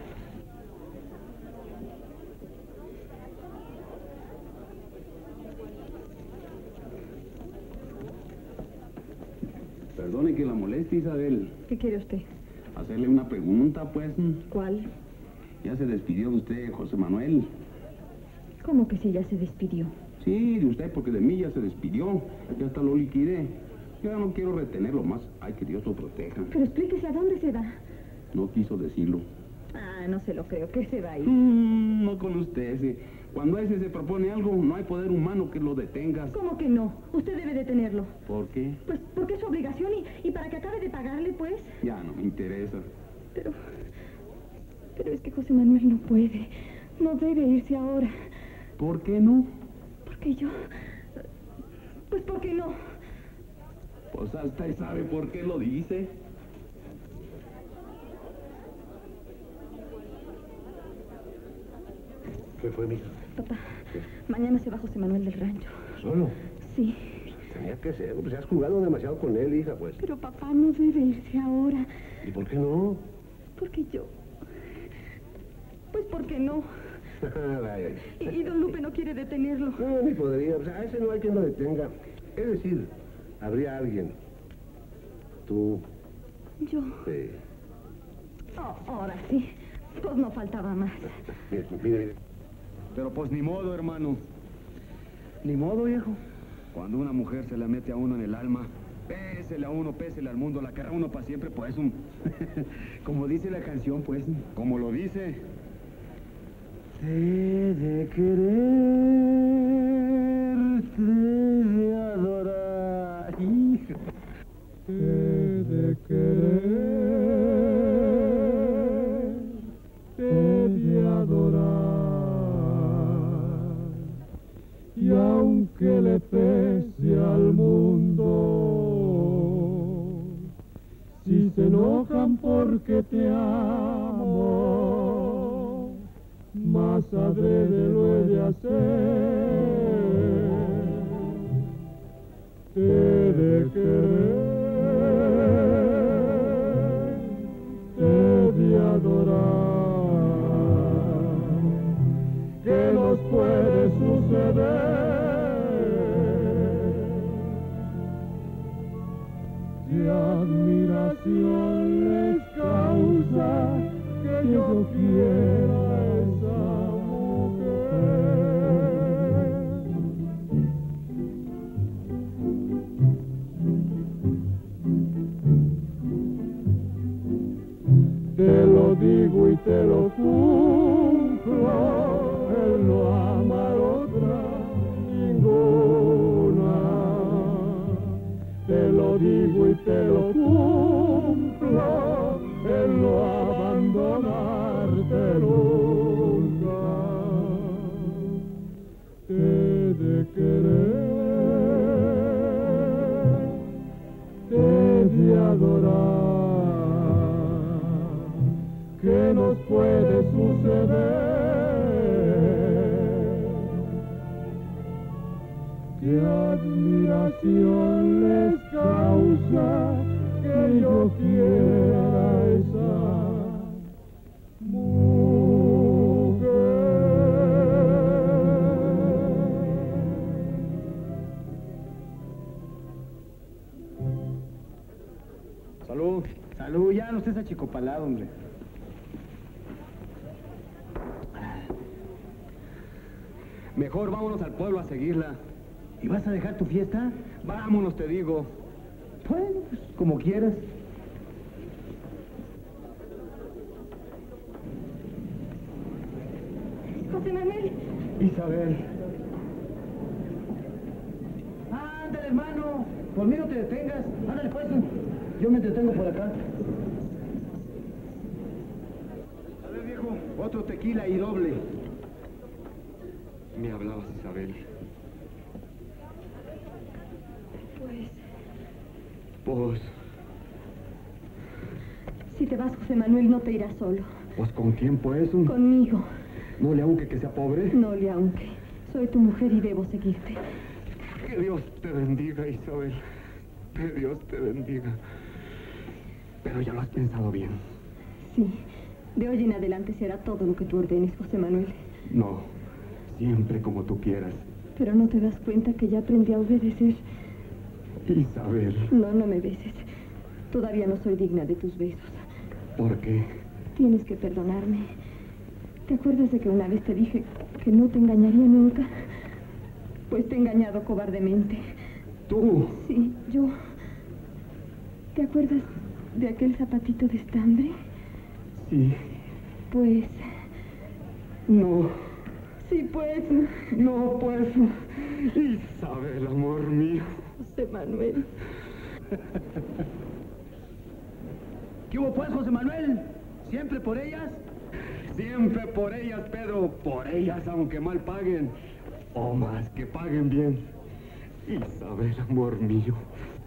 Perdone que la moleste, Isabel. ¿Qué quiere usted? Hacerle una pregunta, pues. ¿Cuál? ¿Ya se despidió de usted, José Manuel? ¿Cómo que sí ya se despidió? Sí, de usted, porque de mí ya se despidió. Ya hasta lo liquidé. Yo ya no quiero retenerlo más. Ay, que Dios lo proteja. Pero explíquese a dónde se va. No quiso decirlo. Ah, no se lo creo. ¿Qué se va a ir? Mm, no con usted, sí. Cuando ese se propone algo, no hay poder humano que lo detenga. ¿Cómo que no? Usted debe detenerlo. ¿Por qué? Pues porque es su obligación y, y para que acabe de pagarle, pues. Ya no me interesa. Pero... Pero es que José Manuel no puede. No debe irse ahora. ¿Por qué no? Porque yo... Pues porque no. Pues hasta él sabe por qué lo dice. ¿Qué fue, mija? Papá, mañana se va José Manuel del rancho. ¿Solo? Sí. Tenía que ser, pues has jugado demasiado con él, hija, pues. Pero papá no debe irse ahora. ¿Y por qué no? Porque yo... Pues porque no. Vaya. Y, y don Lupe no quiere detenerlo. No, ni podría. O sea, a ese no hay quien lo detenga. Es decir, habría alguien. Tú. Yo. Sí. Oh, ahora sí. Pues no faltaba más. Mire, mire, mire. Pero pues ni modo, hermano. Ni modo, viejo. Cuando una mujer se la mete a uno en el alma, pésele a uno, pésele al mundo, la querrá uno para siempre, pues. Un... Como dice la canción, pues. Como lo dice. Te de querer, te de adorar. Hijo. Te de querer, te de adorar. Y aunque le pese al mundo, si se enojan porque te amo, más adrede lo he de hacer. Te de querer, te de adorar. yo quiera esa mujer. Te lo digo y te lo cumplo, él no ama a otra ninguna. Te lo digo y te lo cumplo, él no va a abandonarte nunca. Te de querer, te de adorar. ¿Qué nos puede suceder? ¿Qué admiración les causa que yo quiera esa mujer? Salud, salud, ya no estés achicopalado, hombre. Mejor vámonos al pueblo a seguirla. ¿Y vas a dejar tu fiesta? Vámonos, te digo. Pues, como quieras. José Manuel. Isabel. Ándale, hermano. Por mí no te detengas. Ándale, pues. Yo me entretengo por acá. A ver, viejo, otro tequila y doble. Me hablabas, Isabel. Pues... Pues... Si te vas, José Manuel, no te irás solo. Pues, ¿con quién, pues? Conmigo. ¿No le aunque que sea pobre? No le aunque. Soy tu mujer y debo seguirte. Que Dios te bendiga, Isabel. Que Dios te bendiga. Pero ya lo has pensado bien. Sí. De hoy en adelante se hará todo lo que tú ordenes, José Manuel. No. Siempre como tú quieras. Pero no te das cuenta que ya aprendí a obedecer. Isabel. No, no me beses. Todavía no soy digna de tus besos. ¿Por qué? Tienes que perdonarme. ¿Te acuerdas de que una vez te dije que no te engañaría nunca? Pues te he engañado cobardemente. ¿Tú? Sí, yo. ¿Te acuerdas de aquel zapatito de estambre? Sí. Pues... No. Sí, pues. No, pues. Isabel, amor mío. José Manuel. ¿Qué hubo, pues, José Manuel? ¿Siempre por ellas? Siempre por ellas, Pedro. Por ellas, aunque mal paguen. O más que paguen bien. Isabel, amor mío.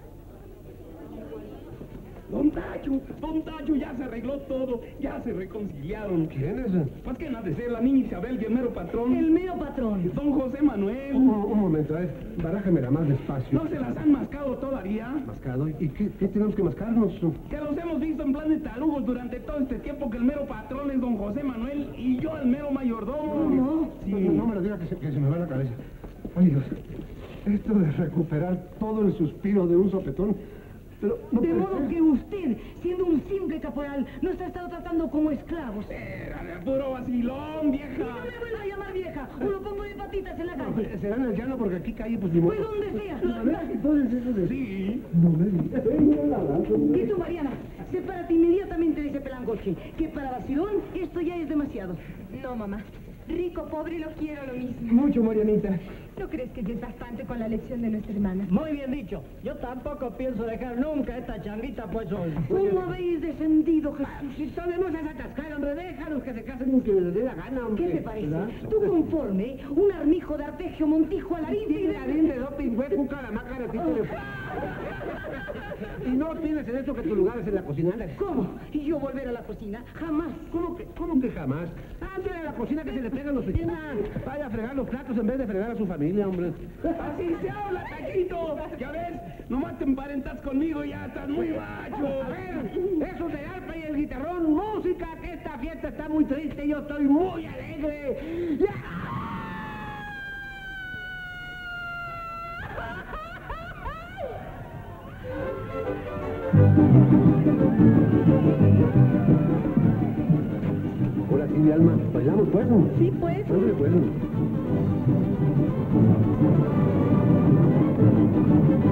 Don Tacho, Don Tacho, ya se arregló todo, ya se reconciliaron. ¿Quién es? Pues que nada de ser la niña Isabel y el mero patrón. El mero patrón. Don José Manuel. Un, un momento, eh. Barájamela más despacio. ¿No se las han mascado todavía? ¿Mascado? ¿Y qué, qué tenemos que mascarnos? Que los hemos visto en plan de talugos durante todo este tiempo, que el mero patrón es don José Manuel y yo el mero mayordomo. No, sí. no, no me lo diga que se, que se me va la cabeza. Ay, Dios, esto de recuperar todo el suspiro de un sopetón... Pero no de puede modo ser. que usted, siendo un simple caporal, nos ha estado tratando como esclavos. Era de puro vacilón, vieja. Y no me vuelva a llamar vieja, o lo pongo de patitas en la calle. Será en el llano porque aquí calle, pues ni modo. Pues donde sea. A ver, entonces eso de... Sí. No me digas. Y tú, Mariana, sepárate inmediatamente de ese pelangoche, que para vacilón esto ya es demasiado. No, mamá. Rico, pobre, lo quiero lo mismo. Mucho, Marianita. ¿No crees que ya es bastante con la lección de nuestra hermana? Muy bien dicho. Yo tampoco pienso dejar nunca esta changuita pues hoy. ¿Cómo habéis descendido, Jesús? Si todos no se atascar, hombre, déjalos que se casen con quien les dé la gana, hombre. ¿Qué te parece? ¿Verdad? Tú conforme, un armijo de arpegio, montijo, alarín y Sí, Larín de doping, fue cuca, la maca, de título. Y no tienes en esto que tu lugar es en la cocina. Anda. ¿Cómo? ¿Y yo volver a la cocina? Jamás. ¿Cómo que, cómo que jamás? Ande a la cocina que se le pegan los vecinos. Vaya a fregar los platos en vez de fregar a su familia, hombre. Así se habla, Taquito. Ya ves, nomás te emparentas conmigo y ya estás muy macho. A ver, eso de arpa y el guitarrón, música, que esta fiesta está muy triste y yo estoy muy alegre. ¡Ya! Ahora sí, mi alma. ¿Bailamos, pues? Sí, pues. Ándale, pues.